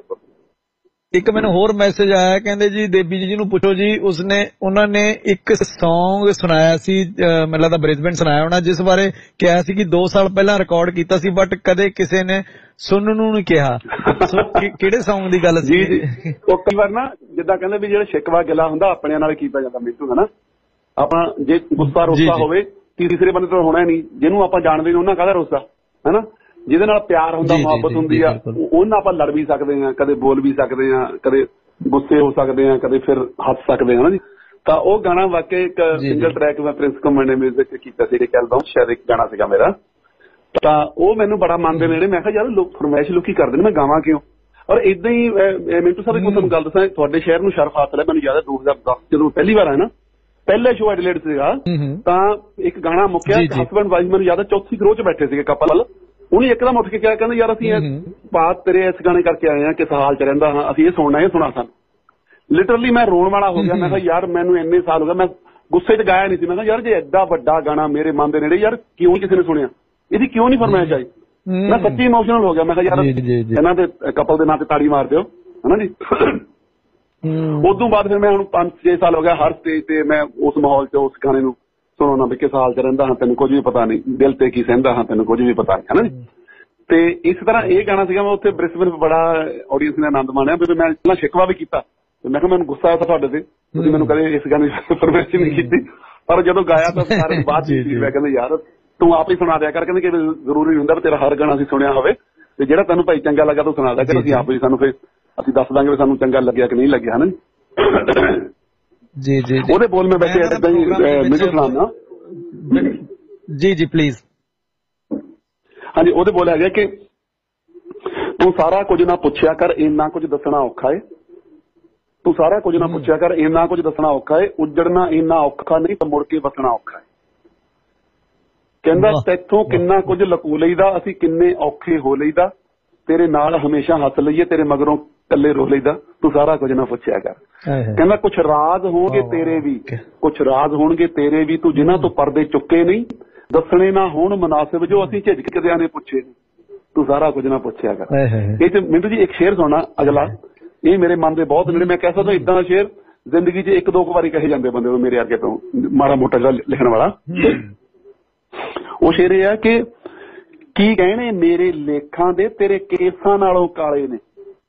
ਇੱਕ ਮੈਨੂੰ ਹੋਰ ਮੈਸੇਜ ਆਇਆ, ਕਹਿੰਦੇ ਜੀ ਦੇਬੀ ਜੀ ਨੂੰ ਪੁੱਛੋ ਜੀ, ਉਸਨੇ ਉਹਨਾਂ ਨੇ ਇੱਕ ਸੌਂਗ ਸੁਣਾਇਆ ਸੀ, ਮੈਨੂੰ ਲੱਗਦਾ ਬ੍ਰਿਸਬੇਨ ਸੁਣਾਇਆ ਹੋਣਾ, ਜਿਸ ਬਾਰੇ ਕਿਹਾ ਸੀ ਕਿ ਦੋ ਸਾਲ ਪਹਿਲਾਂ ਰਿਕਾਰਡ ਕੀਤਾ ਸੀ ਬਟ ਕਦੇ ਕਿਸੇ ਨੇ ਸੁਣਨ ਨੂੰ ਨਹੀਂ ਕਿਹਾ। ਸੋ ਕਿਹੜੇ ਸੌਂਗ ਦੀ ਗੱਲ ਸੀ? ਉਹ ਕਈ ਵਾਰ ਨਾ ਜਿੱਦਾਂ ਕਹਿੰਦੇ ਵੀ ਜਿਹੜਾ ਸ਼ਿਕਵਾ ਗਿਲਾ ਹੁੰਦਾ ਆਪਣਿਆਂ ਨਾਲ ਕੀਤਾ ਜਾਂਦਾ ਮਿੱਟੂ, ਹਨਾ। ਆਪਣਾ ਜੇ ਗੁੱਸਾ ਰੋਸਾ ਹੋਵੇ ਤੀਸਰੇ ਬੰਦੇ ਤੋਂ ਹੋਣਾ ਨਹੀਂ, ਜਿਹਨੂੰ ਆਪਾਂ ਜਾਣਦੇ ਨਹੀਂ ਉਹਨਾਂ ਕਾਹਦਾ ਰੋਸਾ, ਹਨਾ। ਜਿਹਦੇ ਨਾਲ ਪਿਆਰ ਹੁੰਦਾ, ਮੁਹੱਬਤ ਹੁੰਦੀ ਆ, ਉਹਨਾਂ ਆਪਾਂ ਲੜ ਵੀ ਸਕਦੇ ਹਾਂ, ਕਦੇ ਬੋਲ ਵੀ ਸਕਦੇ ਹਾਂ, ਕਦੇ ਗੁੱਸੇ ਹੋ ਸਕਦੇ ਹਾਂ, ਕਦੇ ਫਿਰ ਹੱਸ ਸਕਦੇ ਹਾਂ, ਹਨਾ ਜੀ। ਤਾਂ ਉਹ ਗਾਣਾ ਵਾਕਈ ਇੱਕ ਸਿੰਗਲ ਟਰੈਕ ਮੈਂ ਪ੍ਰਿੰਸ ਕਮਲ ਨੇ ਮਿਊਜ਼ਿਕ ਕੀਤਾ ਸੀ, ਐਲਬਮ ਸ਼ਾਇਦ ਇੱਕ ਗਾਣਾ ਸੀਗਾ ਮੇਰਾ। ਤਾਂ ਉਹ ਮੈਨੂੰ ਬੜਾ ਮੰਨਦੇ ਨੇ, ਮੈਂ ਕਿਹਾ ਯਾਰ ਲੋਕ ਫਰਮਾਇਸ਼ ਲੋਕੀ ਕਰਦੇ ਨੇ, ਮੈਂ ਗਾਵਾਂ ਕਿਉਂ। ਔਰ ਏਦਾਂ ਹੀ ਮਿੰਟੂ ਸਾਹਿਬ ਇੱਕ ਤੁਹਾਨੂੰ ਗੱਲ ਦੱਸਾਂ, ਤੁਹਾਡੇ ਸ਼ਹਿਰ ਨੂੰ ਸ਼ਰਫ ਹਾਸਲ ਹੈ, ਮੈਨੂੰ ਯਾਦ ਹੈ ਦੋ ਹਜ਼ਾਰ ਦਸ ਜਦੋਂ ਪਹਿਲੀ ਵਾਰ ਆਇਆ ਨਾ, ਪਹਿਲੇ ਸ਼ੋਅ ਐਡੀਲੇਡ ਸੀਗਾ, ਤਾਂ ਇੱਕ ਗਾਣਾ ਮੁੱਕਿਆ, ਹਸਬੈਂਡ ਵਾਈਫ ਮੈਨੂੰ ਯਾਦ ਹੈ ਚੌਥੀ ਰੋਹ ਚ ਬੈਠੇ ਸੀਗੇ ਕਪਲ, ਉਹਨੇ ਇੱਕਦਮ ਉੱਠ ਕੇ ਕਿਹਾ, ਕਹਿੰਦਾ ਯਾਰ ਅਸੀਂ ਬਾਤ ਤੇਰੇ ਇਸ ਗਾਣੇ ਕਰਕੇ ਆਏ ਹਾਂ, ਕਿਸ ਹਾਲ ਚ ਰਹਿੰਦਾ ਹਾਂ, ਅਸੀਂ ਇਹ ਸੁਣਨਾ ਇਹ ਸੁਣਾ ਸਾਨੂੰ। ਲਿਟਰਲੀ ਮੈਂ ਰੋਣ ਵਾਲਾ ਹੋ ਗਿਆ। ਮੈਂ ਕਿਹਾ ਯਾਰ ਮੈਨੂੰ ਇੰਨੇ ਸਾਲ ਹੋ ਗਏ, ਮੈਂ ਗੁੱਸੇ ਚ ਗਾਇਆ ਨਹੀਂ ਸੀ। ਮੈਂ ਕਿਹਾ ਯਾਰ ਜੇ ਐਡਾ ਵੱਡਾ ਗਾਣਾ ਮੇਰੇ ਮਨ ਦੇ ਨੇੜੇ, ਯਾਰ ਕਿਉਂ ਕਿਸੇ ਨੇ ਸੁਣਿਆ, ਇਹਦੀ ਕਿਉਂ ਨਹੀਂ ਫਰਮਾਇਸ਼ ਆਈ। ਮੈਂ ਸੱਚੀ ਇਮੋਸ਼ਨਲ ਹੋ ਗਿਆ। ਮੈਂ ਕਿਹਾ ਯਾਰ ਇਹਨਾਂ ਦੇ ਕਪਲ ਦੇ ਨਾਂ ਤੇ ਤਾੜੀ ਮਾਰ ਦਿਓ, ਹਨਾ ਜੀ। ਉਦੋਂ ਬਾਅਦ ਫਿਰ ਮੈਂ ਹੁਣ ਪੰਜ ਛੇ ਸਾਲ ਹੋ ਗਿਆ, ਹਰ ਸਟੇਜ ਤੇ ਮੈਂ ਉਸ ਮਾਹੌਲ ਚ ਉਸ ਗਾਣੇ ਨੂੰ ਸੁਣਾਉਣਾ ਵੀ ਕਿਸ ਹਾਲ ਚ ਰਹਿੰਦਾ ਹਾਂ, ਤੈਨੂੰ ਕੁਝ ਵੀ ਪਤਾ ਨਹੀਂ, ਦਿਲ ਤੇ ਕੀ ਸਹਿੰਦਾ ਹਾਂ, ਤੈਨੂੰ ਕੁਝ ਵੀ ਪਤਾ ਨਹੀਂ, ਹਨਾ ਜੀ। ਤੇ ਇਸ ਤਰ੍ਹਾਂ ਇਹ ਗਾਣਾ ਸੀਗਾ, ਮੈਂ ਉੱਥੇ ਬ੍ਰਿਸਬੇਨ ਬੜਾ ਆਡੀਅנס ਨੇ ਆਨੰਦ ਮਾਣਿਆ। ਵੀ ਮੈਂ ਪਹਿਲਾਂ ਸ਼ਿਕਵਾ ਵੀ ਕੀਤਾ, ਮੈਂ ਕਿਹਾ ਮੈਨੂੰ ਗੁੱਸਾ ਆਇਆ ਤੁਹਾਡੇ ਤੇ, ਤੁਸੀਂ ਮੈਨੂੰ ਕਦੇ ਇਸ ਗਾਣੇ ਦੀ ਫਰਮਾਇਸ਼ ਨਹੀਂ ਕੀਤੀ। ਪਰ ਜਦੋਂ ਗਾਇਆ ਤਾਂ ਸਾਰੇ ਬਾਅਦ ਚ ਫੀਡਬੈਕ ਕਹਿੰਦੇ ਯਾਰ ਤੂੰ ਆਪ ਹੀ ਸੁਣਾ ਦਿਆ ਕਰ, ਕਹਿੰਦੇ ਕਿ ਜ਼ਰੂਰੀ ਹੁੰਦਾ ਵੀ ਤੇਰਾ ਹਰ ਗਾਣਾ ਅਸੀਂ ਸੁਣਿਆ ਹੋਵੇ, ਤੇ ਜਿਹੜਾ ਤੈਨੂੰ ਭਾਈ ਚੰਗਾ ਲੱਗਾ ਤੂੰ ਸੁਣਾ ਦਿਆ ਕਰ, ਅਸੀਂ ਆਪ ਹੀ ਸਾਨੂੰ ਫਿਰ ਅਸੀਂ ਦੱਸ ਦਾਂਗੇ ਵੀ ਸਾਨੂੰ ਚੰਗਾ ਲੱਗਿਆ ਕਿ ਨਹੀਂ ਲੱਗਿਆ, ਹਨਾ ਜੀ। ਜੀ ਉਹਦੇ ਬੋਲ ਮੈਂ ਵੈਸੇ ਏਦਾਂ ਹੀ ਮੈਨੂੰ ਸੁਣਾਉਣਾ ਜੀ ਜੀ ਪਲੀਜ਼। ਹਾਂਜੀ, ਉਹਦੇ ਬੋਲ ਹੈਗਾ ਕਿ ਤੂੰ ਸਾਰਾ ਕੁਝ ਨਾ ਪੁੱਛਿਆ ਕਰ, ਇੰਨਾ ਕੁਝ ਦੱਸਣਾ ਔਖਾ ਏ, ਤੂੰ ਸਾਰਾ ਕੁਝ ਨਾ ਪੁੱਛਿਆ ਕਰ, ਇੰਨਾ ਕੁਝ ਦੱਸਣਾ ਔਖਾ ਏ, ਉੱਜੜਨਾ ਇੰਨਾ ਔਖਾ ਨਹੀਂ ਤਾਂ ਮੁੜ ਕੇ ਵਸਣਾ ਔਖਾ ਏ। ਕਹਿੰਦਾ ਤੈਥੋਂ ਕਿੰਨਾ ਕੁਝ ਲਕੋ ਲਈਦਾ, ਅਸੀਂ ਕਿੰਨੇ ਔਖੇ ਹੋ ਲਈਦਾ, ਤੇਰੇ ਨਾਲ ਹਮੇਸ਼ਾ ਹੱਸ ਲਈਏ, ਤੇਰੇ ਮਗਰੋਂ ਕੱਲੇ ਰੋ ਲਈਦਾ, ਤੂੰ ਸਾਰਾ ਕੁਝ ਨਾ ਪੁੱਛਿਆ ਕਰ। ਕਹਿੰਦਾ ਕੁਛ ਰਾਜ਼ ਹੋਣਗੇ ਤੇਰੇ ਵੀ, ਕੁਛ ਰਾਜ਼ ਹੋਣਗੇ ਤੇਰੇ ਵੀ, ਤੂੰ ਜਿਨ੍ਹਾਂ ਤੋਂ ਪਰਦੇ ਚੁੱਕੇ ਨਹੀਂ, ਦੱਸਣੇ ਨਾ ਹੋਣ ਮੁਨਾਸਿਬ ਜੋ ਅਸੀਂ ਝਿਜਕਦਿਆਂ ਨੇ ਪੁੱਛੇ, ਤੂੰ ਸਾਰਾ ਕੁਝ ਨਾ ਪੁੱਛਿਆ ਕਰ। ਇਹ ਚ ਮਿੰਟੂ ਜੀ ਇੱਕ ਸ਼ੇਰ ਸੁਣਨਾ ਅਗਲਾ, ਇਹ ਮੇਰੇ ਮਨ ਦੇ ਬਹੁਤ ਨੇੜੇ। ਮੈਂ ਕਹਿ ਸਕਦਾ ਏਦਾਂ ਦਾ ਸ਼ੇਰ ਜ਼ਿੰਦਗੀ 'ਚ ਇੱਕ ਦੋ ਕੁ ਵਾਰੀ ਕਹੇ ਜਾਂਦੇ ਬੰਦੇ ਨੂੰ, ਮੇਰੇ ਅੱਗੇ ਤੋਂ ਮਾੜਾ ਮੋਟਾ ਜਿਹੜਾ ਲਿਖਣ ਵਾਲਾ। ਉਹ ਸ਼ੇਰ ਇਹ ਆ ਕਿ ਕੀ ਕਹਿਣੇ ਮੇਰੇ ਲੇਖਾਂ ਦੇ ਤੇਰੇ ਕੇਸਾਂ ਨਾਲੋਂ ਕਾਲੇ ਨੇ,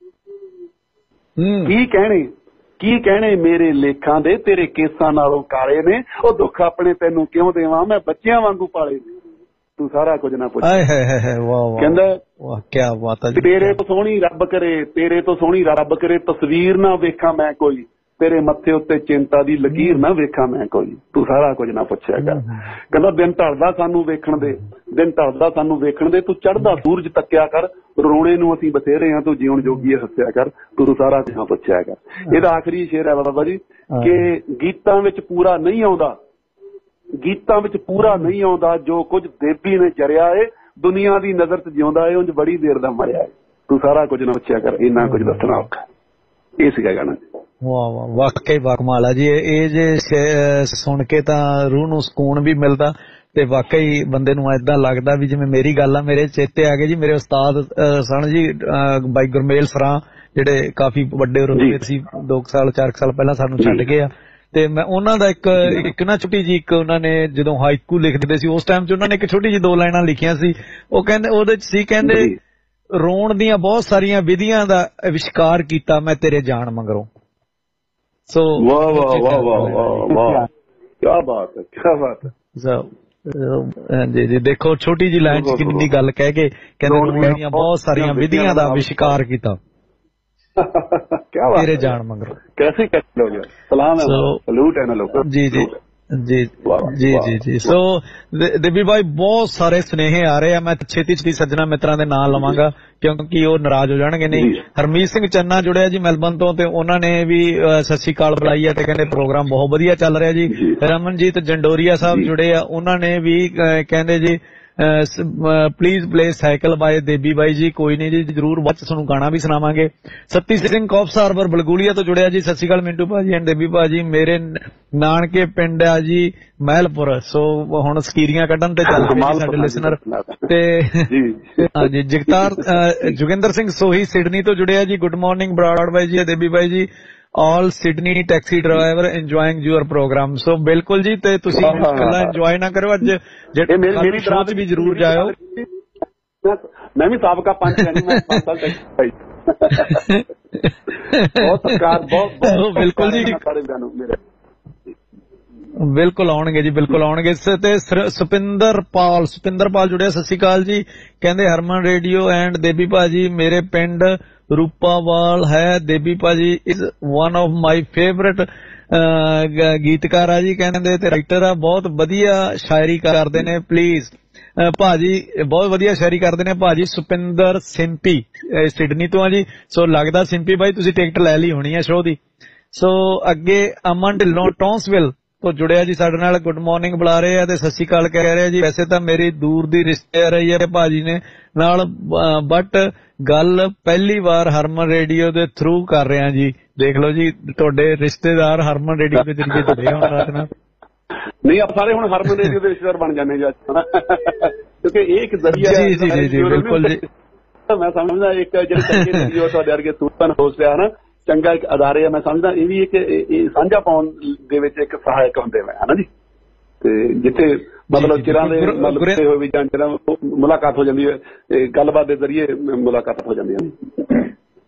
ਕੀ ਕਹਿਣੇ ਕੀ ਕਹਿਣੇ ਮੇਰੇ ਲੇਖਾਂ ਦੇ ਤੇਰੇ ਕੇਸਾਂ ਨਾਲੋਂ ਕਾਲੇ ਨੇ, ਉਹ ਦੁੱਖ ਆਪਣੇ ਤੈਨੂੰ ਕਿਉਂ ਦੇਵਾਂ, ਮੈਂ ਬੱਚਿਆਂ ਵਾਂਗੂ ਪਾਲੇ ਨੇ, ਤੂੰ ਸਾਰਾ ਕੁਝ ਨਾ ਪੁੱਛ। ਕਹਿੰਦਾ ਕਿਆ ਬਾਤ ਹੈ, ਤੇਰੇ ਤੋਂ ਸੋਹਣੀ ਰੱਬ ਕਰੇ, ਤੇਰੇ ਤੋਂ ਸੋਹਣੀ ਰੱਬ ਕਰੇ, ਤਸਵੀਰ ਨਾ ਵੇਖਾਂ ਮੈਂ ਕੋਈ, ਤੇਰੇ ਮੱਥੇ ਉੱਤੇ ਚਿੰਤਾ ਦੀ ਲਕੀਰ ਨਾ ਵੇਖਾਂ ਮੈਂ ਕੋਈ, ਤੂੰ ਸਾਰਾ ਕੁਝ ਨਾ ਪੁੱਛਿਆ ਕਰ। ਕਹਿੰਦਾ ਦਿਨ ਢਲਦਾ ਸਾਨੂੰ ਵੇਖਣ ਦੇ, ਦਿਨ ਢਲਦਾ ਸਾਨੂੰ ਵੇਖਣ ਦੇ, ਤੂੰ ਚੜ੍ਹਦਾ ਸੂਰਜ ਤੱਕਿਆ ਕਰ, ਰੋਣੇ ਨੂੰ ਅਸੀਂ ਬਥੇਰੇ ਹਾਂ, ਤੂੰ ਜਿਉਣ ਜੋਗੀ ਹੱਸਿਆ ਕਰ, ਤੂੰ ਸਾਰਾ ਕੁਝ ਨਾ ਪੁੱਛਿਆ ਕਰ। ਇਹਦਾ ਆਖਰੀ ਸ਼ੇਰ ਹੈ ਬਾਬਾ ਜੀ ਕਿ ਗੀਤਾਂ ਵਿੱਚ ਪੂਰਾ ਨਹੀਂ ਆਉਂਦਾ, ਗੀਤਾਂ ਵਿੱਚ ਪੂਰਾ ਨਹੀਂ ਆਉਂਦਾ ਜੋ ਕੁਝ ਦੇਬੀ ਨੇ ਜਰਿਆ ਏ, ਦੁਨੀਆ ਦੀ ਨਜ਼ਰ 'ਚ ਜਿਉਂਦਾ ਏ, ਉਂਝ ਬੜੀ ਦੇਰ ਦਾ ਮਰਿਆ ਏ, ਤੂੰ ਸਾਰਾ ਕੁਝ ਨਾ ਪੁੱਛਿਆ ਕਰ, ਇੰਨਾ ਕੁਝ ਦੱਸਣਾ ਔਖਾ। ਇਹ ਸੀਗਾ ਗਾਣਾ। ਵਾਹ ਵਾਹ, ਵਾਕਈ ਬਾਕਮਾਲ ਆ ਜੀ। ਇਹ ਜੇ ਸੁਣ ਕੇ ਤਾਂ ਰੂਹ ਨੂੰ ਸਕੂਨ ਵੀ ਮਿਲਦਾ, ਤੇ ਵਾਕਈ ਬੰਦੇ ਨੂੰ ਏਦਾਂ ਲੱਗਦਾ ਵੀ ਜਿਵੇਂ ਮੇਰੀ ਗੱਲ ਆ। ਮੇਰੇ ਚੇਤੇ ਆ ਗਏ ਜੀ, ਮੇਰੇ ਉਸਤਾਦ ਸਨ ਜੀ ਬਾਈ ਗੁਰਮੇਲ ਸਰਾਂ, ਜਿਹੜੇ ਕਾਫੀ ਵੱਡੇ ਰੁਤਬੇ ਸੀ, ਦੋ ਸਾਲ ਚਾਰ ਸਾਲ ਪਹਿਲਾਂ ਸਾਨੂੰ ਛੱਡ ਗਏ ਆ। ਤੇ ਮੈਂ ਉਹਨਾਂ ਦਾ ਇੱਕ ਇੱਕ ਨਾ ਛੋਟੀ ਜੀ ਇੱਕ ਉਹਨਾਂ ਨੇ ਜਦੋਂ ਹਾਈਕੂ ਲਿਖਦੇ ਸੀ ਉਸ ਟਾਈਮ 'ਚ ਉਹਨਾਂ ਨੇ ਇੱਕ ਛੋਟੀ ਜਿਹੀ ਦੋ ਲਾਈਨਾਂ ਲਿਖੀਆਂ ਸੀ। ਉਹ ਕਹਿੰਦੇ ਉਹਦੇ 'ਚ ਸੀ, ਕਹਿੰਦੇ ਰੋਣ ਦੀਆਂ ਬਹੁਤ ਸਾਰੀਆਂ ਵਿਧੀਆਂ ਦਾ ਅਵਿਸ਼ਕਾਰ ਕੀਤਾ ਮੈਂ ਤੇਰੇ ਜਾਣ ਮਗਰੋਂ। ਸੋ ਵਾਹ ਵਾਹ ਵਾਹ ਵਾਹ ਵਾਹ ਵਾਹ, ਕੀ ਬਾਤ ਹੈ, ਕੀ ਬਾਤ ਹੈ। ਜੀ ਜੀ ਦੇਖੋ ਛੋਟੀ ਜੀ ਲਾਈਨ ਚ ਕਿੰਨੀ ਗੱਲ ਕਹਿ ਕੇ ਕਹਿੰਦੇ ਰੋਣ ਦੀਆਂ ਬਹੁਤ ਸਾਰੀਆਂ ਵਿਧੀਆਂ ਦਾ ਅਵਿਸ਼ਕਾਰ ਕੀਤਾ ਤੇਰੇ ਜਾਣ ਮਗਰੋਂ। ਕੈਸੇ ਕਹਿ ਲੋ, ਸਲਾਮ ਹੈ, ਸਲੂਟ ਹੈ ਨਾ ਲੋਕਾਂ। ਜੀ ਜੀ ਜੀ ਜੀ ਜੀ ਜੀ ਸੋ ਦੇਬੀ ਭਾਈ ਬਹੁਤ ਸਾਰੇ ਸੁਨੇਹੇ ਆ ਰਹੇ ਆ, ਮੈਂ ਛੇਤੀ ਛੇਤੀ ਸੱਜਣਾ ਮਿੱਤਰਾਂ ਦੇ ਨਾਂ ਲਵਾਂਗਾ ਕਿਉਂਕਿ ਉਹ ਨਾਰਾਜ਼ ਹੋ ਜਾਣਗੇ ਨਹੀਂ। ਹਰਮੀਤ ਸਿੰਘ ਚੰਨਾ ਜੁੜਿਆ ਜੀ ਮੈਲਬਨ ਤੋਂ, ਤੇ ਉਹਨਾਂ ਨੇ ਵੀ ਸਤਿ ਸ਼੍ਰੀ ਅਕਾਲ ਬੁਲਾਈ ਹੈ ਤੇ ਕਹਿੰਦੇ ਪ੍ਰੋਗਰਾਮ ਬਹੁਤ ਵਧੀਆ ਚੱਲ ਰਿਹਾ ਜੀ। ਰਮਨਜੀਤ ਜੰਡੋਰੀਆ ਸਾਹਿਬ ਜੁੜੇ ਆ, ਉਹਨਾਂ ਨੇ ਵੀ ਕਹਿੰਦੇ ਜੀ please play cycle by Debi ਬਾਈ ਜੀ। ਕੋਈ ਨਹੀਂ ਜੀ, ਜਰੂਰ ਬਾਅਦ ਚ ਤੁਹਾਨੂੰ ਗਾਣਾ ਵੀ ਸੁਣਾਵਾਂਗੇ। ਸੱਤੀ ਸਿੰਘ ਕੌਫਸ ਹਾਰਬਰ ਬਲਗੂਲੀਆ ਤੋਂ ਜੁੜਿਆ ਜੀ, ਸਤਿ ਸ਼੍ਰੀ ਅਕਾਲ ਮਿੰਟੂ ਭਾਜੀ ਐਂਡ ਦੇਬੀ ਭਾਜੀ, ਮੇਰੇ ਨਾਨਕੇ ਪਿੰਡ ਆ ਜੀ ਮਹਿਲਪੁਰ। ਸੋ ਹੁਣ ਸਕੀਰੀਆਂ ਕੱਢਣ ਤੇ ਚੱਲ ਪਏ ਸਾਡੇ ਲਿਸਨਰ। ਤੇ ਹਾਂਜੀ ਜਗਤਾਰ ਜੋਗਿੰਦਰ ਸਿੰਘ ਸੋਹੀ ਸਿਡਨੀ ਤੋਂ ਜੁੜਿਆ ਜੀ, ਗੁੱਡ ਮਾਰਨਿੰਗ ਬਰਾੜ ਬਾਈ ਜੀ, ਦੇਬੀ ਬਾਈ ਜੀ, all Sydney taxi driver enjoying your program. So ਬਿਲਕੁਲ ਜੀ, ਤੇ ਤੁਸੀਂ ਇਕੱਲਾ ਇੰਜੋਏ ਨਾ ਕਰੋ, ਅੱਜ ਮੇਰੀ ਸ਼ੋਅ ਚ ਵੀ ਜਰੂਰ ਜਾਇਓ। ਮੈਂ ਵੀ ਸਾਬਕਾ ਪੰਚ ਹਾਂ, ਮੈਂ ਪੰਜ ਸਾਲ ਟੈਕਸੀ ਬਹੁਤ ਸਰਕਾਰ ਬਹੁਤ ਬਿਲਕੁਲ ਜੀ, ਬਿਲਕੁਲ ਆਉਣਗੇ ਜੀ, ਬਿਲਕੁਲ ਆਉਣਗੇ। ਤੇ ਸੁਪਿੰਦਰ ਪਾਲ ਸੁਪਿੰਦਰ ਪਾਲ ਜੁੜਿਆ, ਸਤਿ ਸ਼੍ਰੀ ਅਕਾਲ ਜੀ, ਕਹਿੰਦੇ ਹਰਮਨ ਰੇਡੀਓ ਐਂਡ ਦੇਬੀ ਭਾਜੀ, ਮੇਰੇ ਪਿੰਡ ਰੂਪਾਵਾਲ ਹੈ, ਦੇਬੀ ਭਾਜੀ is one of my favourite ਗੀਤਕਾਰ ਆ ਜੀ, ਕਹਿੰਦੇ ਤੇ ਰਾਈਟਰ ਆ, ਬਹੁਤ ਵਧੀਆ ਸ਼ਾਇਰੀ ਕਰਦੇ ਨੇ। ਪਲੀਜ਼ ਭਾਜੀ ਬਹੁਤ ਵਧੀਆ ਸ਼ਾਇਰੀ ਕਰਦੇ ਨੇ ਭਾਜੀ। ਸੁਪਿੰਦਰ ਸਿੰਪੀ ਸਿਡਨੀ ਤੋਂ ਆ ਜੀ। ਸੋ ਲੱਗਦਾ ਸਿੰਪੀ ਭਾਈ ਤੁਸੀਂ ਟਿਕਟ ਲੈ ਲਈ ਹੋਣੀ ਹੈ ਸ਼ੋਅ ਦੀ। ਸੋ ਅੱਗੇ ਅਮਨ ਢਿੱਲੋਂ ਟੌਂਸਵਿਲ ਤੋਂ ਜੁੜਿਆ ਜੀ ਸਾਡੇ ਨਾਲ, ਗੁੱਡ ਮਾਰਨਿੰਗ ਬੁਲਾ ਰਹੇ ਆ ਤੇ ਸਤਿ ਸ਼੍ਰੀ ਅਕਾਲ ਕਹਿ ਰਿਹਾ ਜੀ। ਵੈਸੇ ਤਾਂ ਮੇਰੀ ਦੂਰ ਦੀ ਰਿਸ਼ਤੇ ਰਹੀ ਹੈ ਭਾਜੀ ਨੇ ਨਾਲ, ਬਟ ਗੱਲ ਪਹਿਲੀ ਵਾਰ ਹਰਮਨ ਰੇਡੀਓ ਦੇ ਥਰੂ ਕਰ ਰਿਹਾ ਜੀ। ਦੇਖ ਲਓ ਜੀ, ਤੁਹਾਡੇ ਰਿਸ਼ਤੇਦਾਰ ਹਰਮਨ ਰੇਡੀਓ ਦੇ ਜਰੀਏ ਜੁੜੇ ਹੋਣ ਰਾਤ ਨਾਲ। ਨਹੀਂ ਆਪ ਸਾਰੇ ਹੁਣ ਹਰਮਨ ਰੇਡੀਓ ਦੇ ਰਿਸ਼ਤੇਦਾਰ ਬਣ ਜਾਂਦੇ ਜੀ ਕਿਉਂਕਿ ਇਹ ਇੱਕ ਜ਼ਰੀਆ ਜੀ ਜੀ ਜੀ ਜੀ ਬਿਲਕੁਲ ਜੀ। ਮੈਂ ਸਮਝਦਾ ਇੱਕ ਜਿਹੜੇ ਚੰਗੇ ਰੇਡੀਓ ਤੁਹਾਡੇ ਵਰਗੇ ਸੂਤਨ ਹੋਸਟ ਆ ਨਾ, ਚੰਗਾ ਇੱਕ ਅਦਾਰੇ ਆ, ਮੈਂ ਸਮਝਦਾ ਇਹ ਵੀ ਇੱਕ ਸਾਂਝਾ ਪਾਉਣ ਦੇ ਵਿੱਚ ਇੱਕ ਸਹਾਇਕ ਹੁੰਦੇ ਮੈਂ ਹਨਾ ਜੀ। ਤੇ ਜਿੱਥੇ ਮਤਲਬ ਚਿਰਾਂ ਦੇ ਮਤਲਬ ਹੋਏ ਵੀ ਜਾਂ ਚਿਰਾਂ ਮੁਲਾਕਾਤ ਹੋ ਜਾਂਦੀ ਹੈ, ਗੱਲਬਾਤ ਦੇ ਜ਼ਰੀਏ ਮੁਲਾਕਾਤ ਹੋ ਜਾਂਦੀ ਹੈ।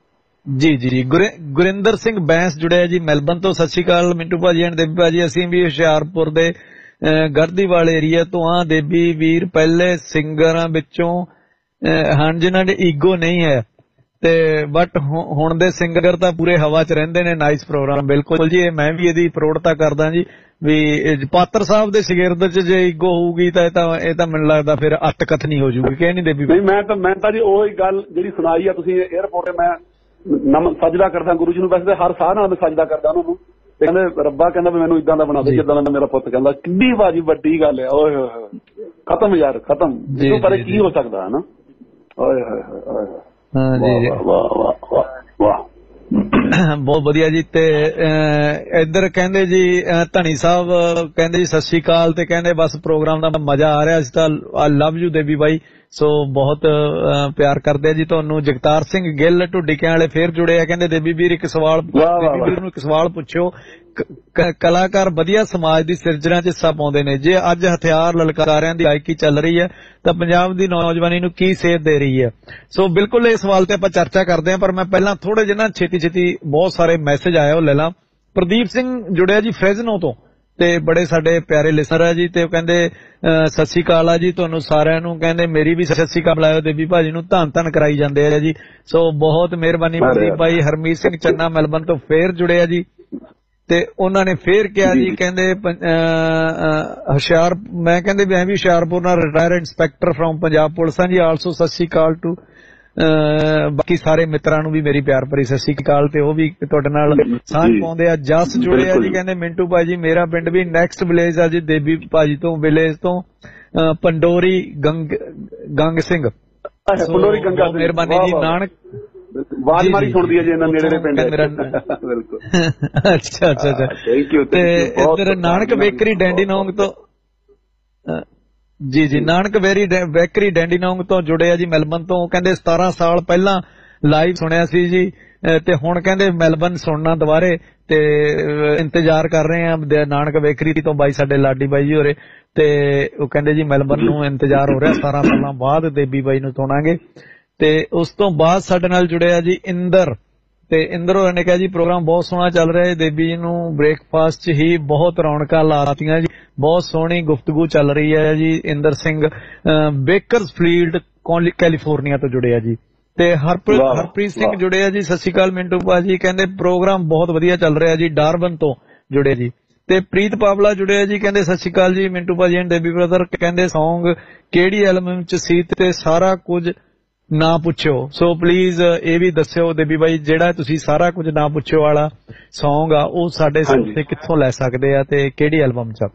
ਜੀ ਜੀ ਜੀ ਗੁਰਿੰਦਰ ਸਿੰਘ ਬੈਂਸ ਜੁੜਿਆ ਜੀ ਮੈਲਬਨ ਤੋਂ, ਸਤਿ ਸ਼੍ਰੀ ਅਕਾਲ ਮਿੰਟੂ ਭਾਜੀ ਐਂਡ ਦੇਬੀ ਭਾਜੀ, ਅਸੀਂ ਵੀ ਹੁਸ਼ਿਆਰਪੁਰ ਦੇ ਗੜਦੀਵਾਲ ਏਰੀਆ ਤੋਂ ਆ। ਦੇਬੀ ਵੀਰ ਪਹਿਲੇ ਸਿੰਗਰਾਂ ਵਿੱਚੋਂ ਹਨ ਜਿਨ੍ਹਾਂ ਦੇ ਈਗੋ ਨਹੀਂ ਹੈ, ਤੇ ਬਟ ਹੁਣ ਦੇ ਸਿੰਗਰ ਤਾਂ ਪੂਰੇ ਹਵਾ ਚ ਰਹਿੰਦੇ ਨੇ। Nice program. ਬਿਲਕੁਲ ਜੀ, ਮੈਂ ਵੀ ਇਹਦੀ ਪ੍ਰੋੜਤਾ ਕਰਦਾ ਜੀ ਵੀ ਪਾਤਰ ਸਾਹਿਬ ਦੇ ਸ਼ਾਗਿਰਦ ਚ ਜੇ ਈਗੋ ਹੋਊਗੀ ਤਾਂ ਇਹ ਤਾਂ ਇਹ ਤਾਂ ਮੈਨੂੰ ਲੱਗਦਾ ਫਿਰ ਅੱਤ ਕਥਨੀ ਹੋ ਜੂਗੀ ਕਿ ਨਹੀਂ ਦੇਬੀ? ਨਹੀਂ ਮੈਂ ਤਾਂ ਮੈਂ ਤਾਂ ਜੀ ਉਹੀ ਗੱਲ ਜਿਹੜੀ ਸੁਣਾਈ ਆ ਤੁਸੀਂ ਏਅਰਪੋਰਟ ਤੇ, ਮੈਂ ਨਮ ਸਜਦਾ ਕਰਦਾ ਗੁਰੂ ਜੀ ਨੂੰ। ਵੈਸੇ ਤਾਂ ਹਰ ਸਾਹ ਨਾਲ ਮੈਂ ਸਜਦਾ ਕਰਦਾ ਉਹਨਾਂ ਨੂੰ, ਤੇ ਕਹਿੰਦੇ ਰੱਬਾ ਕਹਿੰਦਾ ਵੀ ਮੈਨੂੰ ਇਦਾਂ ਦਾ ਬਣਾ ਦੇ ਜਿੱਦਾਂ ਦਾ ਮੇਰਾ ਪੁੱਤ ਕਹਿੰਦਾ। ਕਿੰਨੀ ਬਾਜੀ ਵੱਡੀ ਗੱਲ ਆ, ਓਏ ਹੋਏ ਹੋਏ ਖਤਮ ਯਾਰ ਖਤਮ, ਇਸ ਪਰ ਕੀ ਹੋ ਸਕਦਾ ਹਨਾ। ਓਏ ਹੋਏ ਹੋਏ ਹਾਂ ਜੀ, ਵਾਹ ਵਾਹ ਵਾਹ ਵਾਹ ਬਹੁਤ ਵਧੀਆ ਜੀ। ਤੇ ਇੱਧਰ ਕਹਿੰਦੇ ਜੀ ਧਨੀ ਸਾਹਿਬ ਕਹਿੰਦੇ ਜੀ ਸਤਿ ਸ਼੍ਰੀ ਅਕਾਲ, ਤੇ ਕਹਿੰਦੇ ਬਸ ਪ੍ਰੋਗਰਾਮ ਦਾ ਮਜ਼ਾ ਆ ਰਿਹਾ, ਅਸੀਂ ਤਾਂ ਆਈ ਲਵ ਯੂ ਦੇਬੀ ਬਾਈ। ਸੋ ਬਹੁਤ ਪਿਆਰ ਕਰਦੇ ਆ ਜੀ ਤੁਹਾਨੂੰ। ਜਗਤਾਰ ਸਿੰਘ ਗਿੱਲ ਢੁੱਡੀਕਿਆਂ ਵਾਲੇ ਫੇਰ ਜੁੜੇ ਆ, ਕਹਿੰਦੇ ਦੇਬੀ ਵੀਰ ਇੱਕ ਸਵਾਲ ਦੇਬੀ ਵੀਰ ਨੂੰ ਇੱਕ ਸਵਾਲ ਪੁੱਛਿਓ, ਕਲਾਕਾਰ ਵਧੀਆ ਸਮਾਜ ਦੀ ਸਿਰਜਣਾ ਚ ਹਿੱਸਾ ਪਾਉਂਦੇ ਨੇ, ਜੇ ਅੱਜ ਹਥਿਆਰ ਲਲਕਾਰਿਆਂ ਦੀ ਗਾਇਕੀ ਚੱਲ ਰਹੀ ਹੈ ਤਾਂ ਪੰਜਾਬ ਦੀ ਨੌਜਵਾਨੀ ਨੂੰ ਕੀ ਸੇਧ ਦੇ ਰਹੀ ਹੈ? ਸੋ ਬਿਲਕੁਲ ਇਸ ਸਵਾਲ ਤੇ ਆਪਾਂ ਚਰਚਾ ਕਰਦੇ ਹਾਂ, ਪਰ ਮੈਂ ਪਹਿਲਾਂ ਥੋੜੇ ਜਿਹੇ ਨਾ ਛੇਤੀ ਛੇਤੀ ਬਹੁਤ ਸਾਰੇ ਮੈਸੇਜ ਆਏ ਉਹ ਲੈ ਲਾਂ। ਪ੍ਰਦੀਪ ਸਿੰਘ ਜੁੜਿਆ ਜੀ ਫ੍ਰੈਜ਼ਨੋ ਤੋਂ, ਤੇ ਬੜੇ ਸਾਡੇ ਪਿਆਰੇ ਲਿਸਨਰ ਆ ਜੀ, ਤੇ ਉਹ ਕਹਿੰਦੇ ਸਤਿ ਸ਼੍ਰੀ ਅਕਾਲ ਆ ਜੀ ਤੁਹਾਨੂੰ ਸਾਰਿਆਂ ਨੂੰ, ਕਹਿੰਦੇ ਮੇਰੀ ਵੀ ਸਤਿ ਸ਼੍ਰੀ ਅਕਾਲ ਬੁਲਾਇਓ ਦੇਬੀ ਭਾਜੀ ਨੂੰ, ਧੰਨ ਧੰਨ ਕਰਾਈ ਜਾਂਦੇ ਆ ਜੀ। ਸੋ ਬਹੁਤ ਮਿਹਰਬਾਨੀ ਪ੍ਰਦੀਪ ਭਾਈ। ਹਰਮੀਤ ਸਿੰਘ ਚੰਨਾ ਮੈਲਬਨ ਤੋਂ ਫੇਰ ਜੁੜੇ ਆ ਜੀ, ਤੇ ਉਹਨਾਂ ਨੇ ਫੇਰ ਕਿਹਾ ਜੀ ਕਹਿੰਦੇ ਹੁਸ਼ਿਆਰ ਮੈਂ ਕਹਿੰਦੇ ਮੈਂ ਵੀ ਹੁਸ਼ਿਆਰਪੁਰ ਨਾਲ retire inspector from Punjab police ਹਾਂ ਜੀ। ਆਲਸੋ ਸਤਿ ਸ਼੍ਰੀ ਅਕਾਲ ਟੂ ਬਾਕੀ ਸਾਰੇ ਮਿੱਤਰਾਂ ਨੂੰ ਵੀ ਮੇਰੀ ਪਿਆਰ ਭਰੀ ਸਤਿ ਸ਼੍ਰੀ ਅਕਾਲ, ਤੇ ਉਹ ਵੀ ਤੁਹਾਡੇ ਨਾਲ ਸਾਂਝ ਪਾਉਂਦੇ ਆ। ਜਸ ਜੁੜੇ ਆ ਜੀ, ਕਹਿੰਦੇ ਮਿੰਟੂ ਭਾਜੀ ਮੇਰਾ ਪਿੰਡ ਵੀ ਨੈਕਸਟ ਵਿਲੇਜ ਆ ਜੀ ਦੇਬੀ ਭਾਜੀ ਤੋਂ, ਵਿਲੇਜ ਤੋਂ ਪੰਡੋਰੀ ਗੰਗ ਗੰਗ ਸਿੰਘ। ਮਿਹਰਬਾਨੀ ਜੀ। ਨਾਨਕ ਆਵਾਜ਼ ਮਾਰੀ ਸੁਣਦੀ ਹੈ ਜੀ ਇਹਨਾਂ ਨੇੜੇ ਦੇ ਪਿੰਡ। ਬਿਲਕੁਲ ਅੱਛਾ ਅੱਛਾ ਅੱਛਾ ਥੈਂਕ ਯੂ। ਤੇ ਇੱਧਰ ਨਾਨਕ ਬੇਕਰੀ ਡੈਂਡੀਨੋਂਗ ਤੋਂ ਜੀ ਜੀ ਨਾਨਕ ਬੇਰੀ ਬੇਕਰੀ ਡੈਂਡੀਨੋਂਗ ਤੋਂ ਜੁੜੇ ਆ ਜੀ ਮੈਲਬਨ ਤੋਂ, ਕਹਿੰਦੇ ਸਤਾਰਾਂ ਸਾਲ ਪਹਿਲਾਂ ਲਾਈਵ ਸੁਣਿਆ ਸੀ ਜੀ, ਤੇ ਹੁਣ ਕਹਿੰਦੇ ਮੈਲਬਨ ਸੁਣਨਾ ਦੁਬਾਰੇ, ਤੇ ਇੰਤਜ਼ਾਰ ਕਰ ਰਹੇ ਆ ਨਾਨਕ ਬੇਕਰੀ ਤੋਂ ਬਾਈ ਸਾਡੇ ਲਾਡੀ ਬਾਈ ਜੀ ਹੋਰੇ, ਤੇ ਉਹ ਕਹਿੰਦੇ ਜੀ ਮੈਲਬਨ ਨੂੰ ਇੰਤਜ਼ਾਰ ਹੋ ਰਿਹਾ, ਸਤਾਰਾਂ ਸਾਲਾਂ ਬਾਅਦ ਦੇਬੀ ਬਾਈ ਨੂੰ ਸੁਣਾਂਗੇ। ਤੇ ਉਸ ਤੋਂ ਬਾਅਦ ਸਾਡੇ ਨਾਲ ਜੁੜਿਆ ਜੀ ਇੰਦਰ, ਤੇ ਇੰਦਰ ਹੋਰਾਂ ਨੇ ਕਿਹਾ ਜੀ ਪ੍ਰੋਗਰਾਮ ਬਹੁਤ ਸੋਹਣਾ ਚੱਲ ਰਿਹਾ ਹੈ, ਦੇਬੀ ਜੀ ਨੂੰ ਬ੍ਰੇਕਫਾਸਟ 'ਚ ਹੀ ਬਹੁਤ ਰੌਣਕਾਂ ਲਾਤੀਆਂ ਜੀ, ਬਹੁਤ ਸੋਹਣੀ ਗੁਫ਼ਤਗੂ ਚੱਲ ਰਹੀ ਹੈ ਜੀ। ਇੰਦਰ ਸਿੰਘ ਬੇਕਰਸਫੀਲਡ ਕੈਲੀਫੋਰਨੀਆ ਤੋਂ ਜੁੜਿਆ ਜੀ। ਤੇ ਹਰਪ੍ਰੀਤ ਹਰਪ੍ਰੀਤ ਸਿੰਘ ਜੁੜਿਆ ਜੀ, ਸਤਿ ਸ਼੍ਰੀ ਅਕਾਲ ਮਿੰਟੂ ਭਾਜੀ, ਕਹਿੰਦੇ ਪ੍ਰੋਗਰਾਮ ਬਹੁਤ ਵਧੀਆ ਚੱਲ ਰਿਹਾ ਜੀ, ਡਾਰਬਨ ਤੋਂ ਜੁੜੇ ਜੀ। ਤੇ ਪ੍ਰੀਤ ਪਾਵਲਾ ਜੁੜਿਆ ਜੀ, ਕਹਿੰਦੇ ਸਤਿ ਸ਼੍ਰੀ ਅਕਾਲ ਜੀ ਮਿੰਟੂ ਭਾਜੀ ਐਂਡ ਦੇਬੀ ਬ੍ਰਦਰ, ਕਹਿੰਦੇ ਸੌਂਗ ਕਿਹੜੀ ਐਲਬਮ 'ਚ ਸੀ ਤੇ ਸਾਰਾ ਕੁਝ ਨਾ ਪੁੱਛਿਓ, ਸੋ ਪਲੀਜ਼ ਇਹ ਵੀ ਦੱਸਿਓ ਦੇਬੀ ਬਾਈ ਜਿਹੜਾ ਤੁਸੀਂ ਸਾਰਾ ਕੁਝ ਨਾ ਪੁੱਛਿਓ ਵਾਲਾ ਸੌਂਗ ਆ ਉਹ ਸਾਡੇ ਸਰੋਤੇ ਕਿੱਥੋਂ ਲੈ ਸਕਦੇ ਆ ਤੇ ਕਿਹੜੀ ਐਲਬਮ 'ਚ?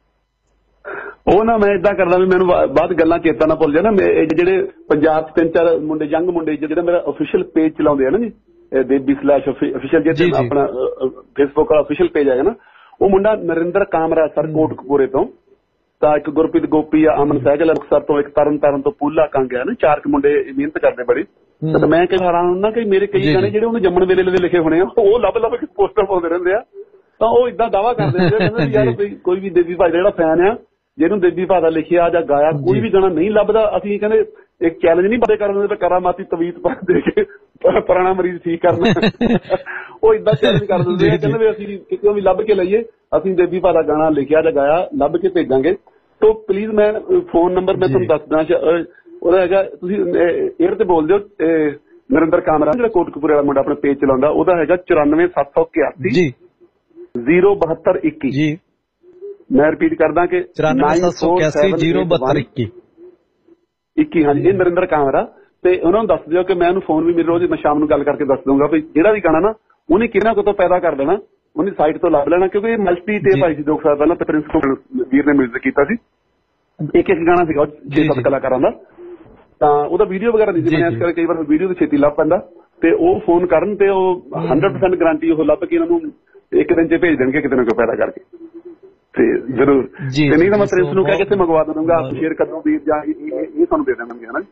ਉਹ ਨਾ ਮੈਂ ਇਦਾਂ ਕਰਦਾ ਵੀ ਮੈਨੂੰ ਬਾਅਦ ਗੱਲਾਂ ਚੇਤਾ ਨਾ ਭੁੱਲ ਜਾਣਾ। ਜਿਹੜੇ ਪੰਜਾਬ 'ਚ ਤਿੰਨ ਚਾਰ ਮੁੰਡੇ ਯੰਗ ਮੁੰਡੇ ਜਿਹੜਾ ਮੇਰਾ ਅਫੀਸ਼ੀਅਲ ਪੇਜ ਚਲਾਉਂਦੇ ਆ ਨਾ ਜੀ, ਦੇਬੀ ਸਲੈਸ਼ ਅਫੀਸ਼ੀਅਲ ਜਿਹੜਾ ਆਪਣਾ ਫੇਸਬੁੱਕ ਵਾਲਾ ਅਫੀਸ਼ੀਅਲ ਪੇਜ ਹੈਗਾ ਨਾ, ਉਹ ਮੁੰਡਾ ਨਰਿੰਦਰ ਕਾਮਰਾ ਸਰ ਕੋਟਕਪੂਰੇ ਤੋਂ, ਤਾਂ ਇੱਕ ਗੁਰਪ੍ਰੀਤ ਗੋਪੀ ਆ, ਅਮਨ ਸਹਿਗਲ ਅਕਸਰ ਤੋਂ, ਇੱਕ ਤਰਨ ਤਾਰਨ ਤੋਂ ਪੂਲਾ ਕੰਗ ਆ ਨਾ, ਚਾਰ ਕੁ ਮੁੰਡੇ ਮਿਹਨਤ ਕਰਦੇ ਬੜੀ। ਤਾਂ ਮੈਂ ਕਈ ਹੈਰਾਨ ਹੁੰਦਾ ਕਿ ਮੇਰੇ ਕਈ ਗਾਣੇ ਜਿਹੜੇ ਉਹਨੂੰ ਜੰਮਣ ਵੇਲੇ ਦੇ ਲਿਖੇ ਹੋਣੇ ਆ ਉਹ ਲੱਭ ਲੱਭ ਕੇ ਪੋਸਟਰ ਪਾਉਂਦੇ ਰਹਿੰਦੇ ਆ, ਤਾਂ ਉਹ ਇਦਾਂ ਦਾਵਾ ਕਰਦੇ ਹੁੰਦੇ ਕਹਿੰਦੇ ਯਾਰ ਕੋਈ ਵੀ ਦੇਬੀ ਭਾਈ ਦਾ ਜਿਹੜਾ ਫੈਨ ਆ ਜਿਹਨੂੰ ਦੇਬੀ ਭਾਅ ਦਾ ਲਿਖਿਆ ਜਾਂ ਗਾਇਆ ਕੋਈ ਵੀ ਗਾਣਾ ਨਹੀਂ ਲੱਭਦਾ, ਅਸੀਂ ਕਹਿੰਦੇ ਇੱਕ ਚੈਲੰਜ ਨਹੀਂ ਪਤਾ ਕਰਨ ਦਿੰਦੇ ਕਰਾਮਾਤੀ ਤਵੀਤ ਪਰ ਦੇ ਕੇ ਪੁਰਾਣਾ ਮਰੀਜ਼ ਠੀਕ ਕਰਨਾ, ਉਹ ਇਦਾਂ ਚੈਲੰਜ ਕਰ ਦਿੰਦੇ ਆ, ਕਹਿੰਦੇ ਵੀ ਅਸੀਂ ਕਿਤੋਂ ਵੀ ਲੱਭ ਕੇ ਲਈਏ, ਅਸੀਂ ਦੇਬੀ ਭਾਅ ਦਾ ਗਾਣਾ ਲਿਖਿਆ ਜਾਂ ਗਾਇਆ ਲੱਭ ਕੇ ਭੇਜਾਂਗੇ। ਤੋ ਪਲੀਜ਼ ਮੈਂ ਫੋਨ ਨੰਬਰ ਮੈਂ ਤੁਹਾਨੂੰ ਦੱਸਦਾ, ਉਹਦਾ ਹੈਗਾ, ਤੁਸੀਂ ਏਅਰ ਤੇ ਬੋਲ ਦਿਓ, ਨਰਿੰਦਰ ਕਾਮਰਾ ਜਿਹੜਾ ਕੋਟਕਪੂਰੇ ਵਾਲਾ ਮੁੰਡਾ ਆਪਣਾ ਪੇਜ ਚਲਾਉਂਦਾ, ਉਹਦਾ ਹੈਗਾ ਚੁਰਾਨਵੇਂ ਸੱਤ ਸੌ ਇਕਿਆਸੀ ਜ਼ੀਰੋ ਬਹੱਤਰ ਇੱਕੀ ਜੀ। ਮੈਂ ਰਿਪੀਟ ਕਰਦਾ ਕਿ ਚੁਰਾਨਵੇਂ ਸੱਤ ਸੌ ਇਕਿਆਸੀ ਜ਼ੀਰੋ ਬਹੱਤਰ ਇੱਕੀ ਇੱਕੀ ਹਾਂਜੀ, ਇਹ ਨਰਿੰਦਰ ਕਾਮਰਾ। ਤੇ ਉਹਨਾਂ ਨੂੰ ਦੱਸ ਦਿਓ ਕਿ ਮੈਂ ਉਹਨੂੰ ਫੋਨ ਵੀ ਮਿਲ ਰੋਜ਼ ਮੈਂ ਸ਼ਾਮ ਨੂੰ ਗੱਲ ਕਰਕੇ ਦੱਸ ਦੂੰਗਾ ਵੀ ਜਿਹੜਾ ਵੀ ਗਾਣਾ ਨਾ ਉਹਨੇ ਕਿਹਨਾਂ ਕੋਲ ਤੋਂ ਪੈਦਾ ਕਰ ਦੇਣਾ, ਉਹਨੇ ਸਾਈਟ ਤੋਂ ਲੱਭ ਲੈਣਾ, ਕਿਉਂਕਿ ਇਹ ਮਲਟੀ ਟੇਪ ਆਈ ਸੀ ਦੋ ਸਾਲ ਪਹਿਲਾਂ ਤੇ ਪ੍ਰਿੰਸ ਵੀਰ ਨੇ ਮਿਊਜ਼ਿਕ ਕੀਤਾ ਸੀ, ਇੱਕ ਇੱਕ ਗਾਣਾ ਸੀਗਾ ਛੇ ਸੱਤ ਕਲਾਕਾਰਾਂ ਦਾ, ਤਾਂ ਉਹਦਾ ਵੀਡੀਓ ਵਗੈਰਾ ਨਹੀਂ ਸੀ ਬਣਿਆ, ਇਸ ਕਰਕੇ ਕਈ ਵਾਰ ਵੀਡੀਓ ਤੇ ਛੇਤੀ ਲੱਭ ਪੈਂਦਾ, ਤੇ ਉਹ ਫੋਨ ਕਰਨ ਤੇ ਉਹ ਹੰਡਰਡ ਪਰਸੈਂਟ ਗਰੰਟੀ ਉਹ ਲੱਭ ਕੇ ਇਹਨਾਂ ਨੂੰ ਇੱਕ ਦਿਨ ਚ ਭੇਜ ਦੇਣਗੇ ਕਿਤੇ ਨਾ ਕਿਤੇ ਪੈਦਾ ਕਰਕੇ, ਤੇ ਜ਼ਰੂਰ। ਤੇ ਨਹੀਂ ਤਾਂ ਮੈਂ ਪ੍ਰਿੰਸ ਨੂੰ ਕਹਿ ਕੇ ਇੱਥੇ ਮੰਗਵਾ ਦੂੰਗਾ, ਆਪ ਸ਼ੇਅਰ ਕਰ ਦੂੰ ਵੀਰ ਜਾਂ ਇਹ ਤੁਹਾਨੂੰ ਦੇ ਦੇਣਗੇ ਹਨਾ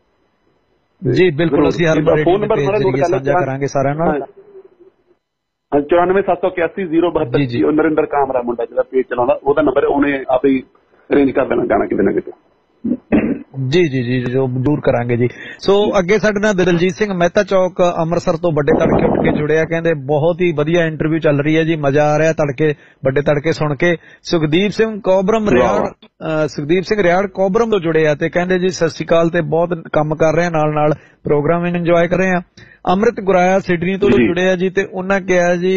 ਜੀ। ਬਿਲਕੁਲ, ਅਸੀਂ ਹਰ ਵਾਰ ਫੋਨ ਨੰਬਰ ਸਾਂਝਾ ਕਰਾਂਗੇ ਸਾਰਿਆਂ ਨਾਲ। ਚੁਰਾਨਵੇਂ ਸੱਤ ਸੌ ਇਕਿਆਸੀ ਜ਼ੀਰੋ ਬਹੱਤਰ ਜੀ, ਉਹ ਨਰਿੰਦਰ ਕਾਮਰਾ ਮੁੰਡਾ ਜਿਹੜਾ ਪੇਜ ਚਲਾਉਂਦਾ, ਉਹਦਾ ਨੰਬਰ ਉਹਨੇ ਆਪੇ ਹੀ ਅਰੇਂਜ ਕਰ ਦੇਣਾ ਗਾਣਾ ਕਿਤੇ ਨਾ ਕਿਤੇ। ਜੀ ਜੀ ਜੀ ਜੋ ਦੂਰ ਕਰਾਂਗੇ ਜੀ। ਸੋ ਅੱਗੇ ਸਾਡੇ ਨਾਲ ਦਿਲਜੀਤ ਸਿੰਘ ਮਹਿਤਾ ਚੌਕ ਅੰਮ੍ਰਿਤਸਰ ਤੋਂ ਵੱਡੇ ਤੜਕੇ ਉੱਠ ਕੇ ਜੁੜਿਆ, ਕਹਿੰਦੇ ਬਹੁਤ ਹੀ ਵਧੀਆ ਇੰਟਰਵਿਊ ਚੱਲ ਰਹੀ ਹੈ ਜੀ, ਮਜ਼ਾ ਆ ਰਿਹਾ ਤੜਕੇ ਵੱਡੇ ਤੜਕੇ ਸੁਣ ਕੇ। ਸੁਖਦੀਪ ਸਿੰਘ ਕੋਬਰਮ ਰਿਆੜ ਸੁਖਦੀਪ ਸਿੰਘ ਰਿਆੜ ਕੋਬਰਮ ਤੋਂ ਜੁੜੇ ਆ ਤੇ ਕਹਿੰਦੇ ਜੀ ਸਤਿ ਸ਼੍ਰੀ ਅਕਾਲ, ਤੇ ਬਹੁਤ ਕੰਮ ਕਰ ਰਹੇ ਆ, ਨਾਲ ਨਾਲ ਪ੍ਰੋਗਰਾਮ ਵੀ ਇੰਜੋਏ ਕਰ ਰਹੇ ਆ। ਅੰਮ੍ਰਿਤ ਗੁਰਾਇਆ ਸਿਡਨੀ ਤੋਂ ਜੁੜੇ ਆ ਜੀ, ਤੇ ਉਹਨਾਂ ਕਿਹਾ ਜੀ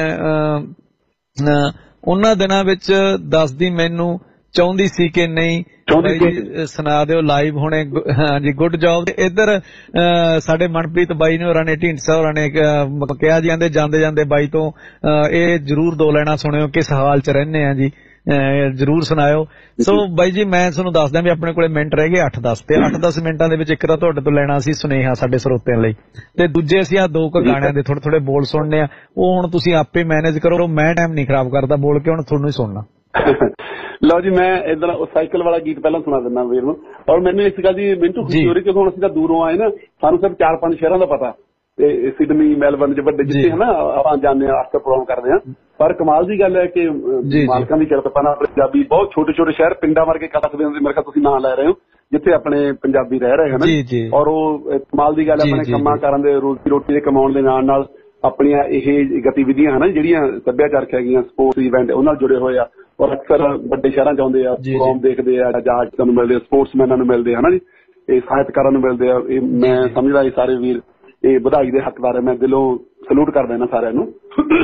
ਉਹਨਾਂ ਦਿਨਾਂ ਵਿੱਚ ਦੱਸਦੀ ਮੈਨੂੰ ਚਾਹੁੰਦੀ ਸੀ ਕਿ ਨਹੀਂ, ਸੁਣਾ ਦਿਓ ਲਾਈਵ ਹੁਣੇ। ਹਾਂਜੀ ਗੁੱਡ ਜੌਬ। ਤੇ ਇੱਧਰ ਸਾਡੇ ਮਨਪ੍ਰੀਤ ਬਾਈ ਨੇ ਹੋਰਾਂ ਨੇ ਢੀਂਡਸਾ ਹੋਰਾਂ ਨੇ ਕਿਹਾ ਜੀ ਆਂਦੇ ਜਾਂਦੇ ਜਾਂਦੇ ਬਾਈ ਤੋਂ ਇਹ ਜ਼ਰੂਰ ਦੋ ਲੈਣਾ ਸੁਣਿਓ, ਕਿਸ ਹਾਲ ਚ ਰਹਿੰਦੇ ਆ ਜੀ, ਜ਼ਰੂਰ ਸੁਣਾਇਓ। ਸੋ ਬਾਈ ਜੀ ਮੈਂ ਤੁਹਾਨੂੰ ਦੱਸਦਾ ਵੀ ਆਪਣੇ ਕੋਲੇ ਮਿੰਟ ਰਹਿ ਗਏ ਅੱਠ ਦਸ, ਤੇ ਅੱਠ ਦਸ ਮਿੰਟਾਂ ਦੇ ਵਿੱਚ ਇੱਕ ਤਾਂ ਤੁਹਾਡੇ ਤੋਂ ਲੈਣਾ ਸੀ ਸੁਨੇਹਾ ਸਾਡੇ ਸਰੋਤਿਆਂ ਲਈ, ਤੇ ਦੂਜੇ ਅਸੀਂ ਆ ਦੋ ਕੁ ਗਾਣਿਆਂ ਦੇ ਥੋੜੇ ਥੋੜੇ ਬੋਲ ਸੁਣਨੇ ਆ, ਉਹ ਹੁਣ ਤੁਸੀਂ ਆਪੇ ਮੈਨੇਜ ਕਰੋ, ਮੈਂ ਟਾਈਮ ਨਹੀਂ ਖਰਾਬ ਕਰਦਾ ਬੋਲ ਕੇ, ਹੁਣ ਤੁਹਾਨੂੰ ਹੀ ਸੁਣਨਾ। ਲਓ ਜੀ, ਮੈਂ ਇੱਧਰ ਸਾਈਕਲ ਵਾਲਾ ਗੀਤ ਪਹਿਲਾਂ ਸੁਣਾ ਦਿੰਦਾ ਵੀਰ ਨੂੰ। ਔਰ ਮੈਨੂੰ ਇਸ ਗੱਲ ਦੀ ਮਿੰਟੂ ਖੁਸ਼ੀ ਹੋ ਰਹੀ ਕਿਉਂਕਿ ਹੁਣ ਅਸੀਂ ਤਾਂ ਦੂਰੋਂ ਆਏ ਨਾ, ਸਾਨੂੰ ਸਿਰਫ ਚਾਰ ਪੰਜ ਸ਼ਹਿਰਾਂ ਦਾ ਪਤਾ, ਤੇ ਸਿਡਨੀ ਮੈਲਬਰਨ ਚ ਵੱਡੇ ਜਿੱਥੇ ਹਨਾ ਆਪਾਂ ਜਾਂਦੇ ਹਾਂ ਅਕਸਰ ਪ੍ਰੋਗਰਾਮ ਕਰਦੇ ਹਾਂ, ਪਰ ਕਮਾਲ ਦੀ ਗੱਲ ਹੈ ਕਿ ਮਾਲਕਾਂ ਦੀ ਕਿਰਪਾ ਨਾਲ ਪੰਜਾਬੀ ਬਹੁਤ ਛੋਟੇ ਛੋਟੇ ਸ਼ਹਿਰ ਪਿੰਡਾਂ ਵਰਗੇ ਕਰ ਸਕਦੇ ਹੁੰਦੇ, ਮੇਰੇ ਖਿਆਲ ਤੁਸੀਂ ਨਾਂ ਲੈ ਰਹੇ ਹੋ, ਜਿੱਥੇ ਆਪਣੇ ਪੰਜਾਬੀ ਰਹਿ ਰਹੇ ਹਨ। ਔਰ ਉਹ ਕਮਾਲ ਦੀ ਗੱਲ ਹੈ, ਆਪਣੇ ਕੰਮਾਂ ਕਾਰਾਂ ਦੇ ਰੋਜ਼ੀ ਰੋਟੀ ਦੇ ਕਮਾਉਣ ਦੇ ਨਾਲ ਨਾਲ ਆਪਣੀਆਂ ਇਹ ਗਤੀਵਿਧੀਆਂ ਹਨ ਜਿਹੜੀਆਂ ਸੱਭਿਆਚਾਰਕ ਹੈਗੀਆਂ, ਸਪੋਰਟਸ ਇਵੈਂਟ ਉਹਨਾਂ ਨਾਲ ਜੁੜੇ ਹੋਏ ਆ, ਔਰ ਅਕਸਰ ਵੱਡੇ ਸ਼ਹਿਰਾਂ ਚ ਆਉਂਦੇ ਆ, ਪ੍ਰੋਗਰਾਮ ਦੇਖਦੇ ਆ, ਜਹਾਜ਼ਾਂ ਨੂੰ ਮਿਲਦੇ ਆ, ਸਪੋਰਟਸਮੈਨਾਂ ਨੂੰ ਮਿਲਦੇ ਹਨਾ ਜੀ, ਇਹ ਸਾਹਿਤਕਾਰਾਂ ਨੂੰ ਮਿਲਦੇ ਆ। ਇਹ ਮੈਂ ਸਮਝਦਾ ਇਹ ਸਾਰੇ ਵੀਰ ਇਹ ਵਧਾਈ ਦੇ ਹੱਕਦਾਰ ਹੈ, ਮੈਂ ਦਿਲੋਂ ਸਲੂਟ ਕਰਦਾ ਇਹਨਾਂ ਸਾਰਿਆਂ ਨੂੰ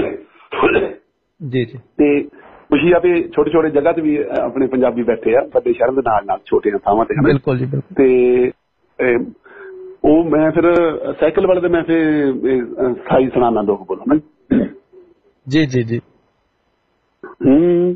ਜੀ ਜੀ। ਤੇ ਖੁਸ਼ੀ ਆ ਵੀ ਛੋਟੇ ਛੋਟੇ ਜਗ੍ਹਾ ਤੇ ਵੀ ਆਪਣੇ ਪੰਜਾਬੀ ਬੈਠੇ ਆ, ਵੱਡੇ ਸ਼ਹਿਰਾਂ ਦੇ ਨਾਲ ਨਾਲ ਛੋਟੀਆਂ ਥਾਵਾਂ ਤੇ। ਬਿਲਕੁਲ ਜੀ ਬਿਲਕੁਲ। ਤੇ ਉਹ ਮੈਂ ਫਿਰ ਸਾਈਕਲ ਵਾਲੇ ਦੇ ਮੈਂ ਫਿਰ ਸਾਈ ਸੁਣਾਣਾ ਦੋ ਬੋਲੋ ਜੀ ਜੀ ਜੀ। ਹੂੰ,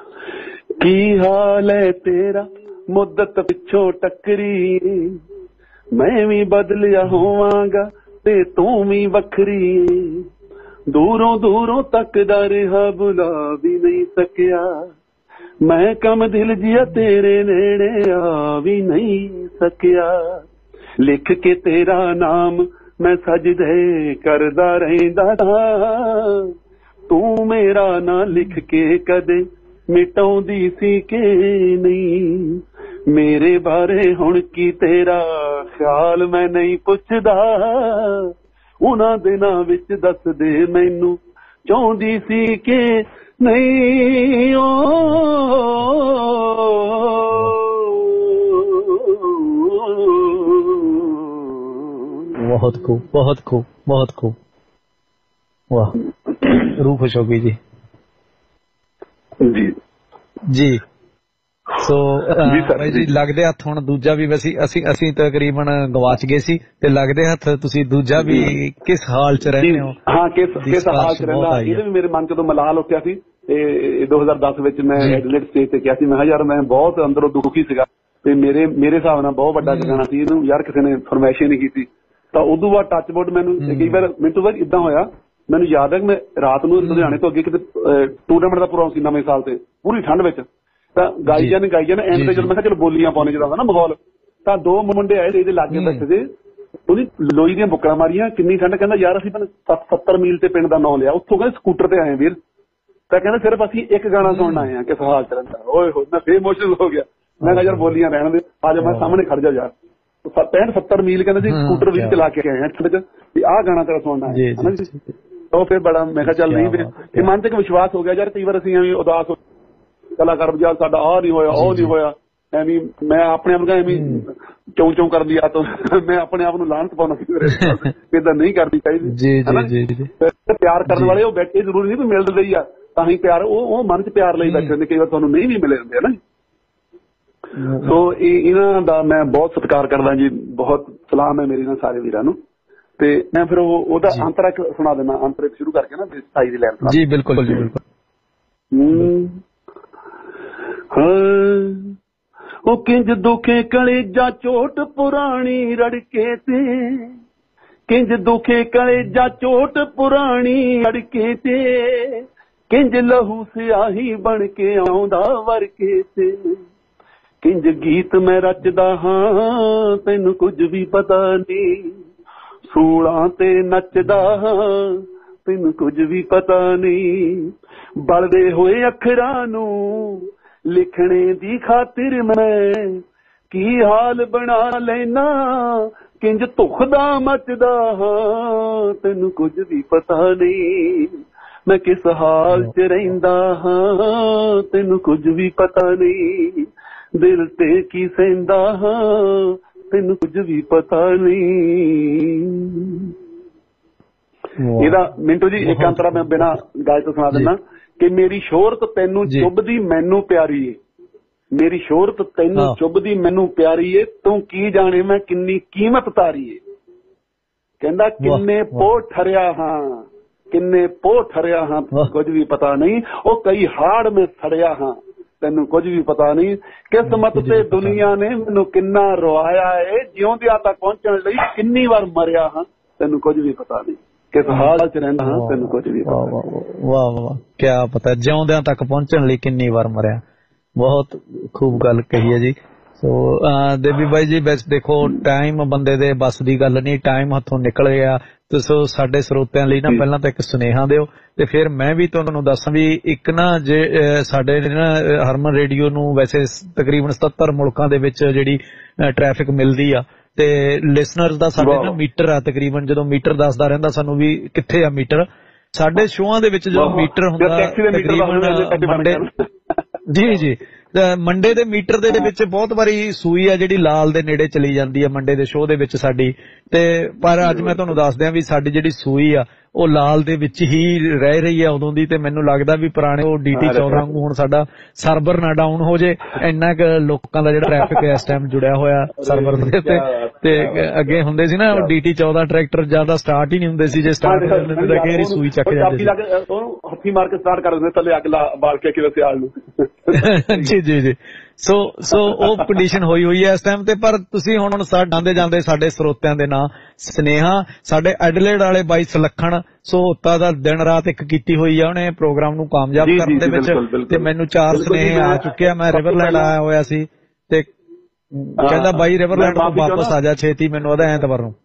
ਕੀ ਹਾਲ ਹੈ ਤੇਰਾ ਮੁੱਦਤ ਪਿੱਛੋਂ ਟੱਕਰੀ, ਮੈਂ ਵੀ ਬਦਲਿਆ ਹੋਵਾਂਗਾ ਤੇ ਤੂੰ ਵੀ ਵੱਖਰੀ, ਦੂਰੋਂ ਦੂਰੋਂ ਤੱਕਦਾ ਰਿਹਾ ਬੁਲਾ ਵੀ ਨਹੀਂ ਸਕਿਆ, ਮੈਂ ਕੰਮ ਦਿਲ ਜਿਹਾ ਤੇਰੇ ਨੇੜੇ ਆ ਵੀ ਨਹੀਂ ਸਕਿਆ, ਲਿਖ ਕੇ ਤੇਰਾ ਨਾਮ ਮੈਂ ਸਜਦੇ ਕਰਦਾ ਰਹਿੰਦਾ ਤਾਂ, ਤੂੰ ਮੇਰਾ ਨਾਂ ਲਿਖ ਕੇ ਕਦੇ ਮਿਟਾਉਂਦੀ ਸੀ ਕਿ ਨਹੀਂ, ਮੇਰੇ ਬਾਰੇ ਹੁਣ ਕੀ ਤੇਰਾ ਖਿਆਲ ਮੈਂ ਨਹੀਂ ਪੁੱਛਦਾ, ਉਹਨਾਂ ਦਿਨਾਂ ਵਿੱਚ ਦੱਸ ਦੇ ਮੈਨੂੰ ਚਾਹੁੰਦੀ ਸੀ ਕਿ ਨਹੀਂ। ਓ बहुत खूब, बहुत खूब, बहुत खूब, वाह, रूह खुश हो गई जी। जी जी ਸੋ ਬਾਈ ਜੀ ਲੱਗਦੇ ਹੱਥ ਹੁਣ ਦੂਜਾ ਵੀ ਅਸੀਂ ਅਸੀਂ ਅਸੀਂ ਤਕਰੀਬਨ ਗਵਾਚ ਗਏ ਸੀ ਤੇ ਲੱਗਦੇ ਹੱਥ ਤੁਸੀਂ ਦੂਜਾ ਵੀ ਕਿਸ ਹਾਲ ਚ ਰਹਿੰਦੇ ਹੋ? ਹਾਂ, ਕਿਸ ਕਿਸ ਹਾਲ ਚ ਰਹਿੰਦਾ, ਇਹਦੇ ਵੀ ਮੇਰੇ ਮਨ ਚ ਤੋਂ ਮਲਾਲ ਉੱਠਿਆ ਸੀ ਤੇ ਦੋ ਹਜ਼ਾਰ ਦਸ ਵਿੱਚ ਮੈਂ ਐਡਿਲੇਡ ਸਟੇਜ ਤੇ ਕਿਹਾ ਸੀ, ਮੈਂ ਕਿਹਾ ਯਾਰ ਮੈਂ ਬਹੁਤ ਅੰਦਰੋਂ ਦੁਖੀ ਸੀਗਾ ਤੇ ਮੇਰੇ ਮੇਰੇ ਹਿਸਾਬ ਨਾਲ ਬਹੁਤ ਵੱਡਾ ਗਾਣਾ ਸੀ, ਇਹਨੂੰ ਯਾਰ ਕਿਸੇ ਨੇ ਫਰਮਾਇਸ਼ ਹੀ ਨਹੀਂ ਕੀਤੀ। ਤਾਂ ਉਦੋਂ ਬਾਅਦ ਟੱਚਵੁੱਡ ਮੈਨੂੰ ਕਈ ਵਾਰ ਮਿੰਟੂ ਬਾਅਦ ਇਦਾਂ ਹੋਇਆ, ਮੈਨੂੰ ਯਾਦ ਹੈ ਕਿ ਮੈਂ ਰਾਤ ਨੂੰ ਲੁਧਿਆਣੇ ਤੋਂ ਅੱਗੇ ਕਿਤੇ ਟੂਰਨਾਮੈਂਟ ਦਾ ਪ੍ਰੋਗਰਾਮ ਸੀ ਨਵੇਂ ਸਾਲ ਤੇ, ਪੂਰੀ ਠੰਡ ਵਿੱਚ, ਤਾਂ ਗਾਈ ਜਾਣ ਗਾਈ ਜਾਣ ਐਂਡ ਤੇ ਜਦੋਂ ਮੈਂ ਕਿਹਾ ਚਲੋ ਬੋਲੀਆਂ ਪਾਉਣੇ ਜਦੋਂ ਹੁੰਦਾ ਨਾ ਮਾਹੌਲ, ਤਾਂ ਦੋ ਮੁੰਡੇ ਆਏ ਇਹਦੇ ਲਾਗੇ ਬੈਠੇ ਸੀ, ਉਹਦੀ ਲੋਈ ਦੀਆਂ ਬੁੱਕਲਾਂ ਮਾਰੀਆਂ, ਕਿੰਨੀ ਠੰਡ, ਕਹਿੰਦਾ ਯਾਰ ਅਸੀਂ ਸੱਤਰ ਮੀਲ ਤੇ ਪਿੰਡ ਦਾ ਨਾਂ ਲਿਆ, ਉੱਥੋਂ ਕਹਿੰਦੇ ਸਕੂਟਰ ਤੇ ਆਏ ਵੀਰ, ਤਾਂ ਕਹਿੰਦਾ ਸਿਰਫ ਅਸੀਂ ਇੱਕ ਗਾਣਾ ਸੁਣਨ ਆਏ ਆ ਕਿਸ ਹਾਲ ਚ ਰਹਿੰਦਾ। ਓਏ ਹੋ ਮੈਂ ਫੇਰ ਇਮੋਸ਼ਨਲ ਹੋ ਗਿਆ, ਮੈਂ ਕਿਹਾ ਯਾਰ ਬੋਲੀਆਂ ਰਹਿਣ ਦੇ, ਅੱਜ ਮੈਂ ਸਾਹਮਣੇ ਖੜ ਜਾ ਯਾਰ, ਪੈਂਹਠ ਸੱਤਰ ਮੀਲ ਕਹਿੰਦੇ ਸੀ ਸਕੂਟਰ ਵੀ ਚਲਾ ਕੇ ਆਏ ਆ ਠੰਡ ਚ, ਵੀ ਆਹ ਗਾਣਾ ਤੇਰਾ ਸੁਣਨਾ ਹੈ ਹਨਾ ਜੀ। ਉਹ ਫਿਰ ਬੜਾ ਮੈਂ ਕਿਹਾ ਚੱਲ ਨਹੀਂ, ਫਿਰ ਇਹ ਮਨ ਤੇ ਇੱਕ ਵਿਸ਼ਵਾਸ ਹੋ ਗਿਆ ਯਾਰ, ਕਈ ਵਾਰ ਅਸੀਂ ਐਵੇਂ ਉਦਾਸ ਹੋ ਕਲਾਕਾਰ ਬਾਜ਼ਾਰ ਸਾਡਾ ਆਹ ਨਹੀਂ ਹੋਇਆ ਉਹ ਨਹੀਂ ਹੋਇਆ, ਐਵੇਂ ਮੈਂ ਆਪਣੇ ਆਪ ਨੂੰ ਐਵੇਂ ਚੌਂ ਚੌਂ ਕਰ ਲਿਆ ਤਾਂ ਮੈਂ ਆਪਣੇ ਆਪ ਨੂੰ ਲਾਹਨਤ ਪਾਉਣਾ ਸੀ, ਏਦਾਂ ਨਹੀਂ ਕਰਨੀ ਚਾਹੀਦੀ। ਪਿਆਰ ਕਰਨ ਵਾਲੇ ਉਹ ਬੈਠੇ ਜ਼ਰੂਰੀ ਨਹੀਂ ਵੀ ਮਿਲਦੇ ਹੀ ਆ ਤਾਂ ਹੀ ਪਿਆਰ, ਉਹ ਉਹ ਮਨ ਚ ਪਿਆਰ ਲਈ ਬੈਠੇ ਹੁੰਦੇ, ਕਈ ਵਾਰ ਤੁਹਾਨੂੰ ਨਹੀਂ ਵੀ ਮਿਲੇ ਹੁੰਦੇ ਨਾ। ਸੋ ਇਹ ਇਹਨਾਂ ਦਾ ਮੈਂ ਬਹੁਤ ਸਤਿਕਾਰ ਕਰਦਾ ਜੀ, ਬਹੁਤ ਸਲਾਮ ਹੈ ਮੇਰੀ ਨਾਲ ਸਾਰੇ ਵੀਰਾਂ ਨੂੰ। ਤੇ ਮੈਂ ਫਿਰ ਉਹ ਉਹਦਾ ਅੰਤਰਾ ਸੁਣਾ ਦਿੰਦਾ, ਅੰਤਰਾ ਸ਼ੁਰੂ ਕਰਕੇ ਨਾ ਸਾਈ ਦੀ ਲਾਈਨ। ਜੀ ਬਿਲਕੁਲ ਜੀ ਬਿਲਕੁਲ। ਉਹ ਕਿੰਜ ਦੁਖੇ ਕਲੇਜਾ ਚੋਟ ਪੁਰਾਣੀ ਰੜਕੇ ਤੇ, ਕਿੰਜ ਦੁਖੇ ਕਲੇਜਾ ਚੋਟ ਪੁਰਾਣੀ ਰੜਕੇ ਤੇ, ਕਿੰਜ ਲਹੂ ਸਿਆਹੀ ਬਣ ਕੇ ਆਉਂਦਾ ਵਰਕੇ ਤੇ, ਕਿੰਜ ਗੀਤ ਮੈਂ ਰਚਦਾ ਹਾਂ ਤੈਨੂੰ ਕੁਝ ਵੀ ਪਤਾ ਨਹੀਂ, ਸੂਲਾਂ ਤੇ ਨੱਚਦਾ ਹਾਂ ਤੈਨੂੰ ਕੁਝ ਵੀ ਪਤਾ ਨਹੀਂ, ਬਲਦੇ ਹੋਏ ਅੱਖਰਾਂ ਨੂੰ ਲਿਖਣੇ ਦੀ ਖਾਤਰ ਮੈਂ ਕੀ ਹਾਲ ਬਣਾ ਲੈਣਾ, ਕਿੰਜ ਧੁਖਦਾ ਮੱਚਦਾ ਹਾਂ ਤੈਨੂੰ ਕੁਝ ਵੀ ਪਤਾ ਨਹੀਂ, ਮੈਂ ਕਿਸ ਹਾਲ ਚ ਰਹਿੰਦਾ ਹਾਂ ਤੈਨੂੰ ਕੁਝ ਵੀ ਪਤਾ ਨਹੀਂ, ਦਿਲ ਤੇ ਕੀ ਸਹਿੰਦਾ ਹਾਂ ਤੈਨੂੰ ਕੁਝ ਵੀ ਪਤਾ ਨਹੀਂ। ਇਹਦਾ ਮਿੰਟੂ ਜੀ ਇੱਕ ਅੰਤਰਾ ਮੈਂ ਬਿਨਾਂ ਗਾਇ ਤੋਂ ਸੁਣਾ ਦਿੰਦਾ ਕਿ ਮੇਰੀ ਸ਼ੋਹਰਤ ਤੈਨੂੰ ਚੁੱਭਦੀ ਮੈਨੂੰ ਪਿਆਰੀ ਏ, ਮੇਰੀ ਸ਼ੋਹਰਤ ਤੈਨੂੰ ਚੁੱਭਦੀ ਮੈਨੂੰ ਪਿਆਰੀ ਏ, ਤੂੰ ਕੀ ਜਾਣੇ ਮੈਂ ਕਿੰਨੀ ਕੀਮਤ ਤਾਰੀ ਏ, ਕਹਿੰਦਾ ਕਿੰਨੇ ਪੋਹ ਠਰਿਆ ਹਾਂ ਕਿੰਨੇ ਪੋਹ ਠਰਿਆ ਹਾਂ ਕੁਝ ਵੀ ਪਤਾ ਨਹੀਂ, ਉਹ ਕਈ ਹਾੜ ਮੈਂ ਸੜਿਆ ਹਾਂ ਤੈਨੂੰ ਕੁਝ ਵੀ ਪਤਾ ਨਹੀਂ, ਕਿਸਮਤ ਤੇ ਦੁਨੀਆ ਨੇ ਮੈਨੂੰ ਕਿੰਨਾ ਰਵਾਇਆ ਏ, ਜਿਉਂਦਿਆਂ ਤੱਕ ਪਹੁੰਚਣ ਲਈ ਕਿੰਨੀ ਵਾਰ ਮਰਿਆ ਹਾਂ ਤੈਨੂੰ ਕੁਝ ਵੀ ਪਤਾ ਨਹੀਂ, ਕਿਸ ਹਾਲ ਚ ਰਹਿੰਦਾ ਹਾਂ ਤੈਨੂੰ ਕੁਝ ਵੀ ਪਤਾ ਨਹੀਂ। ਵਾਹ ਵਾਹ ਕਿਆ ਪਤਾ ਜਿਉਂਦਿਆਂ ਤੱਕ ਪਹੁੰਚਣ ਲਈ ਕਿੰਨੀ ਵਾਰ ਮਰਿਆ, ਬਹੁਤ ਖੂਬ ਗੱਲ ਕਹੀ ਹੈ ਜੀ। ਸੋ ਦੇਵੀ ਬਾਈ ਜੀ ਬਸ ਦੇਖੋ ਟਾਈਮ ਬੰਦੇ ਦੇ ਬਸ ਦੀ ਗੱਲ ਨਹੀਂ, ਟਾਈਮ ਹੱਥੋਂ ਨਿਕਲ ਗਿਆ। ਸੋ ਸਾਡੇ ਸਰੋਤਿਆਂ ਲਈ ਨਾ ਪਹਿਲਾਂ ਤਾਂ ਇੱਕ ਸੁਨੇਹਾ ਦਿਓ ਤੇ ਫਿਰ ਮੈਂ ਵੀ ਤੁਹਾਨੂੰ ਦੱਸਾਂ ਵੀ ਇੱਕ ਨਾ ਜੇ ਸਾਡੇ ਨਾ ਹਰਮਨ ਰੇਡੀਓ ਨੂੰ ਵੈਸੇ ਤਕਰੀਬਨ ਸਤੱਤਰ ਮੁਲਕਾਂ ਦੇ ਵਿੱਚ ਜਿਹੜੀ ਟ੍ਰੈਫਿਕ ਮਿਲਦੀ ਆ ਤੇ ਲਿਸਨਰਸ ਦਾ ਸਾਡੇ ਨਾ ਮੀਟਰ ਆ, ਤਕਰੀਬਨ ਜਦੋਂ ਮੀਟਰ ਦੱਸਦਾ ਰਹਿੰਦਾ ਸਾਨੂੰ ਵੀ ਕਿੱਥੇ ਆ ਮੀਟਰ, ਸਾਡੇ ਸ਼ੋਆਂ ਦੇ ਵਿੱਚ ਜਦੋਂ ਮੀਟਰ ਹੁੰਦਾ ਤਕਰੀਬਨ ਮੰਡੇ ਜੀ ਜੀ ਮੰਡੇ ਦੇ ਮੀਟਰ ਦੇ ਵਿੱਚ ਬਹੁਤ ਵਾਰੀ ਸੂਈ ਆ ਜਿਹੜੀ ਲਾਲ ਦੇ ਨੇੜੇ ਚਲੀ ਜਾਂਦੀ ਆ ਮੰਡੇ ਦੇ ਸ਼ੋਅ ਦੇ ਵਿੱਚ ਸਾਡੀ, ਤੇ ਪਰ ਅੱਜ ਮੈਂ ਤੁਹਾਨੂੰ ਦੱਸ ਦਿਆਂ ਵੀ ਸਾਡੀ ਜਿਹੜੀ ਸੂਈ ਆ ਉਹ ਲਾਲ ਦੇ ਵਿੱਚ ਹੀ ਰਹਿ ਰਹੀ ਆ ਉਦੋਂ ਦੀ, ਤੇ ਮੈਨੂੰ ਲੱਗਦਾ ਵੀ ਪੁਰਾਣੇ ਉਹ ਡੀ ਟੀ ਚੌਦਾਂ ਵਾਂਗੂ ਹੁਣ ਸਾਡਾ ਸਰਵਰ ਨਾ ਡਾਊਨ ਹੋ ਜੇ, ਇੰਨਾ ਕੁ ਲੋਕਾਂ ਦਾ ਜਿਹੜਾ ਟ੍ਰੈਫਿਕ ਇਸ ਟਾਈਮ ਜੁੜਿਆ ਹੋਇਆ ਸਰਵਰ ਦੇ ਉੱਤੇ। ਤੇ ਅੱਗੇ ਹੁੰਦੇ ਸੀ ਨਾ ਡੀ ਟੀ ਚੌਦਾਂ ਟਰੈਕਟਰ ਜਿਆਦਾ ਸਟਾਰਟ ਹੀ ਨਹੀਂ ਹੁੰਦੇ ਸੀ, ਜੇ ਸਟਾਰਟ ਹੁੰਦੇ ਸੀ ਤਾਂ ਘੇਰੀ ਸੂਈ ਚੱਕ ਜਾਂਦੇ ਸੀ, ਹੱਥੀ ਮਾਰ ਕੇ ਸਟਾਰਟ ਕਰ ਦਿੰਦੇ ਥੱਲੇ ਅੱਗ ਲਾ ਬਾਲ ਕੇ ਕਿਵੇਂ ਸਿਆਲ ਨੂੰ। ਜੀ ਜੀ ਜੀ ਸੋ ਸੋ ਉਹ ਕੰਡੀਸ਼ਨ ਹੋਈ ਹੋਈ ਹੈ ਇਸ ਟਾਈਮ ਤੇ। ਪਰ ਤੁਸੀਂ ਹੁਣ ਸਾਡੇ ਜਾਂਦੇ ਜਾਂਦੇ ਸਾਡੇ ਸਰੋਤਿਆਂ ਦੇ ਨਾਂ ਸਨੇਹਾ ਸਾਡੇ ਐਡਲੇਡ ਵਾਲੇ ਬਾਈ ਸੁਲੱਖਣ ਸਹੋਤਾ ਦਾ ਦਿਨ ਰਾਤ ਇੱਕ ਕੀਤੀ ਹੋਈ ਆ ਉਹਨੇ ਪ੍ਰੋਗਰਾਮ ਨੂੰ ਕਾਮਯਾਬ ਕਰਨ ਦੇ ਵਿੱਚ, ਤੇ ਮੈਨੂੰ ਚਾਰ ਸੁਨੇਹੇ ਆ ਚੁੱਕੇ ਆ। ਮੈਂ ਰਿਵਰਲੈਂਡ ਆਇਆ ਹੋਇਆ ਸੀ ਤੇ ਕਹਿੰਦਾ ਬਾਈ ਰਿਵਰਲੈਂਡ ਤੋਂ ਵਾਪਸ ਆ ਜਾ ਛੇਤੀ, ਮੈਨੂੰ ਉਹਦਾ ਐਤਵਾਰ ਨੂੰ।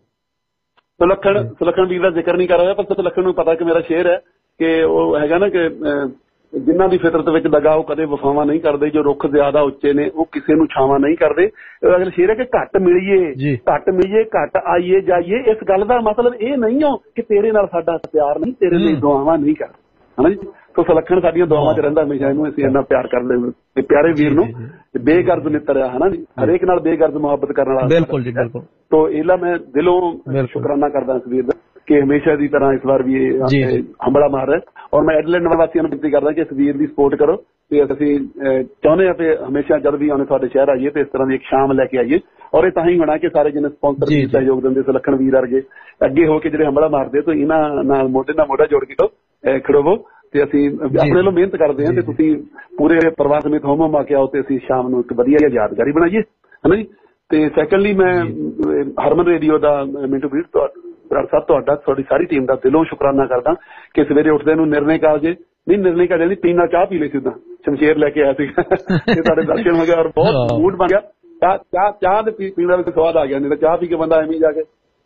ਸੁਲੱਖਣ ਸੁਲੱਖਣ ਵੀਰ ਦਾ ਜ਼ਿਕਰ ਨਹੀਂ ਕਰ ਰਿਹਾ, ਪਰ ਸੁਲੱਖਣ ਨੂੰ ਪਤਾ ਕਿ ਮੇਰਾ ਸ਼ੇਰ ਹੈ ਕਿ ਉਹ ਹੈਗਾ ਨਾ ਕਿ ਜਿਨ੍ਹਾਂ ਦੀ ਫਿਤਰਤ ਵਿੱਚ ਦਗਾ ਉਹ ਕਦੇ ਵਫਾਵਾਂ ਨਹੀਂ ਕਰਦੇ, ਜੋ ਰੁੱਖ ਜ਼ਿਆਦਾ ਉੱਚੇ ਨੇ ਉਹ ਕਿਸੇ ਨੂੰ ਛਾਵਾਂ ਨਹੀਂ ਕਰਦੇ। ਅਗਲੇ ਸ਼ੇਰ ਹੈ ਕਿ ਘੱਟ ਮਿਲੀਏ ਘੱਟ ਮਿਲੀਏ ਘੱਟ ਆਈਏ ਜਾਈਏ। ਇਸ ਗੱਲ ਦਾ ਮਤਲਬ ਇਹ ਨਹੀਂ ਹੋ ਕਿ ਤੇਰੇ ਨਾਲ ਸਾਡਾ ਪਿਆਰ ਨਹੀਂ, ਤੇਰੇ ਲਈ ਦੁਆਵਾਂ ਨਹੀਂ ਕਰ, ਹਨਾ ਜੀ। ਸੋ ਸੁਲੱਖਣ ਸਾਡੀਆਂ ਦੁਆਵਾਂ 'ਚ ਰਹਿੰਦਾ ਹਮੇਸ਼ਾ, ਇਹਨੂੰ ਅਸੀਂ ਇੰਨਾ ਪਿਆਰ ਕਰਦੇ ਤੇ ਪਿਆਰੇ ਵੀਰ ਨੂੰ ਬੇਗਰਜ਼ ਮਿੱਤਰ ਆ, ਹਨਾ ਜੀ, ਹਰੇਕ ਨਾਲ ਬੇਗਰਜ਼ ਮੁਹੱਬਤ ਕਰਨ ਵਾਲਾ। ਬਿਲਕੁਲ ਜੀ ਬਿਲਕੁਲ। ਤੋ ਇਹਲਾ ਮੈਂ ਦਿਲੋਂ ਸ਼ੁਕਰਾਨਾ ਕਰਦਾ ਇਸ ਵੀਰ ਦਾ ਕਿ ਹਮੇਸ਼ਾ ਦੀ ਤਰ੍ਹਾਂ ਇਸ ਵਾਰ ਵੀ ਇਹ ਹੰਬਲਾ ਮਾਰ ਰਿਹਾ। ਔਰ ਮੈਂ ਐਡਲੈਂਡ ਵਾਸੀਆਂ ਨੂੰ ਬੇਨਤੀ ਕਰਦਾ ਕਿ ਇਸ ਵੀਰ ਦੀ ਸਪੋਰਟ ਕਰੋ ਤੇ ਅਸੀਂ ਚਾਹੁੰਦੇ ਹਾਂ ਕਿ ਹਮੇਸ਼ਾ ਜਦ ਵੀ ਆਉਣੇ ਤੁਹਾਡੇ ਸ਼ਹਿਰ ਆਈਏ ਤੇ ਇਸ ਤਰ੍ਹਾਂ ਦੀ ਇੱਕ ਸ਼ਾਮ ਲੈ ਕੇ ਆਈਏ। ਔਰ ਇਹ ਤਾਂ ਹੀ ਹੋਣਾ ਕਿ ਸਾਰੇ ਜਿਹਨੇ ਸਪਾਂਸਰ ਸਹਿਯੋਗ ਦਿੰਦੇ ਸੁਲੱਖਣ ਵੀਰ ਵਰਗੇ ਅੱਗੇ ਹੋ ਕੇ ਜਿਹੜੇ ਹੰਬਲਾ ਮਾਰਦੇ ਤਾਂ ਇਹਨਾਂ ਨਾਲ ਮੋਢੇ ਨਾਲ ਮੋਢਾ ਜੋੜ ਕੇ ਖੜੋਵੋ ਤੇ ਅਸੀਂ ਆਪਣੇ ਵੱਲੋਂ ਮਿਹਨਤ ਕਰਦੇ ਹਾਂ ਤੇ ਤੁਸੀਂ ਪੂਰੇ ਪਰਿਵਾਰ ਸਮੇਤ ਹੋਮ ਆ ਕੇ ਆਓ ਤੇ ਅਸੀਂ ਸ਼ਾਮ ਨੂੰ ਇੱਕ ਵਧੀਆ ਯਾਦਗਾਰੀ ਬਣਾਈਏ, ਹਨਾ ਜੀ। ਤੇ ਸੈਕੰਡਲੀ ਮੈਂ ਹਰਮਨ ਰੇਡੀਓ ਦਾ ਮਿੰਟੂ ਵੀਰ ਬਰਾੜ ਸਾਹਿਬ ਤੁਹਾਡਾ ਤੁਹਾਡੀ ਸਾਰੀ ਟੀਮ ਦਾ ਦਿਲੋਂ ਸ਼ੁਕਰਾਨਾ ਕਰਦਾ ਕਿ ਸਵੇਰੇ ਉੱਠਦੇ ਨੂੰ ਨਿਰਣੇ ਕਾਲਜੇ ਨਹੀਂ ਨਿਰਣੇ ਕਾਲਜੇ ਨਹੀਂ ਪੀਣ ਨਾਲ ਚਾਹ ਪੀ ਲਈ ਸੀ, ਉਦਾਂ ਸ਼ਮਸ਼ੇਰ ਲੈ ਕੇ ਆਇਆ ਸੀ ਤੇ ਤੁਹਾਡੇ ਦਰਸ਼ਨ ਹੋ ਗਏ ਔਰ ਬਹੁਤ ਮੂਡ ਬਣ ਗਿਆ। ਚਾਹ ਚਾਹ ਚਾਹ ਦੇ ਪੀਣ ਦਾ ਵੀ ਸਵਾਦ ਆ ਗਿਆ, ਨਹੀਂ ਤਾਂ ਚਾਹ ਪੀ ਕੇ ਬੰਦਾ ਐਵੇਂ ਜਾ ਕੇ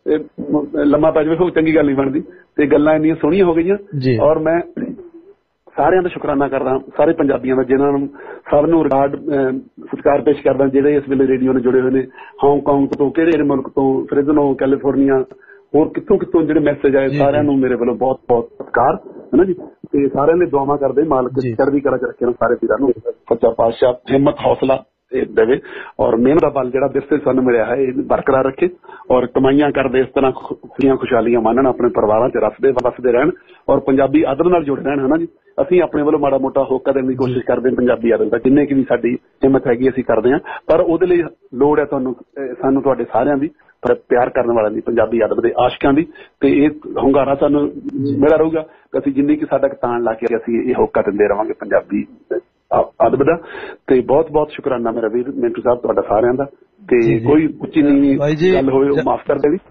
ਲੰਮਾ ਪੈ ਜਾਵੇ ਚੰਗੀ ਗੱਲ ਨਹੀਂ ਬਣਦੀ। ਤੇ ਗੱਲਾਂ ਇੰਨੀਆਂ ਸੋਹਣੀਆਂ ਹੋ ਗਈਆਂ ਔਰ ਮੈਂ ਸਾਰਿਆਂ ਦਾ ਸ਼ੁਕਰਾਨਾ ਕਰਦਾ, ਸਾਰੇ ਪੰਜਾਬੀਆਂ ਦਾ, ਜਿਨ੍ਹਾਂ ਨੂੰ ਸਭ ਨੂੰ ਰਿਕਾਰਡ ਸਤਿਕਾਰ ਪੇਸ਼ ਕਰਦਾ ਜਿਹੜੇ ਇਸ ਵੇਲੇ ਰੇਡੀਓ ਨਾਲ ਜੁੜੇ ਹੋਏ ਨੇ, ਹਾਂਗਕਾਂਗ ਤੋਂ, ਕਿਹੜੇ ਮੁਲਕ ਤੋਂ, ਫ੍ਰਿਜ਼ਨੋ, ਕੈਲੀਫੋਰਨੀਆ, ਹੋਰ ਕਿੱਥੋਂ ਕਿੱਥੋਂ ਜਿਹੜੇ ਮੈਸੇਜ ਆਏ, ਸਾਰਿਆਂ ਨੂੰ ਮੇਰੇ ਵੱਲੋਂ ਬਹੁਤ ਬਹੁਤ ਸਤਿਕਾਰ, ਹਨਾ ਜੀ। ਤੇ ਸਾਰਿਆਂ ਦੀ ਦੁਆਵਾਂ ਕਰਦੇ ਮਾਲਕ ਚੜ੍ਹਦੀ ਕਲਾ ਚ ਰੱਖੇ ਸਾਰੇ ਵੀਰਾਂ ਨੂੰ, ਸੱਚਾ ਪਾਤਸ਼ਾਹ ਹਿੰਮਤ ਹੌਸਲਾ ਦੇਵੇ ਔਰ ਮਿਹਨਤ ਦਾ ਬਲ ਜਿਹੜਾ ਵਿਰਸੇ ਸਾਨੂੰ ਮਿਲਿਆ ਹੈ ਇਹ ਬਰਕਰਾਰ ਰੱਖੇ ਔਰ ਕਮਾਈਆਂ ਕਰਦੇ ਇਸ ਤਰ੍ਹਾਂ ਖੁਸ਼ੀਆਂ ਖੁਸ਼ਹਾਲੀਆਂ ਮਾਣਨ, ਆਪਣੇ ਪਰਿਵਾਰਾਂ ਚ ਰਸਦੇ ਵਸਦੇ ਰਹਿਣ ਔਰ ਪੰਜਾਬੀ ਆਦਰ ਨਾਲ ਜੁੜੇ ਰਹਿਣ, ਹਨਾ ਜੀ। ਅਸੀਂ ਆਪਣੇ ਵੱਲੋਂ ਮਾੜਾ ਮੋਟਾ ਹੋਕਾ ਦੇਣ ਦੀ ਕੋਸ਼ਿਸ਼ ਕਰਦੇ ਹਾਂ ਪੰਜਾਬੀ ਆਦਰ ਦਾ, ਜਿੰਨੇ ਕਿ ਵੀ ਸਾਡੀ ਹਿੰਮਤ ਹੈਗੀ ਅਸੀਂ ਕਰਦੇ ਹਾਂ, ਪਰ ਉਹਦੇ ਲਈ ਲੋੜ ਹੈ ਤੁਹਾਨੂੰ ਸਾਨੂੰ ਤੁਹਾਡੇ ਸਾਰਿਆਂ ਦੀ, ਪਰ ਪਿਆਰ ਕਰਨ ਵਾਲਿਆਂ ਦੀ, ਪੰਜਾਬੀ ਅਦਬ ਦੇ ਆਸ਼ਿਕਾਂ ਦੀ। ਤੇ ਇਹ ਹੁੰਗਾਰਾ ਸਾਨੂੰ ਮਿਲਦਾ ਰਹੂਗਾ ਕਿ ਅਸੀਂ ਜਿੰਨੀ ਕਿ ਸਾਡਾ ਤਾਣ ਲਾ ਕੇ ਅਸੀਂ ਇਹ ਹੋਕਾ ਦਿੰਦੇ ਰਹਾਂਗੇ ਪੰਜਾਬੀ ਅਦਬ ਦਾ। ਤੇ ਬਹੁਤ ਬਹੁਤ ਸ਼ੁਕਰਾਨਾ ਮੇਰਾ ਵੀਰ ਮਿੰਟੂ ਸਾਹਿਬ ਤੁਹਾਡਾ ਸਾਰਿਆਂ ਦਾ। ਤੇ ਕੋਈ ਉੱਚੀ ਨੀਵੀਂ ਗੱਲ ਹੋਵੇ ਉਹ ਮਾਫ ਕਰ ਦੇਵੀ।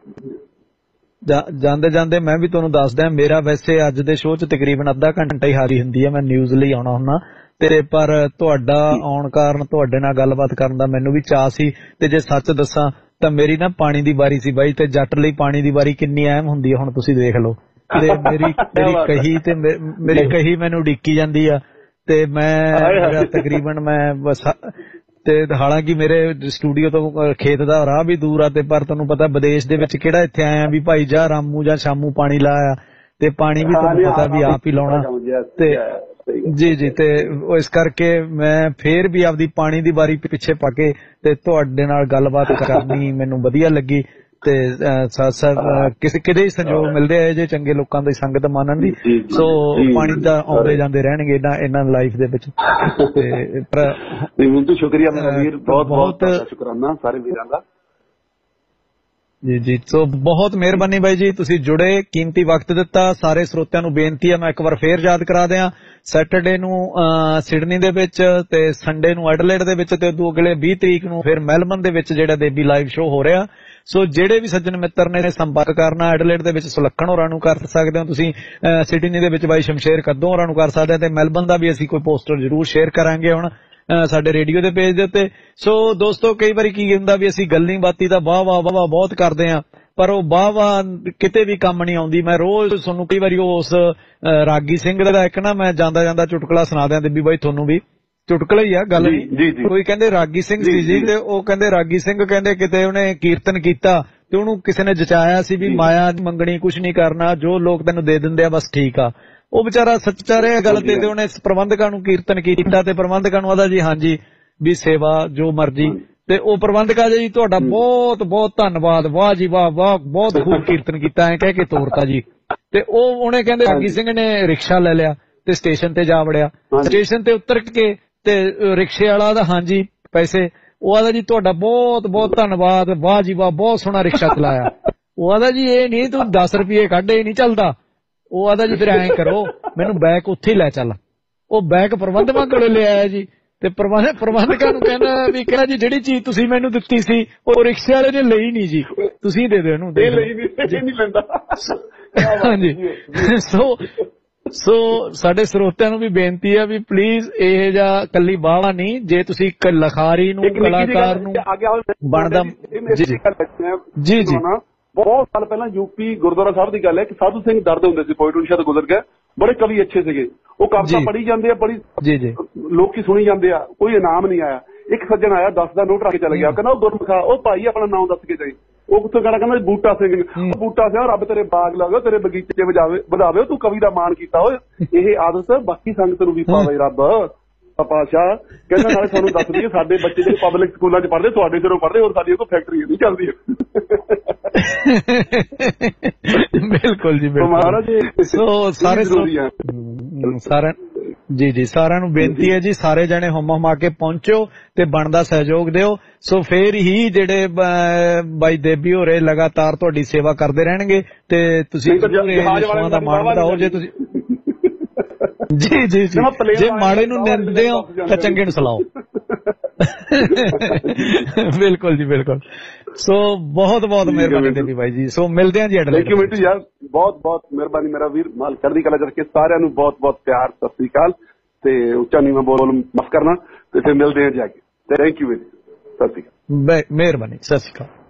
ਜਾਂਦੇ ਜਾਂਦੇ ਮੈਂ ਵੀ ਤੁਹਾਨੂੰ ਦੱਸਦਾ, ਮੇਰਾ ਵੈਸੇ ਅੱਜ ਦੇ ਸ਼ੋਅ ਚ ਤਕਰੀਬਨ ਅੱਧਾ ਘੰਟਾ ਹੀ ਹਾਰੀ ਹੁੰਦੀ ਹੈ, ਮੈਂ ਨਿਊਜ਼ ਲਈ ਆਉਣਾ ਹੁੰਦਾ ਤੇ ਪਰ ਤੁਹਾਡਾ ਆਉਣ ਕਾਰਨ ਤੁਹਾਡੇ ਨਾਲ ਗੱਲਬਾਤ ਕਰਨ ਦਾ ਮੈਨੂੰ ਵੀ ਚਾਅ ਸੀ। ਤੇ ਜੇ ਸੱਚ ਦੱਸਾਂ ਤਾਂ ਮੇਰੀ ਨਾ ਪਾਣੀ ਦੀ ਵਾਰੀ ਸੀ ਬਾਈ, ਤੇ ਜੱਟ ਲਈ ਪਾਣੀ ਦੀ ਵਾਰੀ ਕਿੰਨੀ ਅਹਿਮ ਹੁੰਦੀ ਹੈ ਹੁਣ ਤੁਸੀਂ ਦੇਖ ਲਓ। ਤੇ ਮੇਰੀ ਮੇਰੀ ਕਹੀ ਤੇ ਮੇਰੀ ਕਹੀ ਮੈਨੂੰ ਉਡੀਕੀ ਜਾਂਦੀ ਆ ਤੇ ਮੈਂ ਤਕਰੀਬਨ ਮੈਂ ਬਸ ਤੇ ਹਾਲਾਂਕਿ ਮੇਰੇ ਸਟੂਡੀਓ ਤੋਂ ਖੇਤ ਦਾ ਰਾਹ ਵੀ ਦੂਰ ਆ ਤੇ ਪਰ ਤੁਹਾਨੂੰ ਪਤਾ ਵਿਦੇਸ਼ ਦੇ ਵਿੱਚ ਕਿਹੜਾ ਇੱਥੇ ਆਇਆ ਵੀ ਭਾਈ ਜਾ ਰਾਮੂ ਜਾਂ ਸ਼ਾਮੂ ਪਾਣੀ ਲਾਇਆ ਤੇ ਪਾਣੀ ਵੀ ਤੁਹਾਨੂੰ ਪਤਾ ਵੀ ਆਪ ਹੀ ਲਾਉਣਾ ਤੇ ਜੀ ਜੀ। ਤੇ ਇਸ ਕਰਕੇ ਮੈਂ ਫੇਰ ਵੀ ਆਪਦੀ ਪਾਣੀ ਦੀ ਵਾਰੀ ਪਿੱਛੇ ਪਾ ਕੇ ਤੇ ਤੁਹਾਡੇ ਨਾਲ ਗੱਲਬਾਤ ਕਰਨੀ ਮੈਨੂੰ ਵਧੀਆ ਲੱਗੀ। ਤੇ ਕਿਸੇ ਕਿਤੇ ਸੰਜੋਗ ਮਿਲਦੇ ਆ ਜੇ ਚੰਗੇ ਲੋਕਾਂ ਦੀ ਸੰਗਤ ਮਾਨਣ ਦੀ, ਸੋ ਪਾਣੀ ਦਾ ਆਉਂਦੇ ਜਾਂਦੇ ਰਹਿਣਗੇ ਇਹਨਾਂ ਇਹਨਾਂ ਲਾਈਫ ਦੇ ਵਿੱਚ। ਤੇ ਸ਼ੁਕਰੀਆ ਵੀਰ, ਬਹੁਤ ਬਹੁਤ ਸ਼ੁਕਰਾਨਾ ਸਾਰੇ ਵੀਰਾਂ ਦਾ। ਜੀ ਜੀ, ਸੋ ਬਹੁਤ ਮਿਹਰਬਾਨੀ ਬਾਈ ਜੀ, ਤੁਸੀਂ ਜੁੜੇ, ਕੀਮਤੀ ਵਕਤ ਦਿੱਤਾ। ਸਾਰੇ ਸਰੋਤਿਆਂ ਨੂੰ ਬੇਨਤੀ ਹੈ ਮੈਂ ਇੱਕ ਵਾਰ ਫੇਰ ਯਾਦ ਕਰਾ ਦਿਆਂ, ਸੈਟਰਡੇ ਨੂੰ ਸਿਡਨੀ ਦੇ ਵਿੱਚ ਤੇ ਸੰਡੇ ਨੂੰ ਐਡਲੇਡ ਦੇ ਵਿੱਚ ਤੇ ਉਦੋਂ ਅਗਲੇ ਵੀਹ ਤਰੀਕ ਨੂੰ ਫਿਰ ਮੈਲਬਨ ਦੇ ਵਿੱਚ ਜਿਹੜਾ ਦੇਬੀ ਲਾਈਵ ਸ਼ੋਅ ਹੋ ਰਿਹਾ। ਸੋ ਜਿਹੜੇ ਵੀ ਸੱਜਣ ਮਿੱਤਰ ਨੇ ਸੰਪਰਕ ਕਰਨਾ ਐਡਲੇਡ ਦੇ ਵਿੱਚ ਸੁਲੱਖਣ ਹੋਰਾਂ ਨੂੰ ਕਰ ਸਕਦੇ ਹੋ ਤੁਸੀਂ, ਸਿਡਨੀ ਦੇ ਵਿੱਚ ਬਾਈ ਸ਼ਮਸ਼ੇਰ ਕੱਦੋਂ ਹੋਰਾਂ ਨੂੰ ਕਰ ਸਕਦੇ ਹੋ ਤੇ ਮੈਲਬਨ ਦਾ ਵੀ ਅਸੀਂ ਕੋਈ ਪੋਸਟਰ ਜ਼ਰੂਰ ਸ਼ੇਅਰ ਕਰਾਂਗੇ ਹੁਣ ਸਾਡੇ ਰੇਡੀਓ ਦੇ ਪੇਜ ਦੇ ਉੱਤੇ। ਸੋ ਦੋਸਤੋ ਕਈ ਵਾਰੀ ਕੀ ਹੁੰਦਾ ਵੀ ਅਸੀਂ ਗੱਲਾਂ ਬਾਤੀ ਤਾਂ ਵਾਹ ਵਾਹ ਵਾਹ ਬਹੁਤ ਕਰਦੇ ਹਾਂ ਪਰ ਉਹ ਵਾਹ ਵਾਹ ਕਿਤੇ ਵੀ ਕੰਮ ਨਹੀਂ ਆਉਂਦੀ। ਮੈਂ ਰੋਜ਼ ਤੁਹਾਨੂੰ ਕਈ ਵਾਰੀ ਉਸ ਰਾਗੀ ਸਿੰਘ ਦਾ ਇੱਕ ਨਾ ਮੈਂ ਜਾਂਦਾ ਜਾਂਦਾ ਚੁਟਕਲਾ ਸੁਣਾ ਦਿਆਂ ਵੀ ਬਾਈ ਤੁਹਾਨੂੰ ਵੀ ਚੁਟਕਲਾ ਹੀ ਆ ਗੱਲ ਨਹੀਂ। ਕੋਈ ਕਹਿੰਦੇ ਰਾਗੀ ਸਿੰਘ ਸੀ ਜੀ ਤੇ ਉਹ ਕਹਿੰਦੇ ਰਾਗੀ ਸਿੰਘ ਕਹਿੰਦੇ ਕਿਤੇ ਉਹਨੇ ਕੀਰਤਨ ਕੀਤਾ ਤੇ ਉਹਨੂੰ ਕਿਸੇ ਨੇ ਜਚਾਇਆ ਸੀ ਵੀ ਮਾਇਆ ਮੰਗਣੀ ਕੁਛ ਨਹੀਂ ਕਰਨਾ, ਜੋ ਲੋਕ ਤੈਨੂੰ ਦੇ ਦਿੰਦੇ ਆ ਬਸ ਠੀਕ ਆ। ਉਹ ਵਿਚਾਰਾ ਸੱਚਾ ਰਿਹਾ ਗੱਲ ਤੇ ਤੇ ਉਹਨੇ ਪ੍ਰਬੰਧਕਾਂ ਨੂੰ ਕੀਰਤਨ ਕੀਤਾ ਤੇ ਪ੍ਰਬੰਧਕਾਂ ਨੂੰ ਆਦਾ ਜੀ ਹਾਂਜੀ ਵੀ ਸੇਵਾ ਜੋ ਮਰਜੀ। ਤੇ ਉਹ ਪ੍ਰਬੰਧਕਾ ਜੀ ਤੁਹਾਡਾ ਬਹੁਤ ਬਹੁਤ ਧੰਨਵਾਦ, ਵਾਹ ਜੀ ਵਾਹ ਵਾਹ ਬਹੁਤ ਖੂਬ ਕੀਰਤਨ ਕੀਤਾ ਐ ਕਹਿ ਕੇ ਤੋਰਤਾ ਜੀ। ਤੇ ਉਹ ਉਹਨੇ ਕਹਿੰਦੇ ਰਾਗੀ ਸਿੰਘ ਨੇ ਰਿਕਸ਼ਾ ਲੈ ਲਿਆ ਤੇ ਸਟੇਸ਼ਨ ਤੇ ਜਾ ਵੜਿਆ। ਸਟੇਸ਼ਨ ਤੇ ਉਤਰ ਕੇ ਤੇ ਰਿਕਸ਼ੇ ਵਾਲਾ ਦਾ ਹਾਂਜੀ ਪੈਸੇ, ਉਹ ਆਦਾ ਜੀ ਤੁਹਾਡਾ ਬਹੁਤ ਬਹੁਤ ਧੰਨਵਾਦ, ਵਾਹ ਜੀ ਵਾਹ ਬਹੁਤ ਸੋਹਣਾ ਰਿਕਸ਼ਾ ਚਲਾਇਆ। ਉਹ ਆਦਾ ਜੀ ਇਹ ਨਹੀਂ ਤੂੰ ਦਸ ਰੁਪਏ ਕੱਢ, ਇਹ ਨਹੀਂ ਚੱਲਦਾ। ਉਹ ਆਦਾ ਜੀ ਫਿਰ ਐਂ ਕਰੋ ਮੈਨੂੰ ਬੈਕ ਉੱਥੇ ਹੀ ਲੈ ਚੱਲ। ਉਹ ਬੈਕ ਪ੍ਰਬੰਧਕਾਂ ਕੋਲ ਲੈ ਆਇਆ ਜੀ ਤੇ ਪ੍ਰਬੰਧ ਪ੍ਰਬੰਧਕਾਂ ਨੂੰ ਕਹਿੰਦਾ ਵੀ ਕਹਿੰਦਾ ਜੀ ਜਿਹੜੀ ਚੀਜ਼ ਤੁਸੀਂ ਮੈਨੂੰ ਦਿੱਤੀ ਸੀ ਉਹ ਰਿਕਸ਼ੇ ਵਾਲੇ ਨੇ ਲਈ ਨਹੀਂ ਜੀ, ਤੁਸੀਂ ਦੇ ਦਿਓ ਇਹਨੂੰ। ਹਾਂਜੀ ਸੋ ਸੋ ਸਾਡੇ ਸਰੋਤਿਆਂ ਨੂੰ ਵੀ ਬੇਨਤੀ ਹੈ ਵੀ ਪਲੀਜ਼ ਇਹ ਜਿਹਾ ਕੱਲੀ ਬਾਵਾ ਨਹੀਂ, ਜੇ ਤੁਸੀਂ ਲਖਾਰੀ ਨੂੰ ਕਲਾਕਾਰ ਨੂੰ ਬਣਦਾ ਜੀ ਜੀ। ਬਹੁਤ ਸਾਲ ਪਹਿਲਾਂ ਯੂਪੀ ਗੁਰਦੁਆਰਾ ਸਾਹਿਬ ਦੀ ਗੱਲ ਹੈ ਕਿ ਸਾਧੂ ਸਿੰਘ ਦਰਦ ਹੁੰਦੇ ਸੀ, ਪੋਇਟੂਸ਼ਾ ਤੋਂ ਗੁਜ਼ਰ ਗਿਆ, ਬੜੇ ਕਵੀ ਅੱਛੇ ਸੀਗੇ, ਉਹ ਕਵਿਤਾ ਪੜ੍ਹੀ ਜਾਂਦੇ ਆ, ਬੜੀ ਜੀ ਜੀ ਲੋਕੀ ਸੁਣੀ ਜਾਂਦੇ ਆ, ਕੋਈ ਇਨਾਮ ਨਹੀਂ ਆਇਆ। ਇੱਕ ਸੱਜਣ ਆਇਆ ਦਸ ਦਾ ਨੋਟ ਰੱਖ ਕੇ ਚਲਾ ਗਿਆ, ਕਹਿੰਦਾ ਉਹ ਗੁਰਮੁਖਾ, ਉਹ ਭਾਈ ਆਪਣਾ ਨਾਮ ਦੱਸ ਕੇ ਜਾਈ। ਉਹ ਕਿੱਥੋਂ ਕਹਿਣਾ, ਕਹਿੰਦਾ ਬੂਟਾ ਸਿੰਘ। ਬੂਟਾ ਸਿੰਘ, ਰੱਬ ਤੇਰੇ ਬਾਗ ਲਾਵੇ, ਤੇਰੇ ਬਗੀਚੇ ਵਜਾਵੇ ਵਧਾਵੇ, ਤੂੰ ਕਵੀ ਦਾ ਮਾਣ ਕੀਤਾ ਓਏ। ਇਹ ਆਦਤ ਬਾਕੀ ਸੰਗਤ ਨੂੰ ਵੀ ਪਾਵੇ ਰੱਬ ਪਾਤਸ਼ਾਹ। ਕਹਿੰਦਾ ਨਾਲੇ ਤੁਹਾਨੂੰ ਦੱਸ ਦਈਏ, ਸਾਡੇ ਬੱਚੇ ਜਿਹੜੇ ਪਬਲਿਕ ਸਕੂਲਾਂ ਚ ਪੜ੍ਹਦੇ, ਤੁਹਾਡੇ ਸਿਰੋਂ ਪੜ੍ਹਦੇ, ਹੋਰ ਸਾਡੀ ਕੋਈ ਫੈਕਟਰੀ ਨਹੀਂ ਚੱਲਦੀ। ਬਿਲਕੁਲ ਜੀ ਮਹਾਰਾਜ ਸੋ ਸਾਰੇ ਸਾਰਿਆਂ ਜੀ ਜੀ ਸਾਰਿਆਂ ਨੂੰ ਬੇਨਤੀ ਹੈ ਜੀ, ਸਾਰੇ ਜਣੇ ਹੁਮ ਹੁਮਾ ਕੇ ਪਹੁੰਚੋ ਤੇ ਬਣਦਾ ਸਹਿਯੋਗ ਦਿਓ। ਸੋ ਫੇਰ ਹੀ ਜਿਹੜੇ ਬਾਈ ਦੇਬੀ ਹੋਰੇ ਲਗਾਤਾਰ ਤੁਹਾਡੀ ਸੇਵਾ ਕਰਦੇ ਰਹਿਣਗੇ ਤੇ ਤੁਸੀਂ ਦਾ ਮਾਣ ਵਧਾਓ। ਜੇ ਤੁਸੀਂ ਜੀ ਜੀ ਜੀ ਜੇ ਮਾੜੇ ਨੂੰ ਨਿੰਦਦੇ ਹੋ ਤਾਂ ਚੰਗੇ ਨੂੰ ਸਲਾਓ। ਬਿਲਕੁਲ ਜੀ ਬਿਲਕੁਲ। ਸੋ ਬਹੁਤ ਬਹੁਤ ਮਿਹਰਬਾਨੀ ਦੇਬੀ ਬਾਈ ਜੀ। ਸੋ ਮਿਲਦੇ ਹਾਂ ਜੀ ਅਗਲੇ ਯਾਰ, ਬਹੁਤ ਬਹੁਤ ਮਿਹਰਬਾਨੀ ਮੇਰਾ ਵੀਰ, ਮਾਲ ਚੜ੍ਹਦੀ ਕਲਾ ਚ ਰੱਖੇ। ਸਾਰਿਆਂ ਨੂੰ ਬਹੁਤ ਬਹੁਤ ਪਿਆਰ, ਸਤਿ ਸ੍ਰੀ ਅਕਾਲ ਤੇ ਉੱਚਾ ਨੀਵਾਂ ਬੋਲ ਮਾਫ ਕਰਨਾ ਤੇ ਫਿਰ ਮਿਲਦੇ ਹਾਂ ਜਾ ਕੇ। ਥੈਂਕ ਯੂ ਵੀਰ, ਸਤਿ ਸ੍ਰੀ ਅਕਾਲ। ਮਿਹਰਬਾਨੀ, ਸਤਿ ਸ੍ਰੀ ਅਕਾਲ।